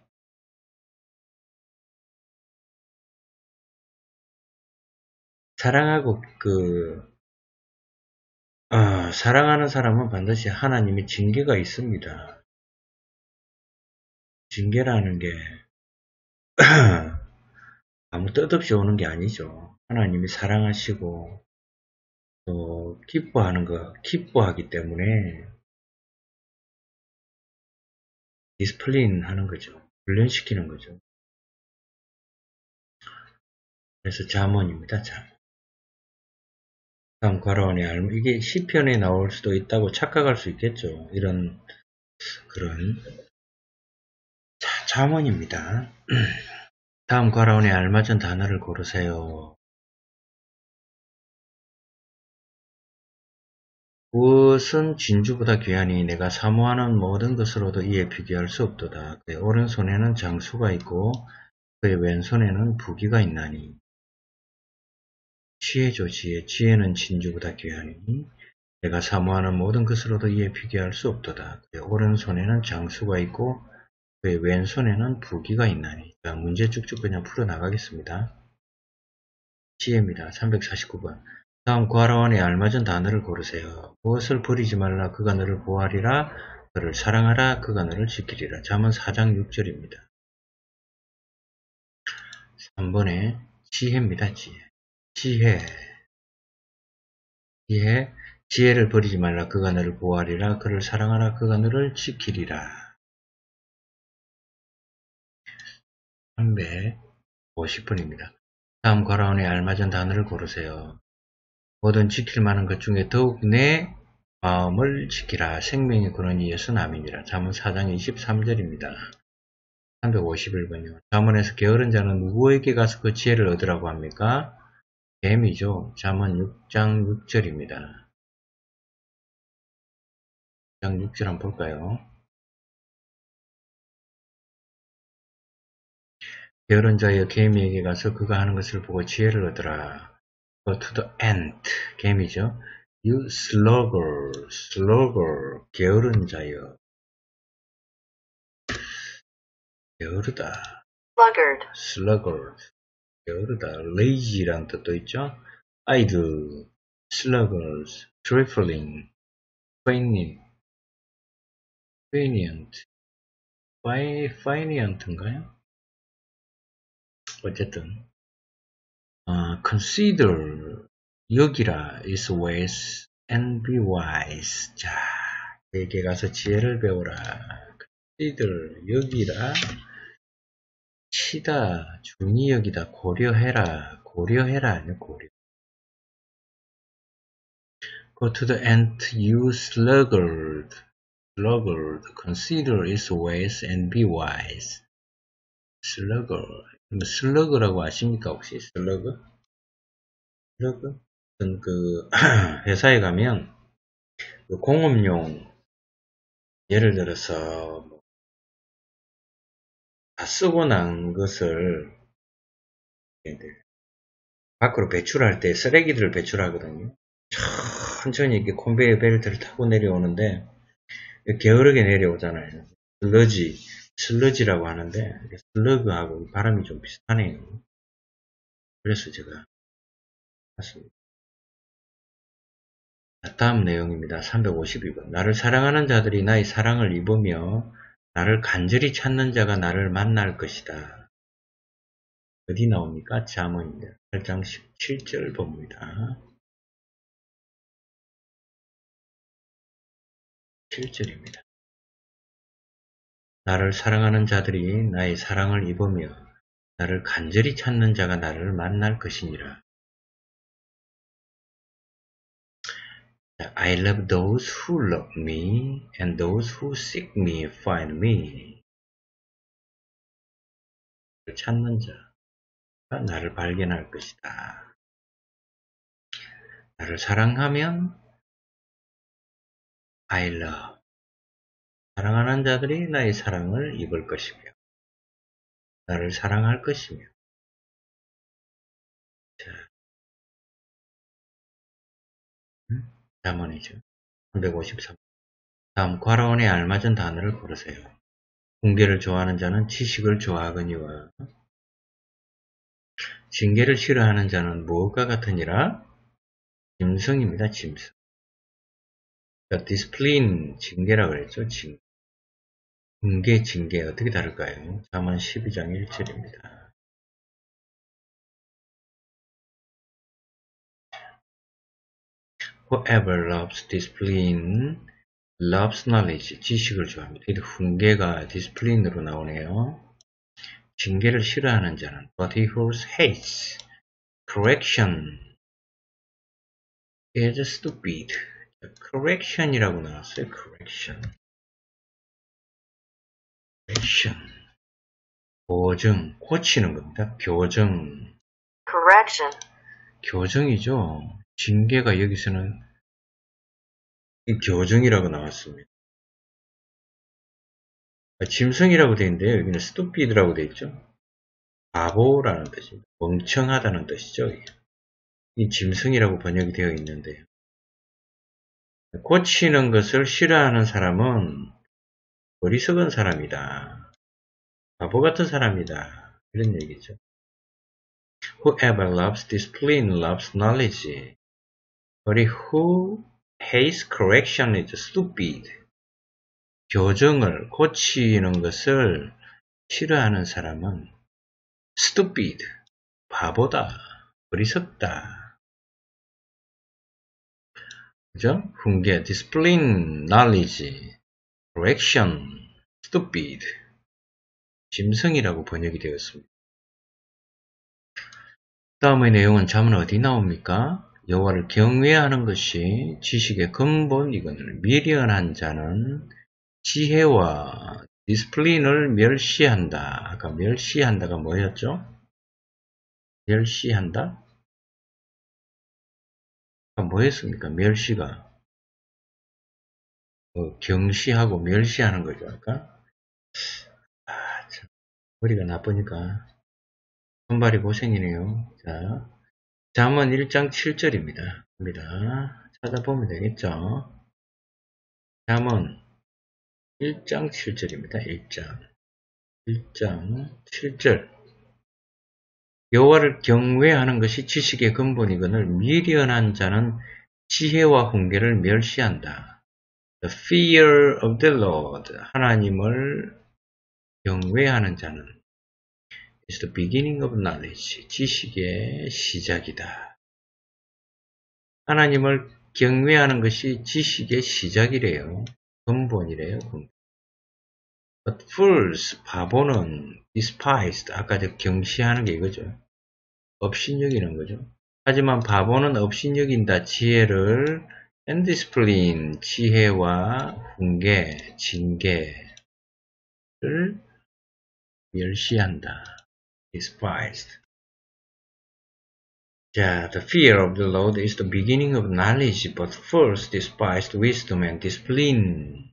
사랑하는 사람은 반드시 하나님의 징계가 있습니다. 징계라는 게 아무 뜻없이 오는 게 아니죠. 하나님이 사랑하시고 또 기뻐하기 때문에 디스플린 하는 거죠. 훈련시키는 거죠. 그래서 잠언입니다. 잠언. 다음 괄호원의 알마. 이게 시편에 나올 수도 있다고 착각할 수 있겠죠. 이런 그런 잠언입니다. 다음 괄호원에 알맞은 단어를 고르세요. 무엇은 진주보다 귀하니 내가 사모하는 모든 것으로도 이에 비교할 수 없도다. 그의 오른손에는 장수가 있고 그의 왼손에는 부귀가 있나니. 지혜죠, 지혜. 지혜는 진주보다 귀하니 내가 사모하는 모든 것으로도 이에 비교할 수 없도다. 그의 오른손에는 장수가 있고 그의 왼손에는 부귀가 있나니. 자, 문제 쭉쭉 그냥 풀어나가겠습니다. 지혜입니다. 349번. 다음 괄호원에 알맞은 단어를 고르세요. 무엇을 버리지 말라 그가 너를 보호하리라. 그를 사랑하라 그가 너를 지키리라. 잠언 4장 6절입니다. 3번에 지혜입니다. 지혜를 버리지 말라 그가 너를 보호하리라. 그를 사랑하라 그가 너를 지키리라. 350번입니다. 다음 괄호원에 알맞은 단어를 고르세요. 모든 지킬 만한 것 중에 더욱 내 마음을 지키라. 생명의 근원이 예수 남이니라. 잠언 4장 23절입니다. 351번이요. 잠언에서 게으른 자는 누구에게 가서 그 지혜를 얻으라고 합니까? 뱀이죠. 잠언 6장 6절입니다. 6장 6절 한번 볼까요? 게으른 자여 개미에게 가서 그가 하는 것을 보고 지혜를 얻으라. Go to the ant. 개미죠. You sluggard, sluggard, 게으른 자여. 게으르다. sluggard, sluggard, 게으르다. lazy란 뜻도 있죠. idle, sluggards, trifling, fainéant, fainéant인가요? 어쨌든 consider, 여기라, is wise and be wise. 자, 에게 가서 지혜를 배우라. consider, 여기라, 치다, 중히 여기다, 고려해라. 아니요, 고려. Go to the ant, you sluggard, consider its ways and be wise. sluggard. 슬러그라고 아십니까, 혹시? 슬러그? 어떤 회사에 가면, 공업용, 예를 들어서, 다 쓰고 난 것을, 밖으로 배출할 때 쓰레기들을 배출하거든요. 천천히 이렇게 컨베이어 벨트를 타고 내려오는데, 게으르게 내려오잖아요. 슬러지라고 하는데, 슬러그하고 바람이 좀 비슷하네요. 그래서 제가 봤습니다. 다음 내용입니다. 352번. 나를 사랑하는 자들이 나의 사랑을 입으며 나를 간절히 찾는 자가 나를 만날 것이다. 어디 나옵니까? 잠언입니다. 8장 17절 봅니다. 7절입니다. 나를 사랑하는 자들이 나의 사랑을 입으며 나를 간절히 찾는 자가 나를 만날 것이니라. I love those who love me, and those who seek me find me. 찾는 자가 나를 발견할 것이다. 나를 사랑하면 I love. 사랑하는 자들이 나의 사랑을 입을 것이며 나를 사랑할 것이며. 자, 잠언이죠. 353. 다음 괄호원에 알맞은 단어를 고르세요. 훈계를 좋아하는 자는 지식을 좋아하거니와 징계를 싫어하는 자는 무엇과 같으니라? 짐승입니다. 짐승. 그러니까 디스플린, 징계라고 그랬죠. 훈계, 징계 어떻게 다를까요? 잠언 12장 1절입니다. Whoever loves discipline loves knowledge. 지식을 좋아합니다. 훈계가 디스플린으로 나오네요. 징계를 싫어하는 자는 but he who hates correction is stupid. correction이라고 나왔어요. correction. 보정, 고치는 겁니다. 교정. correction, 교정이죠. 징계가 여기서는 교정이라고 나왔습니다. 짐승이라고 되어 있는데요. 여기는 stupid라고 되어 있죠. 바보라는 뜻입니다. 멍청하다는 뜻이죠. 이 짐승이라고 번역이 되어 있는데요. 고치는 것을 싫어하는 사람은 어리석은 사람이다. 바보 같은 사람이다. 이런 얘기죠. Whoever loves discipline loves knowledge. But who hates correction is stupid. 교정을, 고치는 것을 싫어하는 사람은 stupid, 바보다, 어리석다. 그죠? 훈계, discipline, knowledge, correction, stupid. 짐승이라고 번역이 되었습니다. 다음의 내용은 잠언 어디 나옵니까? 여호와를 경외하는 것이 지식의 근본이거늘 미련한 자는 지혜와 디스플린을 멸시한다. 아까 멸시한다가 뭐였죠? 멸시한다? 뭐 했습니까? 멸시가. 경시하고 멸시하는 거죠. 아까? 참. 머리가 나쁘니까. 손발이 고생이네요. 자, 잠언 1장 7절입니다. 찾아보면 되겠죠? 잠언 1장 7절입니다. 1장 7절. 여호와를 경외하는 것이 지식의 근본이거늘 미련한 자는 지혜와 훈계를 멸시한다. The fear of the Lord, 하나님을 경외하는 자는 is the beginning of knowledge, 지식의 시작이다. 하나님을 경외하는 것이 지식의 시작이래요. 근본이래요. But fools, 바보는 despised, 아까 저 경시하는 게 이거죠. 업신여기는 거죠. 하지만 바보는 업신여긴다. 지혜를 and discipline, 지혜와 훈계, 징계를 멸시한다. despised. 자, the fear of the Lord is the beginning of knowledge, but fools despised wisdom and discipline.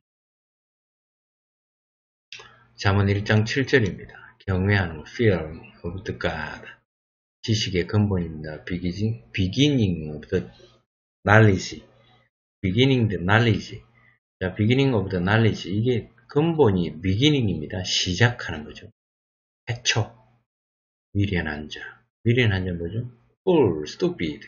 잠언 1장 7절입니다. 경외하는 fear of the God. 지식의 근본입니다. beginning of the knowledge. beginning the knowledge. 자, beginning of the knowledge. 이게 근본이 beginning입니다. 시작하는 거죠. 해초. 미련한 자. 미련한 자 뭐죠? fool, stupid.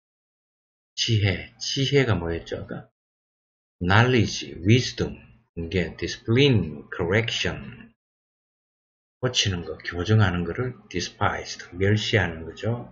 지혜가 뭐였죠? 아까? knowledge, wisdom. 이게 discipline, correction. 고치는 거, 교정하는 거를 despised, 멸시하는 거죠.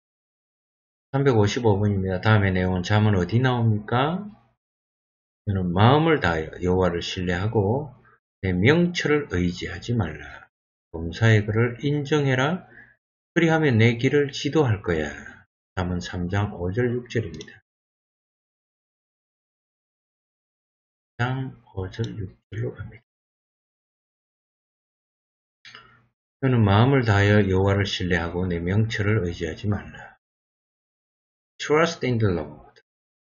355번입니다. 다음의 내용은 잠언 어디 나옵니까? 너는 마음을 다하여 여호와를 신뢰하고 내 명철을 의지하지 말라. 범사의 글을 인정해라. 그리하면 내 길을 지도할 거야. 잠언 3장 5절 6절입니다. 3장 5절 6절로 갑니다. 너는 마음을 다하여 여호와를 신뢰하고 내 명철을 의지하지 말라. Trust in the Lord.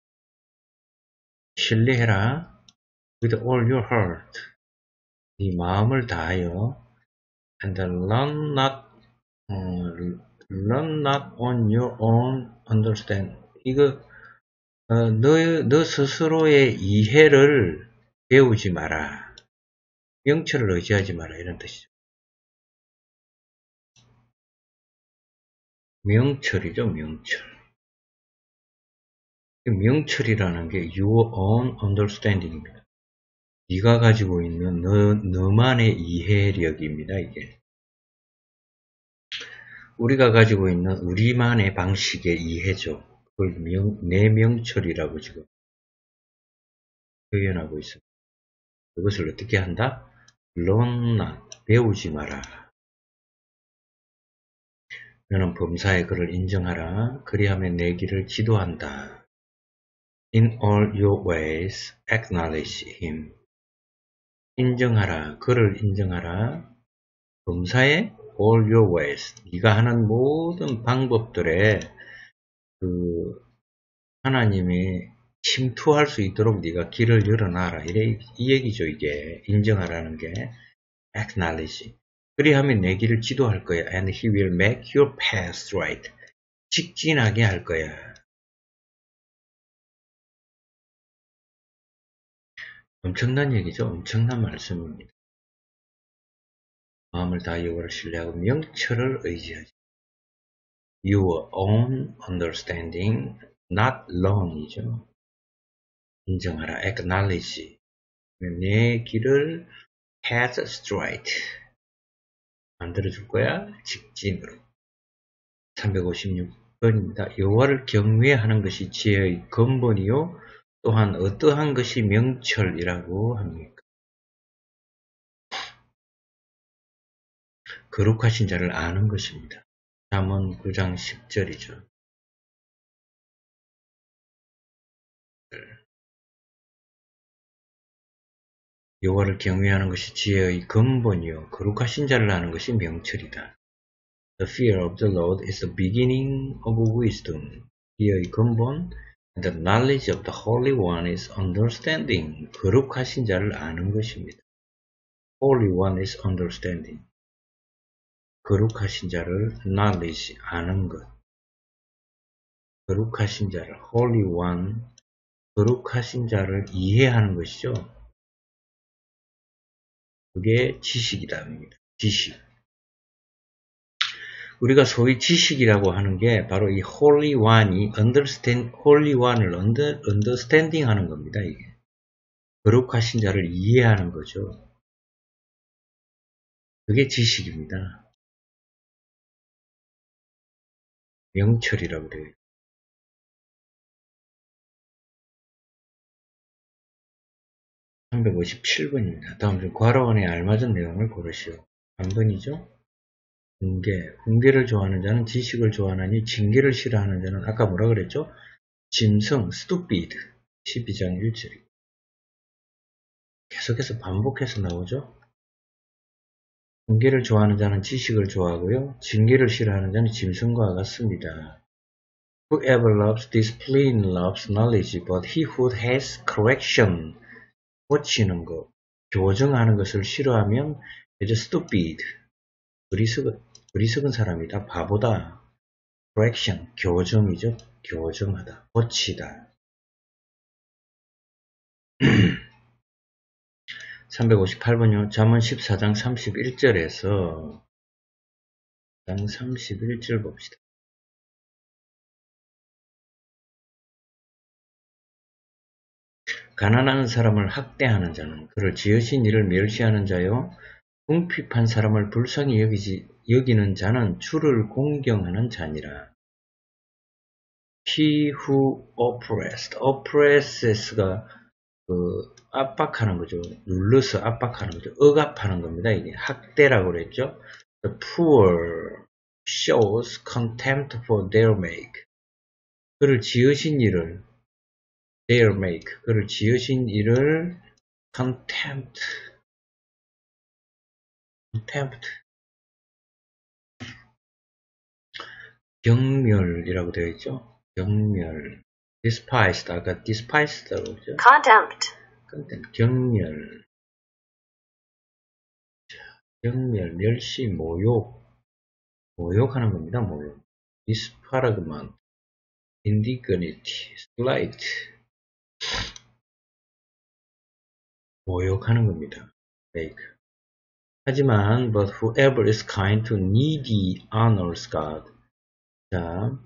신뢰해라. With all your heart. 네 마음을 다하여 and lean not on your own understanding. 이거 너 스스로의 이해를 배우지 마라. 명철을 의지하지 마라. 이런 뜻이죠. 명철이죠. 명철이라는 게 your own understanding입니다. 네가 가지고 있는 너만의 이해력입니다. 이게 우리가 가지고 있는 우리만의 방식의 이해죠. 그걸 내 명철이라고 지금 표현하고 있습니다. 그것을 어떻게 한다? learn not, 배우지 마라. 너는 범사의 그를 인정하라. 그리하면 내 길을 지도한다. In all your ways acknowledge him. 인정하라. 그를 인정하라. 범사의 all your ways. 네가 하는 모든 방법들에 하나님이 침투할 수 있도록 네가 길을 열어놔라. 이 얘기죠. 이게 인정하라는 게 acknowledge. 그리하면 내 길을 지도할 거야. And he will make your path straight. 직진하게 할 거야. 엄청난 얘기죠. 엄청난 말씀입니다. 마음을 다하여 여호와를 신뢰하고 명철을 의지하지. Your own understanding, not alone 이죠. 인정하라. acknowledge. 내 길을 path straight. 만들어줄 거야. 직진으로. 356번입니다. 여호와를 경외하는 것이 지혜의 근본이요. 또한 어떠한 것이 명철이라고 합니까? 거룩하신 자를 아는 것입니다. 잠언 9장 10절이죠. 여호와를 경외하는 것이 지혜의 근본이요. 거룩하신 자를 아는 것이 명철이다. The fear of the Lord is the beginning of wisdom. 지혜의 근본, The knowledge of the Holy One is understanding. 거룩하신 자를 아는 것입니다. Holy One is understanding. 거룩하신 자를 knowledge, 아는 것. 거룩하신 자를 Holy One, 거룩하신 자를 이해하는 것이죠. 그게 지식이다. 지식. 우리가 소위 지식이라고 하는 게 바로 이 Holy One이 Holy One을 understanding 하는 겁니다. 이게. 거룩하신 자를 이해하는 거죠. 그게 지식입니다. 명철이라고 돼요. 네. 357번입니다. 다음 중 괄호원에 알맞은 내용을 고르시오. 한 번이죠. 훈계를 좋아하는 자는 지식을 좋아하나니 징계를 싫어하는 자는 아까 뭐라 그랬죠? 짐승, stupid. 12장 1절이고. 계속해서 반복해서 나오죠. 훈계를 좋아하는 자는 지식을 좋아하고요. 징계를 싫어하는 자는 짐승과 같습니다. Whoever loves discipline loves knowledge, but he who hates correction, 고치는 것, 교정하는 것을 싫어하면 is stupid. 어리석은 사람이다. 바보다. correction, 교정이죠. 교정하다. 고치다. 358번요. 잠언 14장 31절에서 31절 봅시다. 가난한 사람을 학대하는 자는 그를 지으신 이를 멸시하는 자요. 궁핍한 사람을 불쌍히 여기는 자는 주를 공경하는 자니라. He who oppresses가 압박하는 거죠. 눌러서 압박하는 거죠. 억압하는 겁니다. 이게 학대라고 그랬죠. The poor shows contempt for their make. 그를 지으신 이를 their make. 그를 지으신 이를 contempt. 경멸이라고 되어 있죠. 경멸. despised. 아까 despised라고 그랬죠. contempt, 경멸. 멸시, 모욕하는 겁니다. 모욕. disparagement, indignity, slight. 모욕하는 겁니다. make. 하지만, but whoever is kind to needy honors God. 자,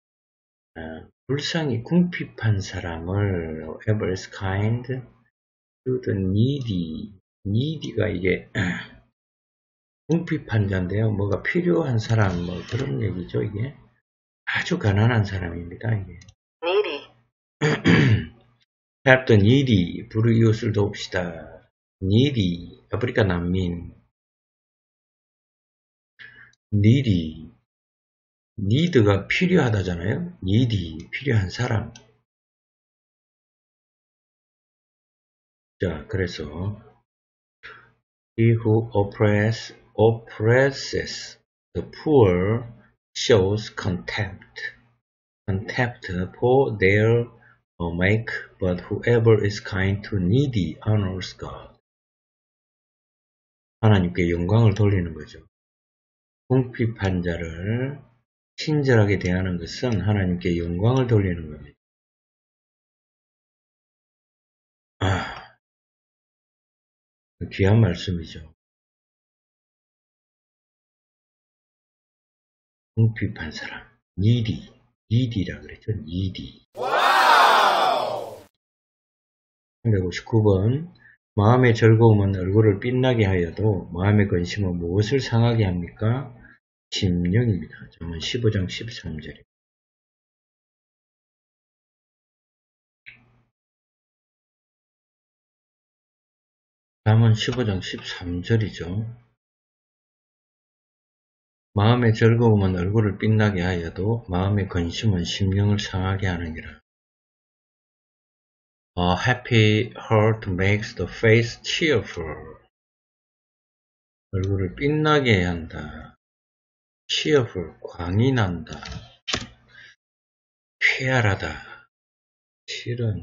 불쌍히 궁핍한 사람을 whoever is kind to the needy. needy가 이게 궁핍한 자인데요. 뭐가 필요한 사람, 뭐 그런 얘기죠. 이게 아주 가난한 사람입니다. 이게 needy, help the needy. 불우이웃을 돕시다. needy. 아프리카 난민. needy. need가 필요하다잖아요. needy. 필요한 사람. 자, 그래서 he who oppresses the poor shows contempt for their make, but whoever is kind to needy honors God. 하나님께 영광을 돌리는 거죠. 궁핍한 자를 친절하게 대하는 것은 하나님께 영광을 돌리는 겁니다. 귀한 말씀이죠. 궁핍한 사람, needy라 그랬죠. needy. 359번. 마음의 즐거움은 얼굴을 빛나게 하여도 마음의 근심은 무엇을 상하게 합니까? 심령입니다. 잠언 15장 13절입니다. 잠언 15장 13절이죠. 마음의 즐거움은 얼굴을 빛나게 하여도 마음의 근심은 심령을 상하게 하느니라. A happy heart makes the face cheerful. 얼굴을 빛나게 한다. cheerful, 광이 난다. 쾌활하다. 실은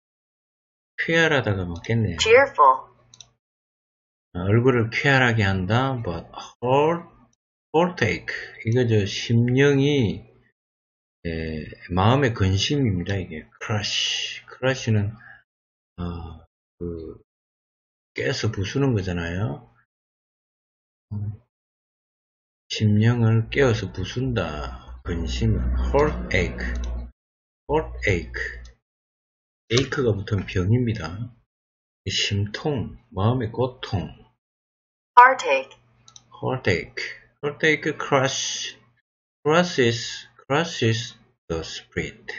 쾌활하다가 맞겠네요. cheerful, 얼굴을 쾌활하게 한다. but heartache. 이거 심령이 마음의 근심입니다. 이게 crush는 깨서 부수는 거잖아요. 심령을 깨어서 부순다. 근심은 heartache. ache가 붙은 병입니다. 심통, 마음의 고통. heartache, crushes the spirit.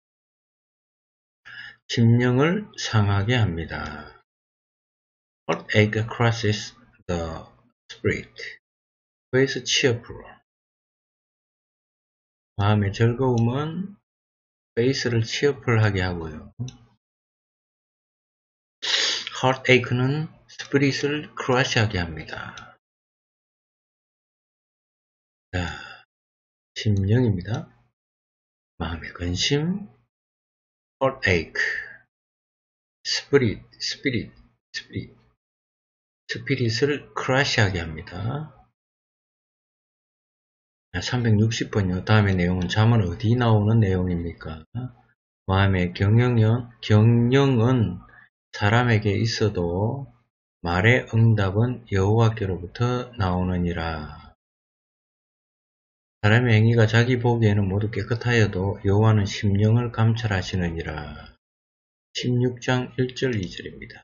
심령을 상하게 합니다. heartache crushes the spirit. 그래서 cheerful. 마음의 즐거움은 페이스를 cheerful하게 하고요. heartache는 스피릿을 crush하게 합니다. 자, 심령입니다. 마음의 근심, heartache, 스피릿을 crush하게 합니다. 360번요. 다음의 내용은 자문 어디 나오는 내용입니까? 마음의 경영은 사람에게 있어도 말의 응답은 여호와께로부터 나오느니라. 사람의 행위가 자기 보기에는 모두 깨끗하여도 여호와는 심령을 감찰하시느니라. 16장 1절 2절입니다.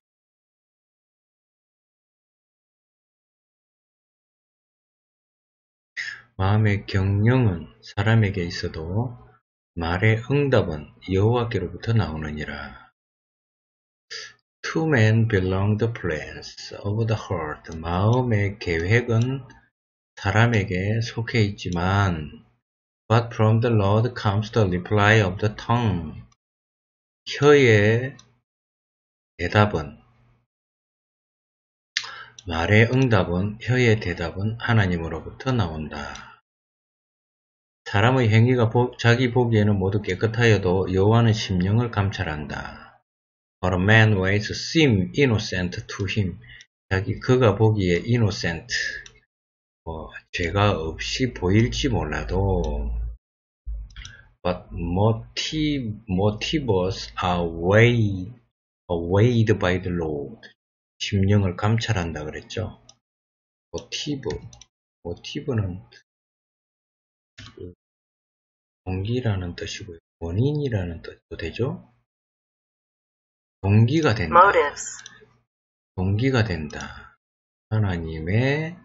마음의 경영은 사람에게 있어도 말의 응답은 여호와께로부터 나오느니라. To men belong the plans of the heart. 마음의 계획은 사람에게 속해 있지만 But from the Lord comes the reply of the tongue. 혀의 대답은 말의 응답은 혀의 대답은 하나님으로부터 나온다. 사람의 행위가 자기 보기에는 모두 깨끗하여도 여호와는 심령을 감찰한다. But a man's ways seem innocent to him. 그가 보기에 innocent, 죄가 없이 보일지 몰라도 But motives are weighed by the Lord. 심령을 감찰한다 그랬죠. 모티브는 동기라는 뜻이고요. 원인이라는 뜻도 되죠. 동기가 된다. motives, 동기가 된다. 하나님의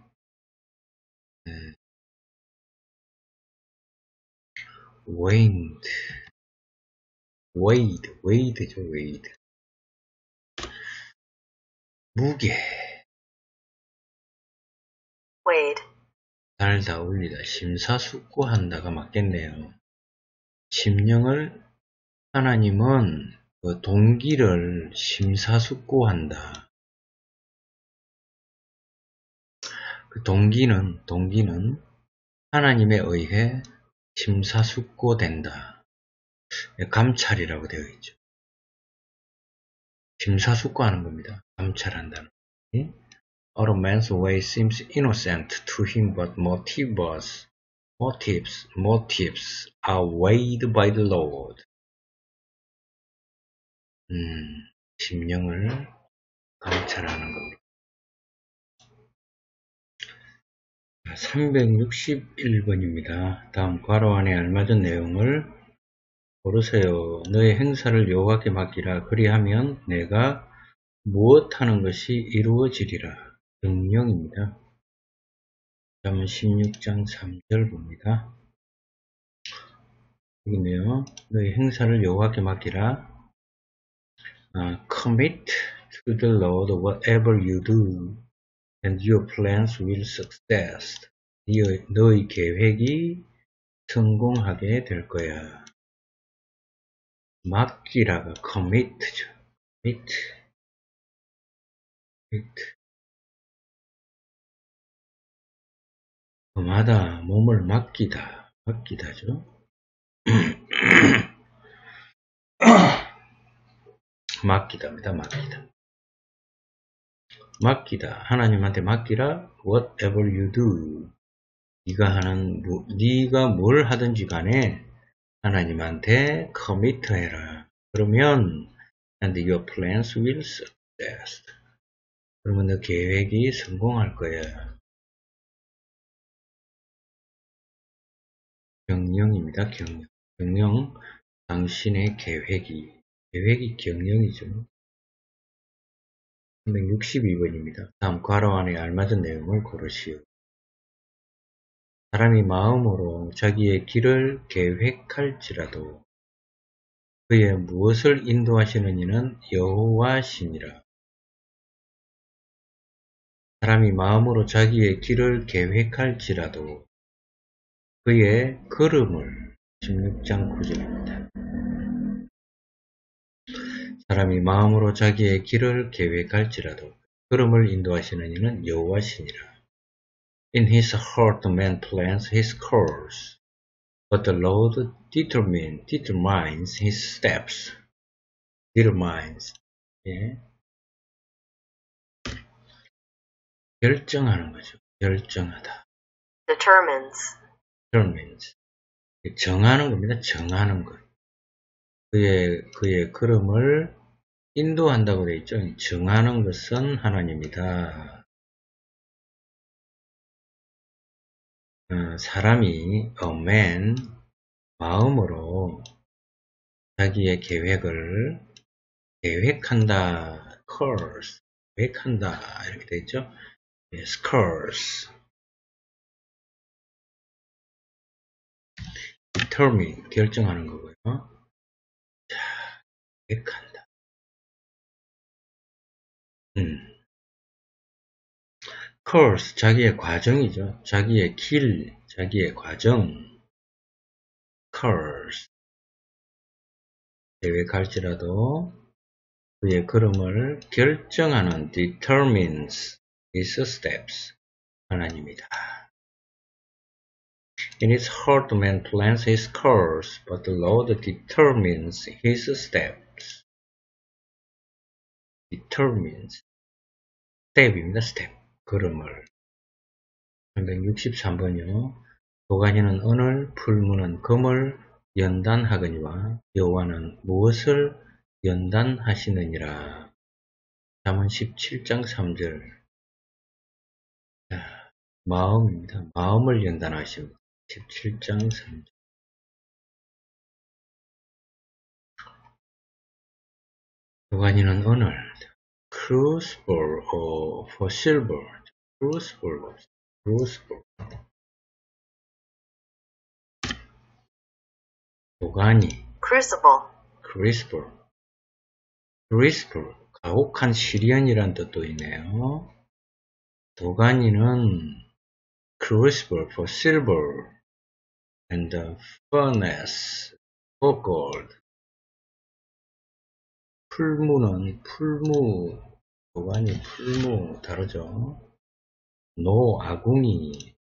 weight죠. 무게. weighed, 달다 올리다. 심사숙고한다가 맞겠네요. 심령을 하나님은 그 동기를 심사숙고한다. 그 동기는 하나님에 의해 심사숙고된다. 감찰이라고 되어 있죠. 심사숙고하는 겁니다. 감찰한다는. Out of man's way seems innocent to him, but motives are weighed by the Lord. 심령을 감찰하는 겁니다. 361번입니다. 다음 괄호 안에 알맞은 내용을 고르세요. 너의 행사를 여호와께 맡기라. 그리하면 내가 무엇하는 것이 이루어지리라. 명령입니다. 잠언 16장 3절 봅니다. 여기네요. 너의 행사를 여호와께 맡기라. Commit to the Lord whatever you do, and your plans will success. 너의 계획이 성공하게 될 거야. 맡기라가 commit죠. commit. 그마다 몸을 맡기다죠. 맡기다입니다. 맡기다. 하나님한테 맡기라. Whatever you do. 네가 뭘 하든지 간에 하나님한테 commit 해라. 그러면 and your plans will success. 그러면 너 계획이 성공할 거야. 경영입니다. 경영. 당신의 계획이 경영이죠. 362번입니다. 다음 괄호 안에 알맞은 내용을 고르시오. 사람이 마음으로 자기의 길을 계획할지라도 그의 무엇을 인도하시는 이는 여호와시니라. 사람이 마음으로 자기의 길을 계획할지라도 그의 걸음을 16장 9절입니다. 사람이 마음으로 자기의 길을 계획할지라도 걸음을 인도하시는 이는 여호와시니라. In his heart man plans his course, but the Lord determines his steps. determines. 예. 결정하는 거죠. 결정하다. determines. 정하는 겁니다. 정하는 것. 그의 걸음을 인도한다고 되어 있죠. 정하는 것은 하나님이다. 사람이 man 마음으로 자기의 계획을 계획한다. course 계획한다 이렇게 되어 있죠. yes, course determine 결정하는 거고요. 자, 계획한다. course 자기의 과정이죠. 자기의 길, 자기의 과정. course 계획할지라도 그의 걸음을 결정하는 determines his steps 하나님이다. In his heart man plans his course, but the Lord determines his steps. determines step입니다. step 걸음을. 363번이요. 도가니는 은을, 풀무는 금을 연단하거니와 여호와는 무엇을 연단하시느니라. 잠언 17장 3절. 자, 마음입니다. 마음을 연단하십니다. 17장 3절. 도가니는 은을, crucible for silver. crucible. 도가니, crucible, 가혹한 시련이란 뜻도 있네요. 도가니는 crucible for silver and the furnace for gold. 풀무는 도가니 풀무 다르죠. 아궁이,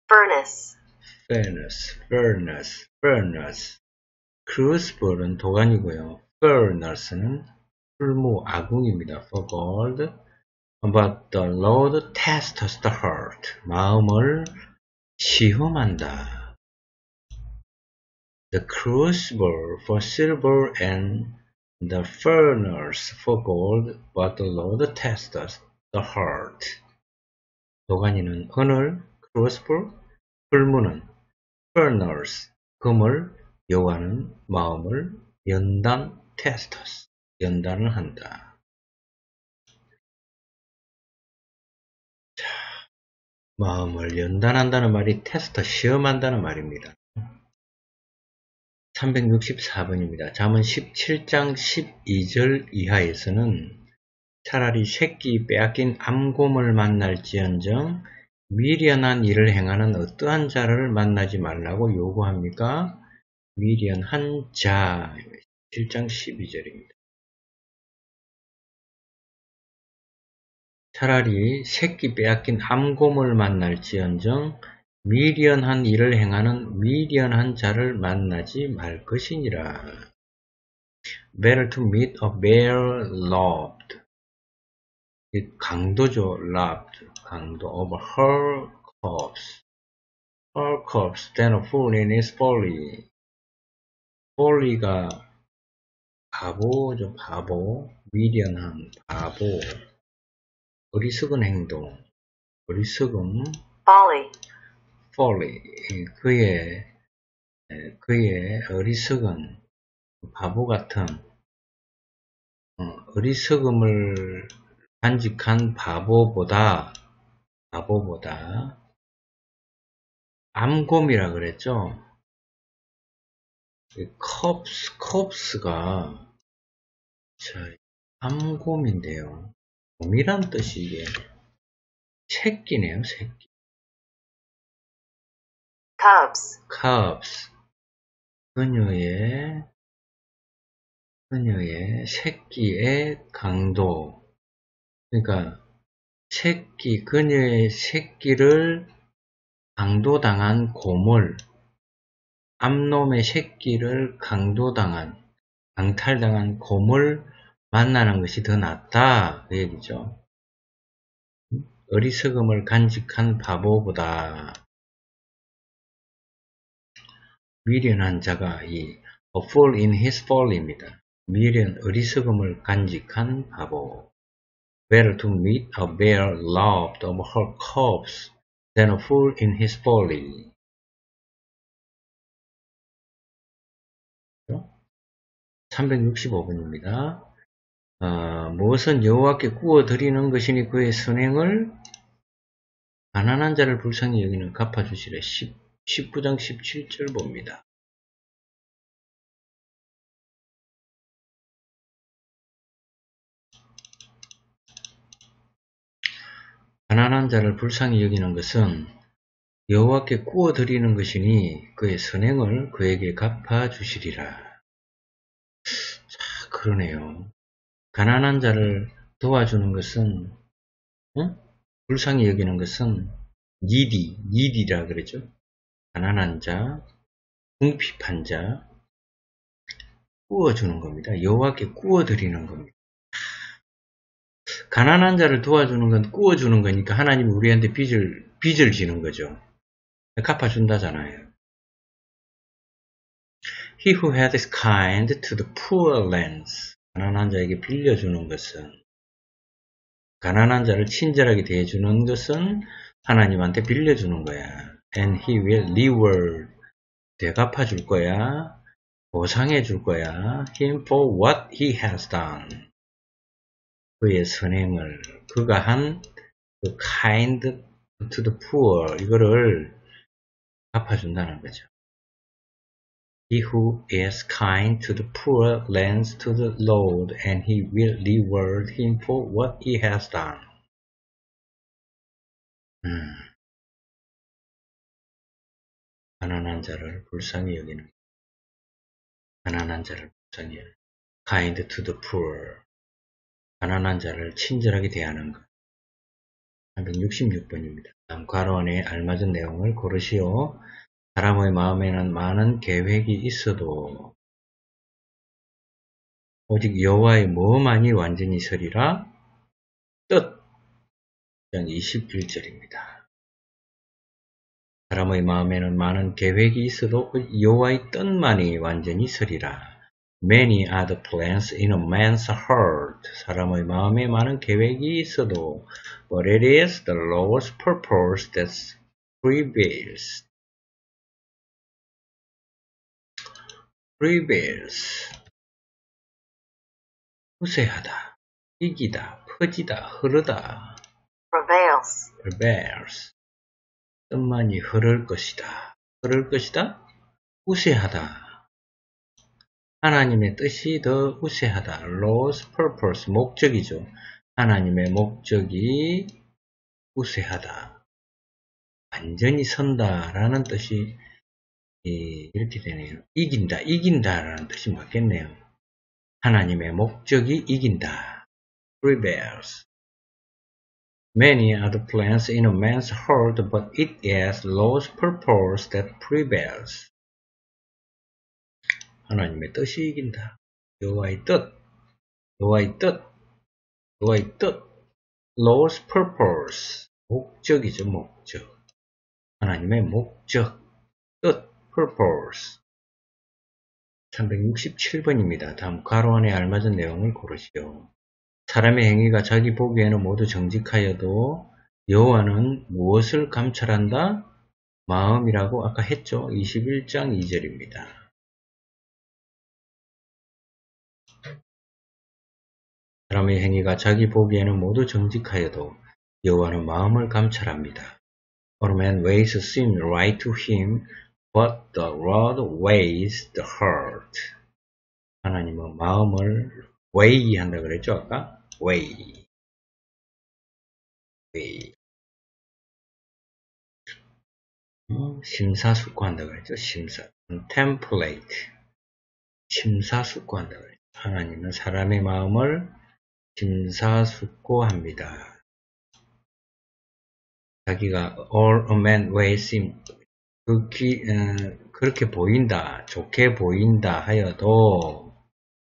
furnace. crucible은 도가니고요. furnace는 풀무 아궁입니다. for gold. But the Lord tests the heart. 마음을 시험한다. The crucible for silver and the furnace for gold, but the Lord tests the heart. 도가니는 은을, crucible, 풀무는 furnace, 금을, 여호와는 마음을 tests, 연단을 한다. 자, 마음을 연단한다는 말이 테스트, 시험한다는 말입니다. 364번입니다. 잠언 17장 12절 이하에서는 차라리 새끼 빼앗긴 암곰을 만날지언정 미련한 일을 행하는 어떠한 자를 만나지 말라고 요구합니까? 미련한 자. 17장 12절입니다. 차라리 새끼 빼앗긴 암곰을 만날지언정 미련한 일을 행하는 미련한 자를 만나지 말 것이니라. better to meet a bear loved. 이 강도죠. loved. 강도 of her corpse. her corpse than a fool in his folly. folly가 바보죠. 바보. 미련한 바보. 어리석은 행동. 어리석음. folly, folly. 그의 어리석은 바보 같은 어리석음을 간직한 바보보다 암곰이라 그랬죠. corpse가 암곰인데요. 곰이란 뜻이 이게 새끼네요. 새끼. cubs. 그녀의 새끼의 강도. 그러니까 그녀의 새끼를 강도당한 곰을, 암놈의 새끼를 강탈당한 곰을 만나는 것이 더 낫다. 그 얘기죠. 어리석음을 간직한 바보보다 미련한 자가 a fool in his folly입니다. 어리석음을 간직한 바보. Better to meet a bear loved of her corpse than a fool in his folly. 365번입니다. 무엇은 여호와께 구워 드리는 것이니 그의 선행을 가난한 자를 불쌍히 여기는 갚아주시래. 19장 17절 봅니다. 가난한 자를 불쌍히 여기는 것은 여호와께 구워 드리는 것이니 그의 선행을 그에게 갚아주시리라. 자, 그러네요. 가난한 자를 도와주는 것은, 불쌍히 여기는 것은 needy라 그러죠. 가난한 자, 궁핍한 자, 구워주는 겁니다. 여호와께 구워드리는 겁니다. 가난한 자를 도와주는 건 구워주는 거니까 하나님이 우리한테 빚을 지는 거죠. 갚아준다잖아요. He who hath is kind to the poor lends. 가난한 자에게 빌려주는 것은, 가난한 자를 친절하게 대해주는 것은 하나님한테 빌려주는 거야. And he will reward. 되갚아줄 거야. 보상해줄 거야. Him for what he has done. 그의 선행을, 그가 한 그 kind to the poor, 이거를 갚아준다는 거죠. He who is kind to the poor lends to the Lord, and he will reward him for what he has done. 가난한 자를 불쌍히 여기는, kind to the poor, 가난한 자를 친절하게 대하는 것. 366번입니다. 다음 괄호 안에 알맞은 내용을 고르시오. 사람의 마음에는 많은 계획이 있어도 오직 여호와의 뭐만이 완전히 서리라. 뜻. 21절입니다. 사람의 마음에는 많은 계획이 있어도 여호와의 뜻만이 완전히 서리라. Many are the plans in a man's heart. 사람의 마음에 많은 계획이 있어도 but it is the Lord's purpose that prevails. 후세하다, 이기다, 퍼지다, 흐르다. prevails. 뜻만이 흐를 것이다. 우세하다. 하나님의 뜻이 더 우세하다. Lord's purpose, 목적이죠. 하나님의 목적이 우세하다. 완전히 선다라는 뜻이 이렇게 되네요. 이긴다라는 뜻이 맞겠네요. 하나님의 목적이 이긴다. prevails. Many are the plans in a man's heart, but it is Lord's purpose that prevails. 하나님의 뜻이 이긴다. 여호와의 뜻, 여호와의 뜻, 여호와의 뜻, Lord's purpose, 목적이죠, 목적. 하나님의 목적, 뜻, purpose. 367번입니다. 다음 괄호 안에 알맞은 내용을 고르시오. 사람의 행위가 자기 보기에는 모두 정직하여도 여호와는 무엇을 감찰한다? 마음이라고 아까 했죠. 21장 2절입니다. 사람의 행위가 자기 보기에는 모두 정직하여도 여호와는 마음을 감찰합니다. For man ways seem right to him, but the Lord weighs the heart. 하나님은 마음을 weigh 한다 그랬죠, 아까? weigh. 심사숙고한다 그랬죠, 심사. contemplate. 심사숙고한다 그랬죠. 하나님은 사람의 마음을 심사숙고합니다. 자기가 all a man ways seem 그렇게 보인다, 좋게 보인다 하여도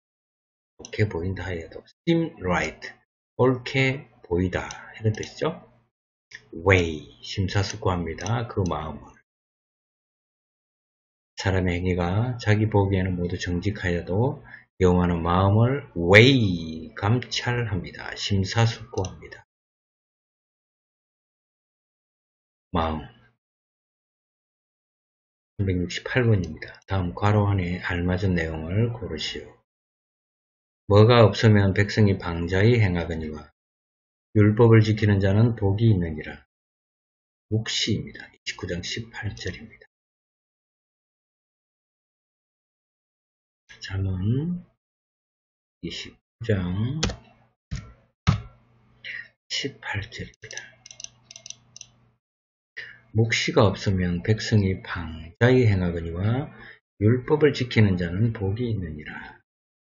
seem right, 옳게 보이다 이런 뜻이죠. weigh, 심사숙고합니다. 그 마음을. 사람의 행위가 자기 보기에는 모두 정직하여도 여호와는 마음을 weigh, 감찰합니다. 심사숙고합니다. 마음. 368번입니다. 다음 괄호 안에 알맞은 내용을 고르시오. 뭐가 없으면 백성이 방자히 행하거니와 율법을 지키는 자는 복이 있느니라. 묵시입니다. 29장 18절입니다. 잠언 29장 18절입니다. 묵시가 없으면 백성이 방자히 행하거니와 율법을 지키는 자는 복이 있느니라.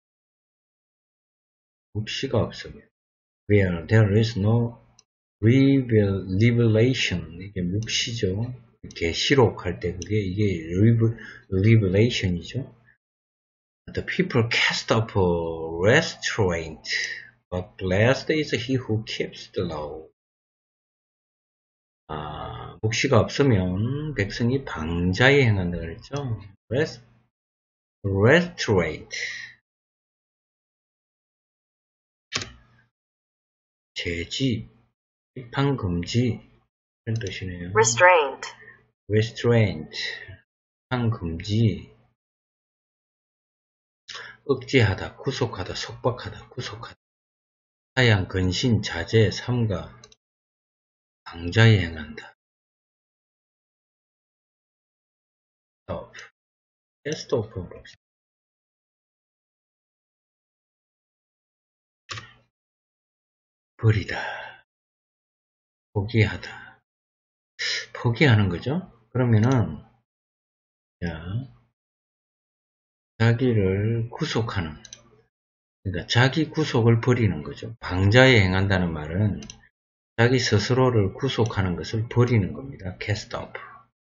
묵시가 없으면 where there is no revelation, 이게 묵시죠. 계시록 할 때 그게 이게 revelation이죠. The people cast up restraint, but blessed is he who keeps the law. 묵시가 없으면 백성이 방자히 행한다 그랬죠. restraint. 제지, 비판 금지 이런 뜻이네요. restraint, restraint, 비판 금지, 억제하다, 구속하다, 속박하다, 구속하다, 하향, 근신, 자제, 삼가, 방자히 행한다. cast off, 버리다, 포기하다, 포기하는 거죠. 그러면은 자기를 구속하는, 그러니까 자기 구속을 버리는 거죠. 방자에 행한다는 말은 자기 스스로를 구속하는 것을 버리는 겁니다. cast off.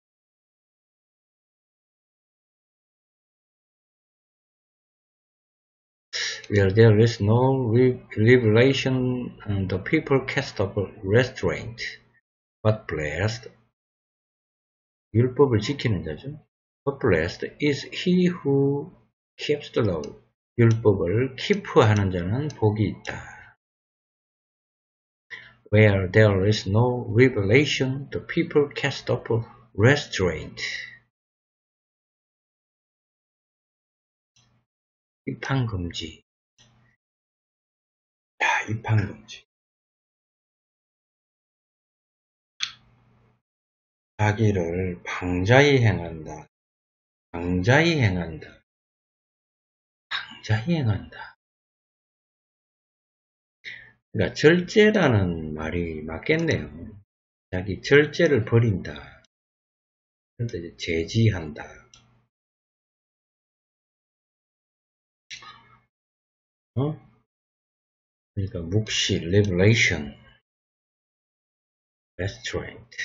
Where there is no revelation, the people cast off restraint, but blessed, 율법을 지키는 자죠. But blessed is he who keeps the law. 율법을 keep하는 자는 복이 있다. Where there is no revelation, the people cast off restraint. 입항금지. 입항금지. 자기를 방자히 행한다. 방자히 행한다. 방자히 행한다. 그러니까 절제라는 말이 맞겠네요. 자기 절제를 버린다. 그래서 이제 제지한다. 그러니까 묵시, revelation, restraint,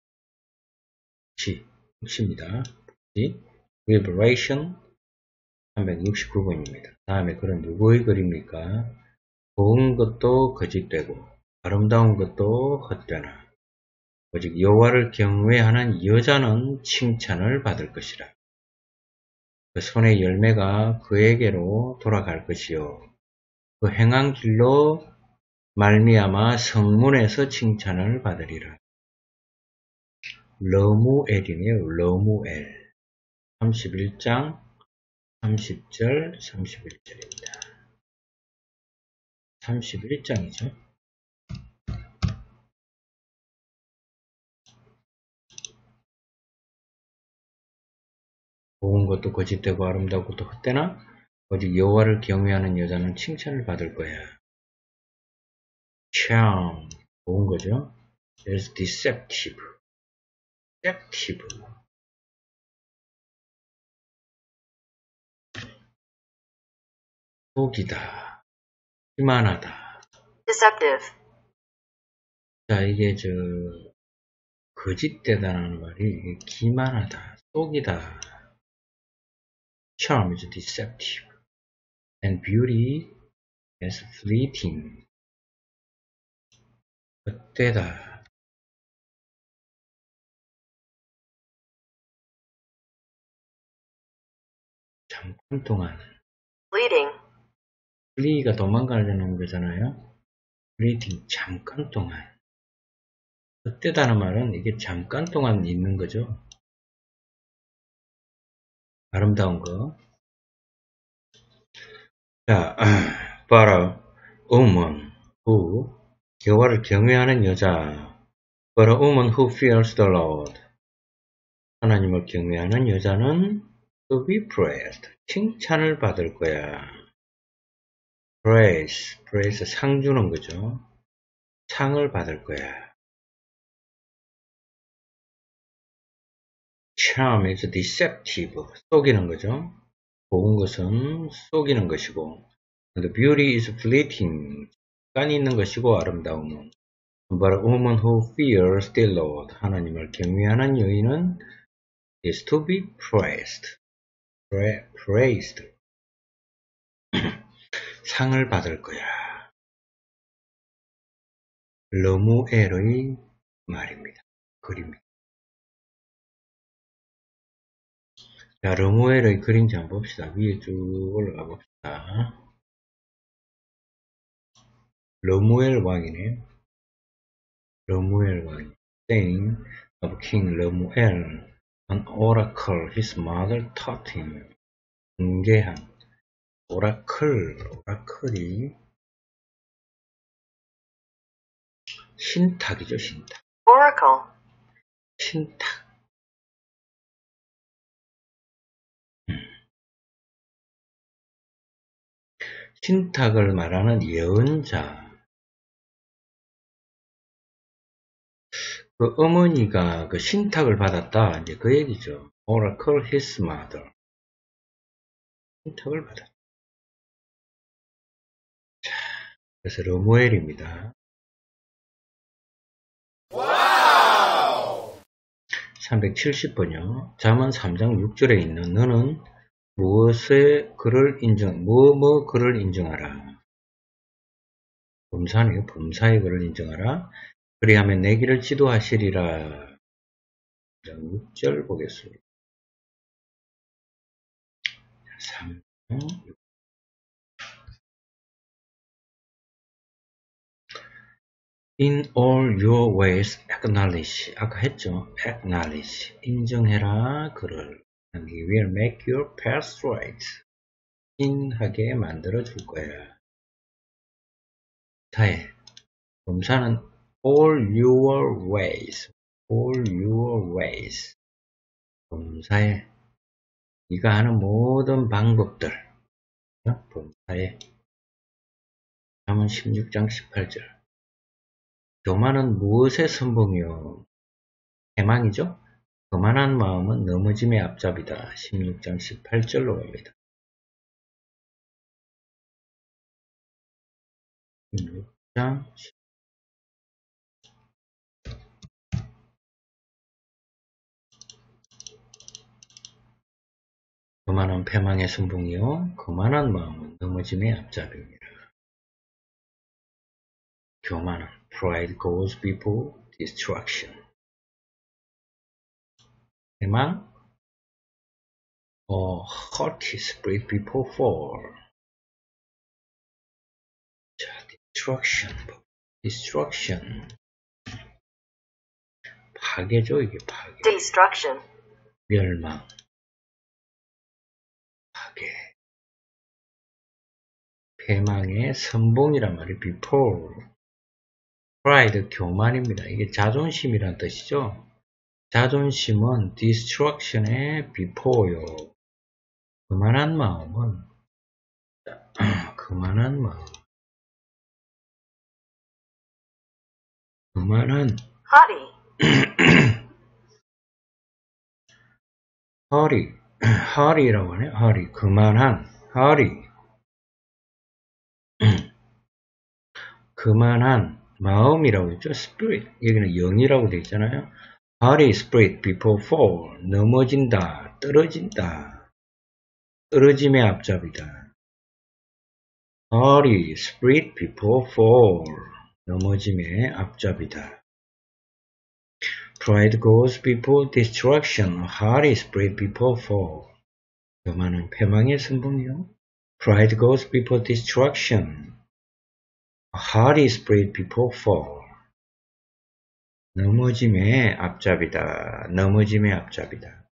묵시입니다. revelation, 369번입니다. 다음에 그런 누구의 글입니까? 좋은 것도 거짓되고 아름다운 것도 헛되나 오직 여호와를 경외하는 여자는 칭찬을 받을 것이라. 그 손의 열매가 그에게로 돌아갈 것이요 그 행한 길로 말미암아 성문에서 칭찬을 받으리라. 러무엘이네요. 러무엘 31장 30절 31절입니다. 31장이죠. 좋은 것도 거짓되고 아름다운 것도 헛되나 오직 여호와를 경외하는 여자는 칭찬을 받을 거야. 참 좋은 거죠. is deceptive. deceptive. 속이다. 기만하다. deceptive, 자, 이게 거짓되다라는 말이 이게 기만하다. 속이다. Charm is deceptive. And beauty is fleeting. 헛되다. 잠깐 동안. fleeting, flee가 도망가려는 거잖아요. fleeting, 잠깐 동안. 헛되다는 말은 이게 잠깐 동안 있는 거죠. 아름다운 거. 자, but a woman who 여호와를 경외하는 여자. But a woman who fears the Lord. 하나님을 경외하는 여자는 to be praised. 칭찬을 받을 거야. praise 상 주는 거죠. 상을 받을 거야. charm is deceptive. 속이는 거죠. 좋은 것은 속이는 것이고 the beauty is fleeting. 잠깐 있는 것이고 아름다움은 but a woman who fears the Lord. 하나님을 경외하는 여인은 is to be praised. praised. 상을 받을 거야. 러무엘의 말입니다. 그림입니다. 자, 러무엘의 그림자 한번 봅시다. 위에 쭉 올라가 봅시다. 러무엘 왕이네. 러무엘 왕. Saying of King Lemuel, an oracle his mother taught him. 공개한 오라클이 신탁이죠, 신탁. oracle, 신탁. 신탁을 말하는 예언자. 그 어머니가 그 신탁을 받았다. 이제 그 얘기죠. Oracle his mother. 신탁을 받았다. 자, 그래서 러무엘입니다. 370번요. 잠언 3장 6절에 있는 너는 무엇의 글을 글을 인정하라. 범사네요. 범사의 글을 인정하라. 그리하면 내 길을 지도하시리라. 6절 보겠습니다. 3, 6. In all your ways acknowledge. 아까 했죠. acknowledge. 인정해라. 그를. And he will make your path straight. 인하게 만들어 줄 거야. 다해. 범사는 all your ways. all your ways. 범사에 네가 하는 모든 방법들. 범사에. 잠언 16장 18절. 교만은 무엇의 선봉이요? 해망이죠? 교만한 마음은 넘어짐의 앞잡이다. 16장 18절로 갑니다. 16장 교만은 패망의 선봉이요. 교만한 마음은 넘어짐의 앞잡이입니다. 교만은 pride goes before destruction. 패망 haughty spirit before fall. 자, destruction. 파괴죠, 이게 파괴. destruction, 멸망. 파괴. 패망의 선봉이란 말이 before. pride, 교만입니다. 이게 자존심이란 뜻이죠. 자존심은 destruction의 before요. 그만한 마음은 그만한 마음. 그만한 haughty, haughty라고 하네. haughty. 그만한 haughty. 그만한 마음이라고 했죠. spirit. 여기는 영이라고 되어 있잖아요. haughty spirit before fall. 넘어진다. 떨어진다. 떨어짐의 앞잡이다. haughty spirit before fall. 넘어짐의 앞잡이다. Pride goes before destruction. haughty spirit before fall. 교만은 패망의 선봉이요. Pride goes before destruction. haughty spirit before fall. 넘어짐의 앞잡이다. 넘어짐의 앞잡이다.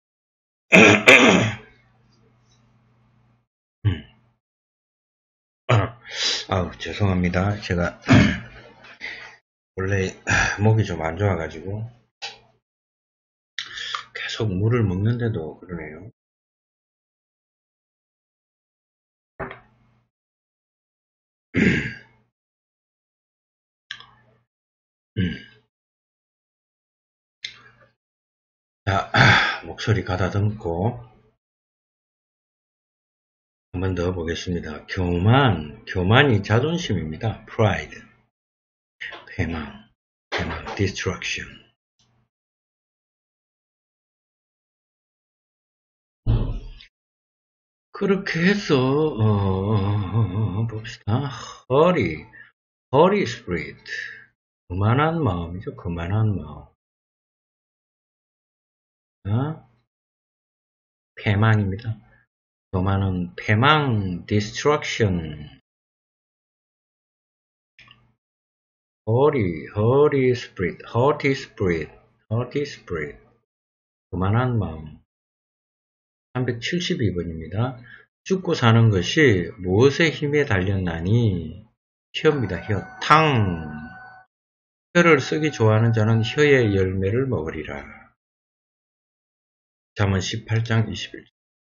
죄송합니다. 제가 원래 목이 좀 안 좋아가지고 계속 물을 먹는데도 그러네요. 자, 목소리 가다듬고 한 번 더 보겠습니다. 교만이 자존심입니다. pride, 패망, destruction. 그렇게 해서 봅시다. haughty spirit, 그만한 마음이죠. 그만한 마음. 패망입니다. 교만은 패망, destruction. haughty spirit. 그만한 마음. 372번입니다. 죽고 사는 것이 무엇의 힘에 달렸나니? 혀입니다. 혀. 혀를 쓰기 좋아하는 자는 혀의 열매를 먹으리라. 잠언 18장 21절.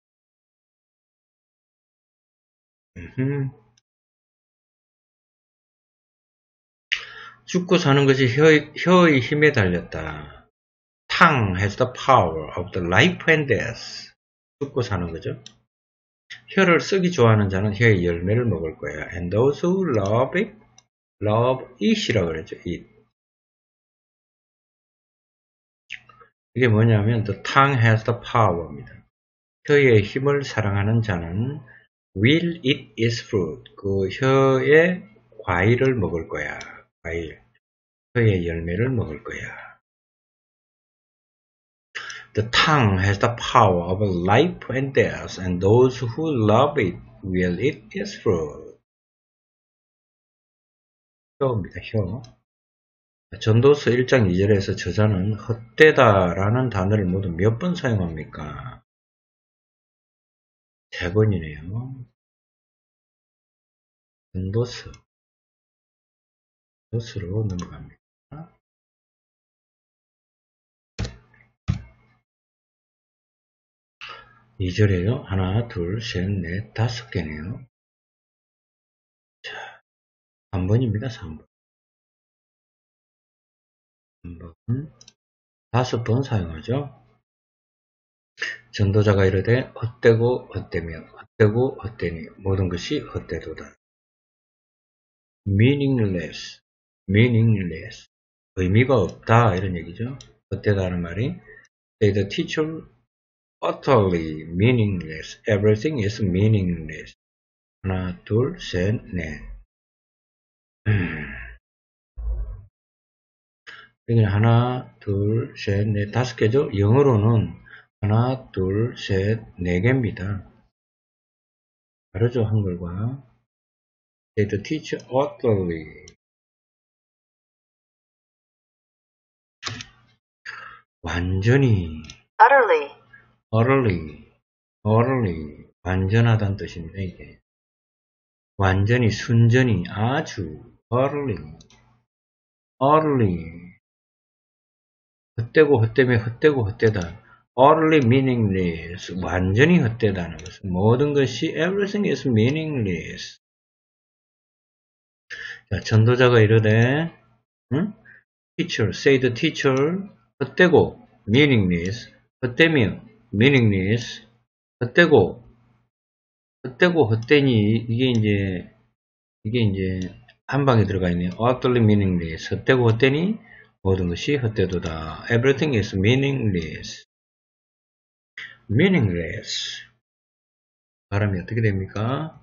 죽고 사는 것이 혀의 힘에 달렸다. Tongue has the power of the life and death. 죽고 사는 거죠. 혀를 쓰기 좋아하는 자는 혀의 열매를 먹을 거야. And those who love it이라고 그랬죠. it. 이게 뭐냐면 the tongue has the power입니다. 혀의 힘을 사랑하는 자는 will eat its fruit. 그 혀의 과일을 먹을 거야. 과일. 혀의 열매를 먹을 거야. The tongue has the power of life and death, and those who love it will eat its fruit. 혀입니다. 혀. 전도서 1장 2절에서 저자는 헛되다라는 단어를 모두 몇 번 사용합니까? 3번이네요. 전도서로 넘어갑니다. 2절에요. 하나, 둘, 셋, 넷, 5개네요. 자, 3번입니다. 3번. 3번. 5번 사용하죠. 전도자가 이르되 헛되고 헛되며 헛되고 헛되니 모든 것이 헛되도다. meaningless. 의미가 없다 이런 얘기죠. 헛되다는 말이 the teacher utterly meaningless. Everything is meaningless. 하나, 둘, 셋, 넷. 여기는 하나, 둘, 셋, 넷, 5개죠? 영어로는 하나, 둘, 셋, 4개입니다. 다르죠, 한글과. The teacher utterly. 완전히. utterly. 완전하다는 뜻입니다, 이게. 완전히, 순전히, 아주. utterly. 헛되고 헛되며 헛되고 헛되다. utterly meaningless. 완전히 헛되다는 것은 모든 것이 everything is meaningless. 자, 전도자가 이르되, 응? teacher, say the teacher, 헛되고, meaningless, 헛되며, meaningless, 헛되고, 헛되니, 이게 이제, 한 방에 들어가 있네요. utterly meaningless, 헛되고 헛되니, 모든 것이 헛되도다. Everything is meaningless. meaningless. 발음이 어떻게 됩니까?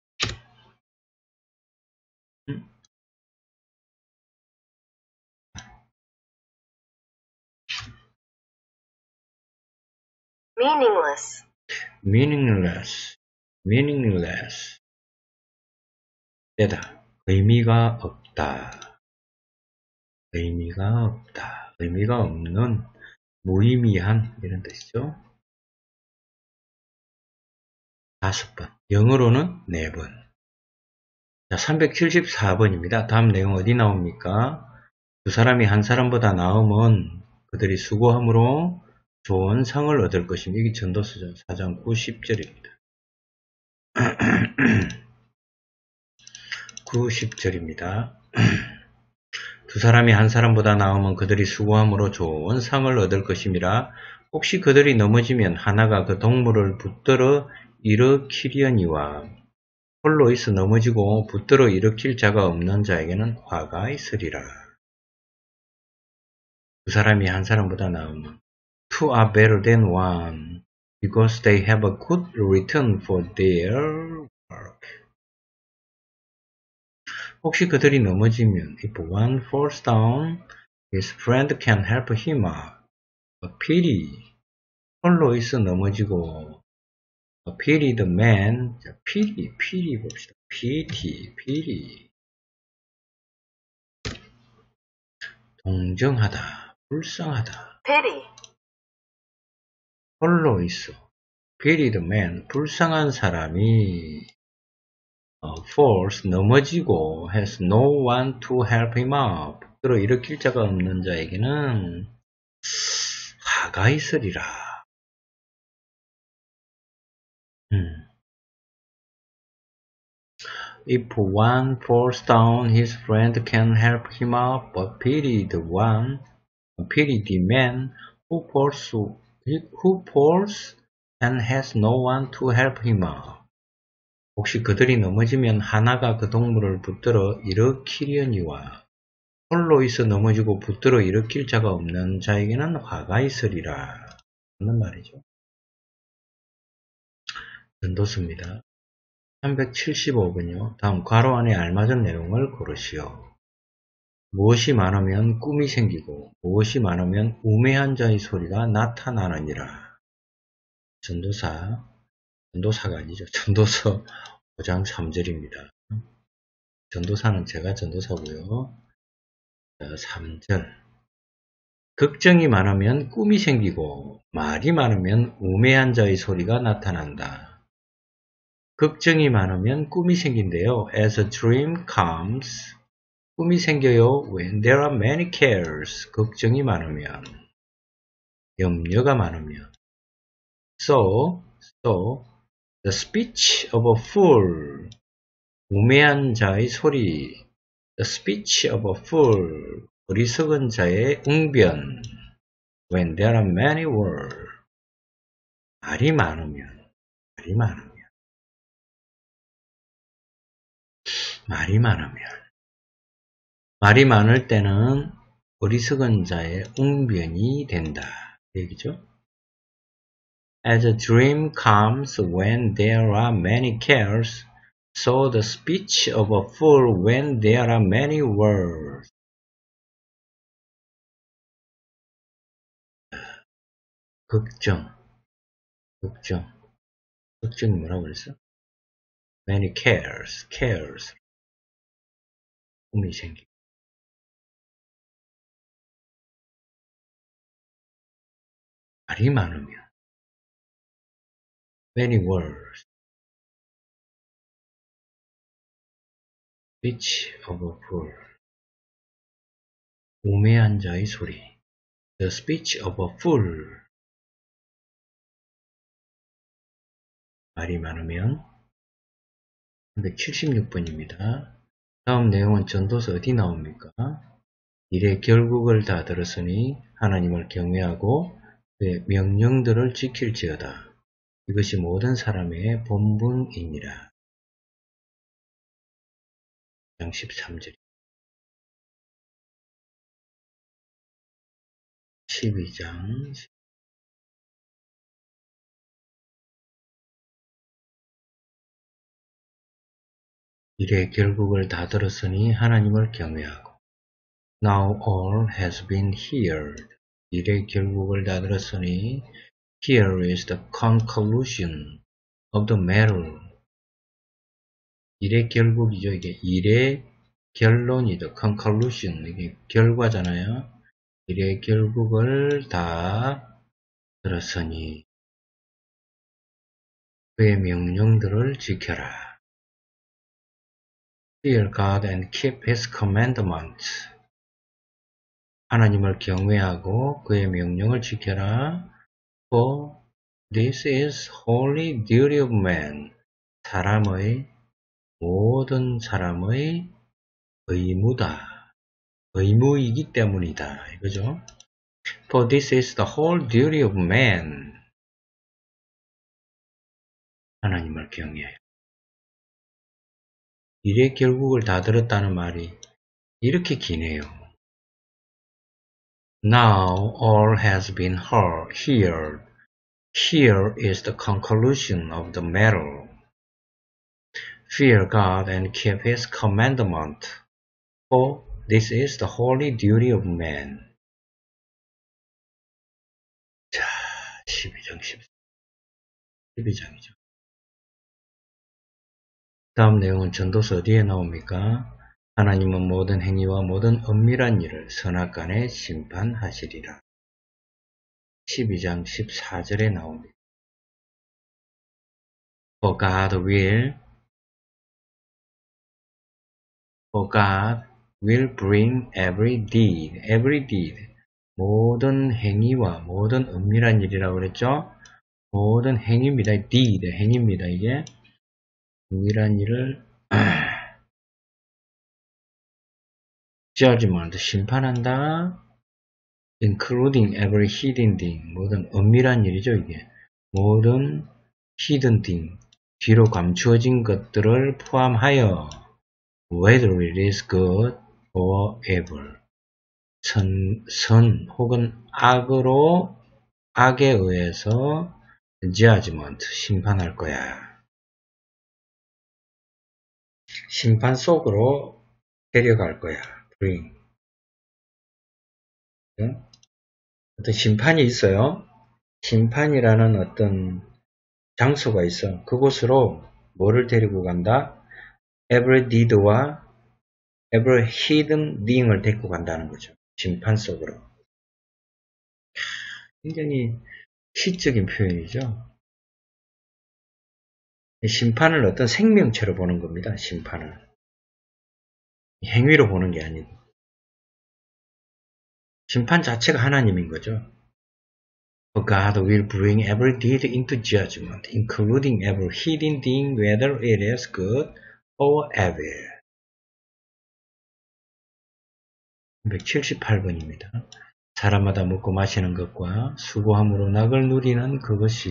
meaningless. 되다. 의미가 없다. 의미가 없는, 무의미한, 이런 뜻이죠. 5번. 영어로는 4번. 자, 374번입니다. 다음 내용 어디 나옵니까? 두 사람이 한 사람보다 나으면 그들이 수고함으로 좋은 상을 얻을 것입니다. 이게 전도서 4장 90절입니다. 90절입니다. 두 사람이 한 사람보다 나으면 그들이 수고함으로 좋은 상을 얻을 것임이라. 혹시 그들이 넘어지면 하나가 그 동물을 붙들어 일으키려니와 홀로 있어 넘어지고 붙들어 일으킬 자가 없는 자에게는 화가 있으리라. 두 사람이 한 사람보다 나으면 two are better than one because they have a good return for their work. 혹시 그들이 넘어지면 if one falls down, his friend can help him up. pity, 홀로 있어 넘어지고 pity the man, pity 봅시다. pity. 동정하다, 불쌍하다. pity, 홀로 있어. pity the man, 불쌍한 사람이 falls, 넘어지고 has no one to help him up. 붙들어 일으킬 자가 없는 자에게는 화가 있으리라. If one falls down, his friend can help him up, but pity the man who falls and has no one to help him up. 혹시 그들이 넘어지면 하나가 그 동물을 붙들어 일으키려니와 홀로 있어 넘어지고 붙들어 일으킬 자가 없는 자에게는 화가 있으리라. 하는 말이죠. 전도서입니다. 375번요. 다음 괄호 안에 알맞은 내용을 고르시오. 무엇이 많으면 꿈이 생기고 무엇이 많으면 우매한 자의 소리가 나타나느니라. 전도사가 아니죠. 전도서 5장 3절입니다. 전도사는 제가 전도사고요. 3절. 걱정이 많으면 꿈이 생기고 말이 많으면 우매한 자의 소리가 나타난다. 걱정이 많으면 꿈이 생긴대요. As a dream comes, 꿈이 생겨요. When there are many cares, 걱정이 많으면, 염려가 많으면. So, the speech of a fool, 우매한 자의 소리, the speech of a fool, 어리석은 자의 웅변, when there are many words, 말이 많으면. 말이 많을 때는 어리석은 자의 웅변이 된다. 얘기죠. As a dream comes when there are many cares, so the speech of a fool when there are many words. 걱정이 뭐라고 그랬어? Many cares, 꿈이 생기고. 말이 많으면 many words, speech of a fool, 우매한 자의 소리, the speech of a fool, 말이 많으면. 376번입니다. 다음 내용은 전도서 어디 나옵니까? 일의 결국을 다 들었으니 하나님을 경외하고 그의 명령들을 지킬지어다. 이것이 모든 사람의 본분이니라. 13절 12장 일의 결국을 다 들었으니 하나님을 경외하고 Now all has been heard. 일의 결국을 다 들었으니 Here is the conclusion of the matter. 일의 결국이죠. 이게 일의 결론이죠. conclusion. 이게 결과잖아요. 일의 결국을 다 들었으니 그의 명령들을 지켜라. Fear God and keep His commandments. 하나님을 경외하고 그의 명령을 지켜라. For this is holy duty of man. 모든 사람의 의무다. 의무이기 때문이다. 이거죠. For this is the whole duty of man. 하나님을 경외해요. 일의 결국을 다 들었다는 말이 이렇게 기네요. Now all has been heard. Here is the conclusion of the matter. Fear God and keep His commandment. For this is the holy duty of man. 자, 12장 12장이죠. 다음 내용은 전도서 어디에 나옵니까? 하나님은 모든 행위와 모든 은밀한 일을 선악간에 심판하시리라. 12장 14절에 나옵니다. For God will bring every deed, 모든 행위와 모든 은밀한 일이라고 그랬죠? 모든 행위입니다. deed, 행위입니다. 이게 은밀한 일을 judgment, 심판한다. including every hidden thing, 모든 은밀한 일이죠. 이게 모든 hidden thing, 뒤로 감추어진 것들을 포함하여 whether it is good or evil, 선 혹은 악에 의해서 judgment, 심판할 거야. 심판 속으로 데려갈 거야. bring. 어떤 심판이 있어요. 심판이라는 어떤 장소가 있어. 그곳으로 뭐를 데리고 간다? every deed와 every hidden thing을 데리고 간다는 거죠. 심판 속으로. 굉장히 시적인 표현이죠. 심판을 어떤 생명체로 보는 겁니다. 심판을. 행위로 보는 게 아니고. 심판 자체가 하나님인 거죠. For God will bring every deed into judgment, including every hidden thing, whether it is good or evil. 178번입니다. 사람마다 먹고 마시는 것과 수고함으로 낙을 누리는 그것이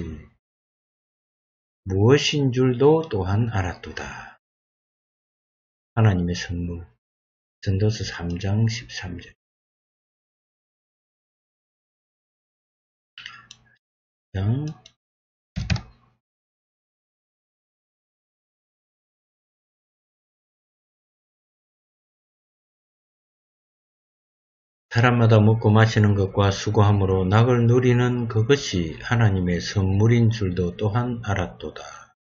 무엇인 줄도 또한 알았도다. 하나님의 선물. 전도서 3장 13절. 사람마다 먹고 마시는 것과 수고함으로 낙을 누리는 그것이 하나님의 선물인 줄도 또한 알았도다.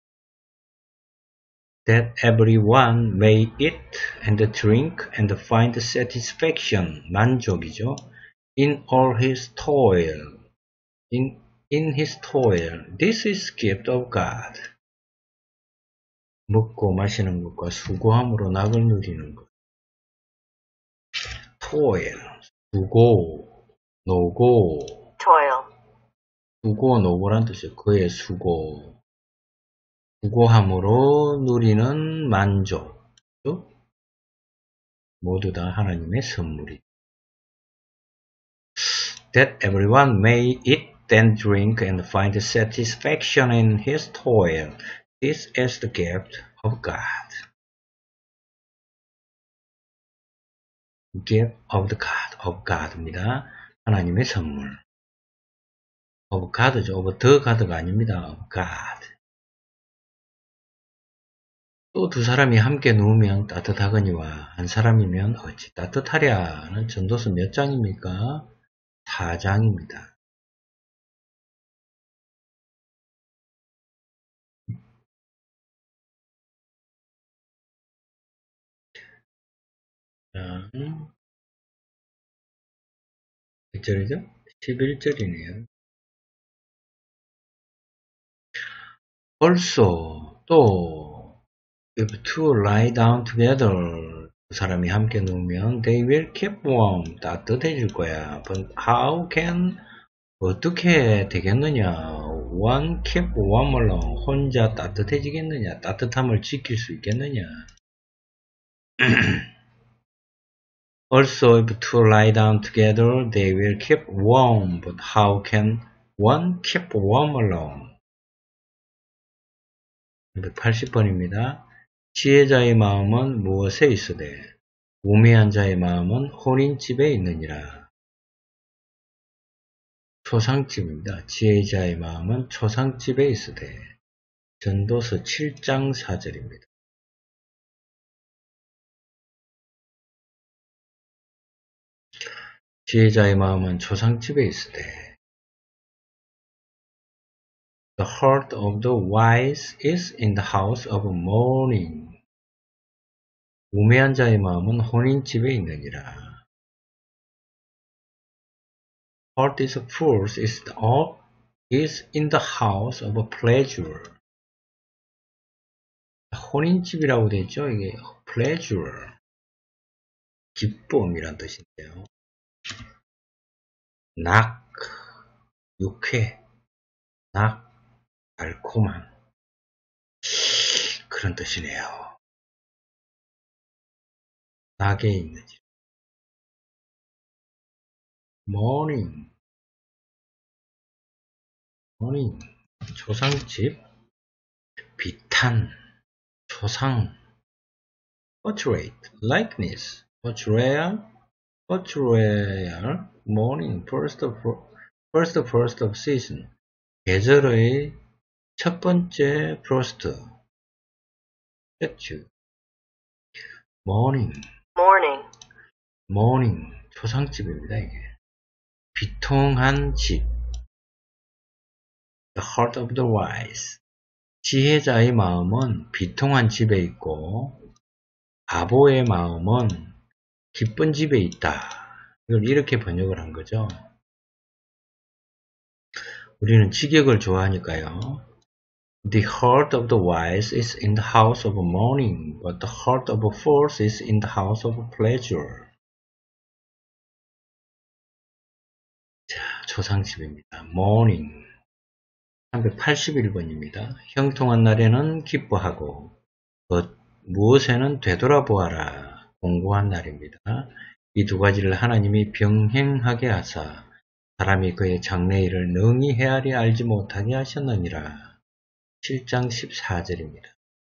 That everyone may eat and drink and find satisfaction, 만족이죠. In all his toil, in his toil, this is gift of God. 먹고 마시는 것과 수고함으로 낙을 누리는 것. toil, 수고, 노고, toil, 수고, 노고란 뜻이에요. 그의 수고. 수고함으로 누리는 만족. 모두 다 하나님의 선물이. That everyone may eat and drink and find satisfaction in his toil. This is the gift of God. Gift of the God, of God입니다. 하나님의 선물. Of God죠. Of the God가 아닙니다. Of God. 또 두 사람이 함께 누우면 따뜻하거니와 한 사람이면 어찌 따뜻하랴는 전도서 몇 장입니까? 4장입니다. 자, 몇 절이죠? 11절이네요. Also, 또 if two lie down together 두 사람이 함께 누우면 they will keep warm 따뜻해질 거야. But how can 어떻게 되겠느냐? One keep warm alone 혼자 따뜻해지겠느냐? 따뜻함을 지킬 수 있겠느냐? Also, if two lie down together, they will keep warm. But how can one keep warm alone? 180번입니다. 지혜자의 마음은 무엇에 있으되 우매한 자의 마음은 혼인집에 있느니라. 초상집입니다. 지혜자의 마음은 초상집에 있으되 전도서 7장 4절입니다. 지혜자의 마음은 초상집에 있으되 The heart of the wise is in the house of mourning. 우매한 자의 마음은 혼인집에 있느니라. Heart is fools is in the house of pleasure. 혼인집이라고 되어 있죠. 이게 pleasure. 기쁨이란 뜻인데요. 낙, 육회, 낙, 달콤한 그런 뜻이네요. 낙에 있는 집. morning, 초상집, 비탄, 초상, portrait, likeness, portrayal, morning, first of season, 계절의 첫 번째 first, statue, morning, 초상집입니다, 이게. 비통한 집, the heart of the wise. 지혜자의 마음은 비통한 집에 있고, 바보의 마음은 기쁜 집에 있다. 이걸 이렇게 번역을 한 거죠. 우리는 직역을 좋아하니까요. The heart of the wise is in the house of mourning, but the heart of fools is in the house of pleasure. 자, 초상집입니다. mourning. 381번입니다. 형통한 날에는 기뻐하고 무엇에는 되돌아보아라. 공고한 날입니다. 이 두 가지를 하나님이 병행하게 하사 사람이 그의 장래일을 능히 헤아려 알지 못하게 하셨느니라. 7장 14절입니다.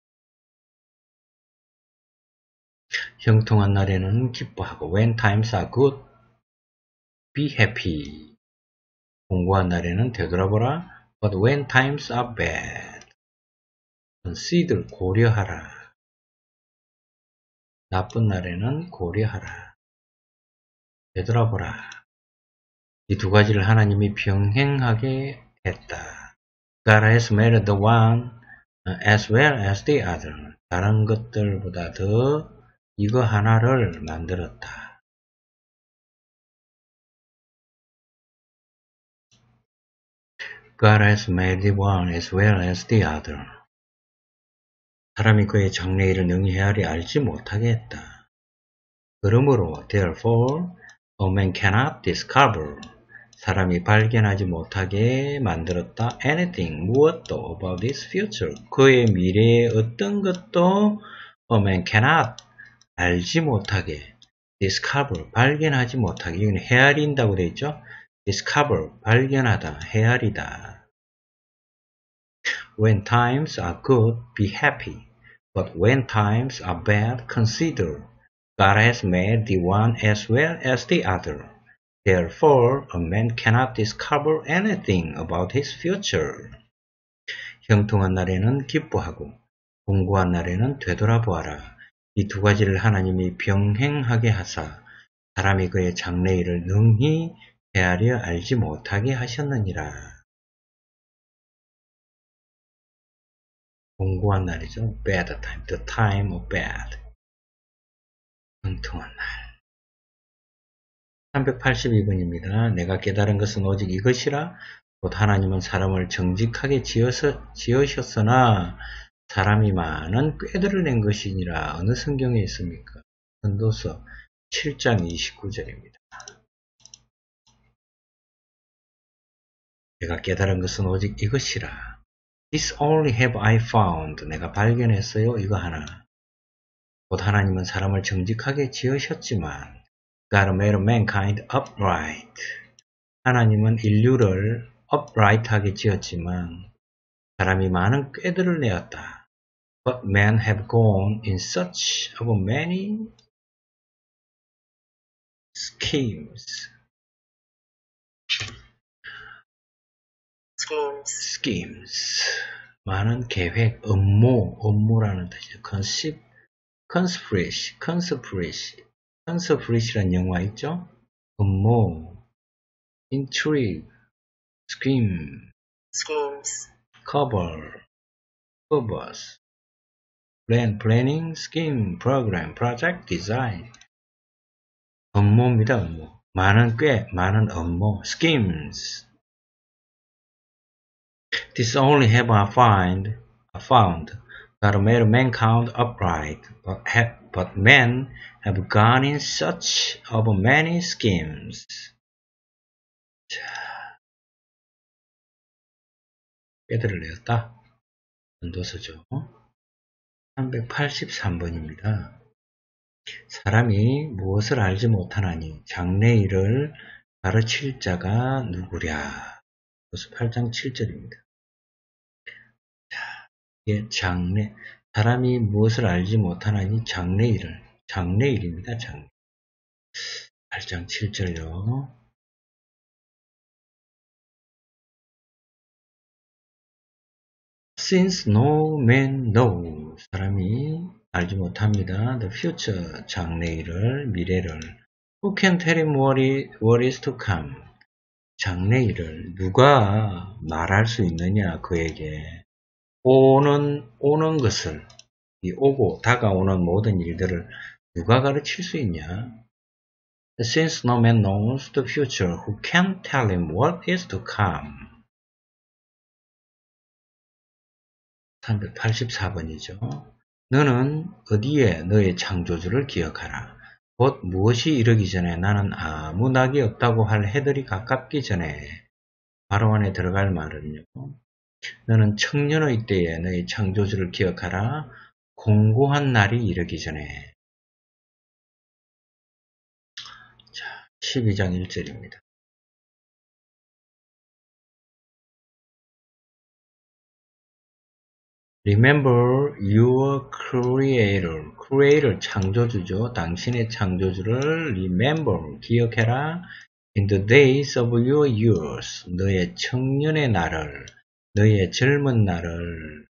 형통한 날에는 기뻐하고 when times are good, be happy. 공고한 날에는 되돌아보라. But when times are bad, consider, 고려하라. 나쁜 날에는 고려하라. 되돌아보라. 이 두 가지를 하나님이 병행하게 했다. God has made the one as well as the other. 다른 것들보다 더 이거 하나를 만들었다. God has made the one as well as the other. 사람이 그의 장래일을 능히 헤아리 알지 못하게 했다. 그러므로 therefore a man cannot discover. 사람이 발견하지 못하게 만들었다. anything, 무엇도 about his future. 그의 미래의 어떤 것도 a man cannot, 알지 못하게, discover, 발견하지 못하게. 이건 헤아린다고 되어 있죠. discover, 발견하다, 헤아리다. When times are good, be happy. But when times are bad, consider. God has made the one as well as the other. Therefore, a man cannot discover anything about his future. 형통한 날에는 기뻐하고 공고한 날에는 되돌아보아라. 이 두 가지를 하나님이 병행하게 하사 사람이 그의 장래일을 능히 헤아려 알지 못하게 하셨느니라. 공고한 날이죠. bad time, the time of bad. 형통한 날. 382번입니다. 내가 깨달은 것은 오직 이것이라. 곧 하나님은 사람을 정직하게 지으셨으나 사람이 많은 꾀들을 낸 것이니라. 어느 성경에 있습니까? 전도서 7장 29절입니다. 내가 깨달은 것은 오직 이것이라. This only have I found. 내가 발견했어요. 이거 하나. 곧 하나님은 사람을 정직하게 지으셨지만 God made mankind upright. 하나님은 인류를 upright하게 지었지만 사람이 많은 꾀들을 내었다. But men have gone in search of many schemes. 많은 계획, 업무라는 뜻이죠. conspiracy라는 영화 있죠? 업무, intrigue, schemes, purpose, planning, scheme, program, project, design. 업무입니다, 업무. 많은 업무, schemes. This only have I found that made mankind upright, but men have gone in search of many schemes. 자, 꾀들을 내었다. 전도서죠. 383번입니다. 사람이 무엇을 알지 못하나니 장래일을 가르칠 자가 누구랴. 그래서 8장 7절입니다. 예, 사람이 무엇을 알지 못하나니 장래일입니다. 8장 7절요. Since no man knows, 사람이 알지 못합니다. The future, 장래일을, 미래를. Who can tell him what is to come? 장래일을 누가 말할 수 있느냐, 그에게. 오는 것을, 오고 다가오는 모든 일들을 누가 가르칠 수 있냐? Since no man knows the future, who can tell him what is to come? 384번이죠. 너는 어디에 너의 창조주를 기억하라. 곧 무엇이 이르기 전에 나는 아무 낙이 없다고 할 해들이 가깝기 전에. 바로 안에 들어갈 말은요. 너는 청년의 때에 너의 창조주를 기억하라. 공고한 날이 이르기 전에. 자, 12장 1절입니다. Remember your creator, 창조주죠. 당신의 창조주를 remember, 기억해라. In the days of your youth, 너의 청년의 날을, 너의 젊은 날을,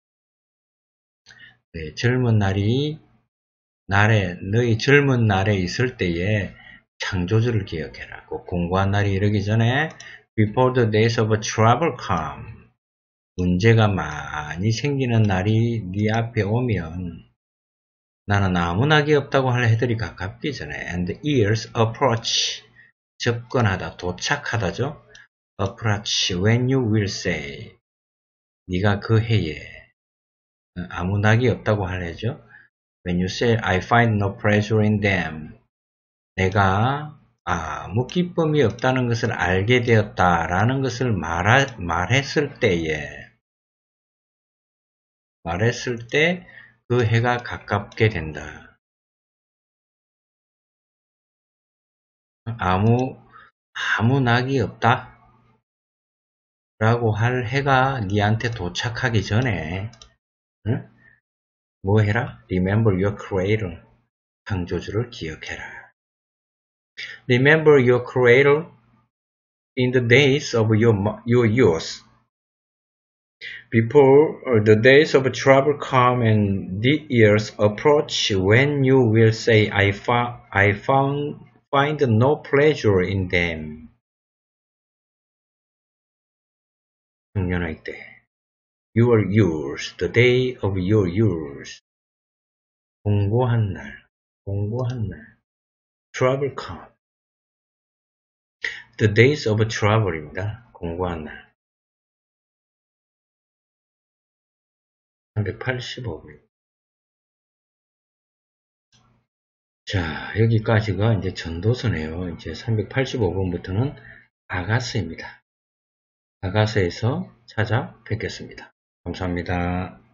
너의 젊은 날에 있을 때에 창조주를 기억해라. 그 공고한 날이 이르기 전에 before the days of trouble come. 문제가 많이 생기는 날이 네 앞에 오면 나는 아무 낙이 없다고 할 해들이 가깝기 전에 and years approach. 접근하다, 도착하다죠. approach when you will say. 네가 그 해에 아무 낙이 없다고 할 해죠. When you say I find no pleasure in them. 내가 아무 기쁨이 없다는 것을 알게 되었다라는 것을 말했을 때 그 해가 가깝게 된다. 아무 낙이 없다 라고 할 해가 니한테 도착하기 전에 응? 뭐 해라? Remember your creator. 창조주를 기억해라. Remember your creator in the days of your youth. Before the days of trouble come and the years approach when you will say, I find no pleasure in them. 청년의 때. Your years, the day of your years. 공고한 날. Trouble come. The days of trouble입니다. 공고한 날. 385분. 자, 여기까지가 이제 전도서네요. 이제 385번부터는 아가서입니다. 아가서에서 찾아뵙겠습니다. 감사합니다.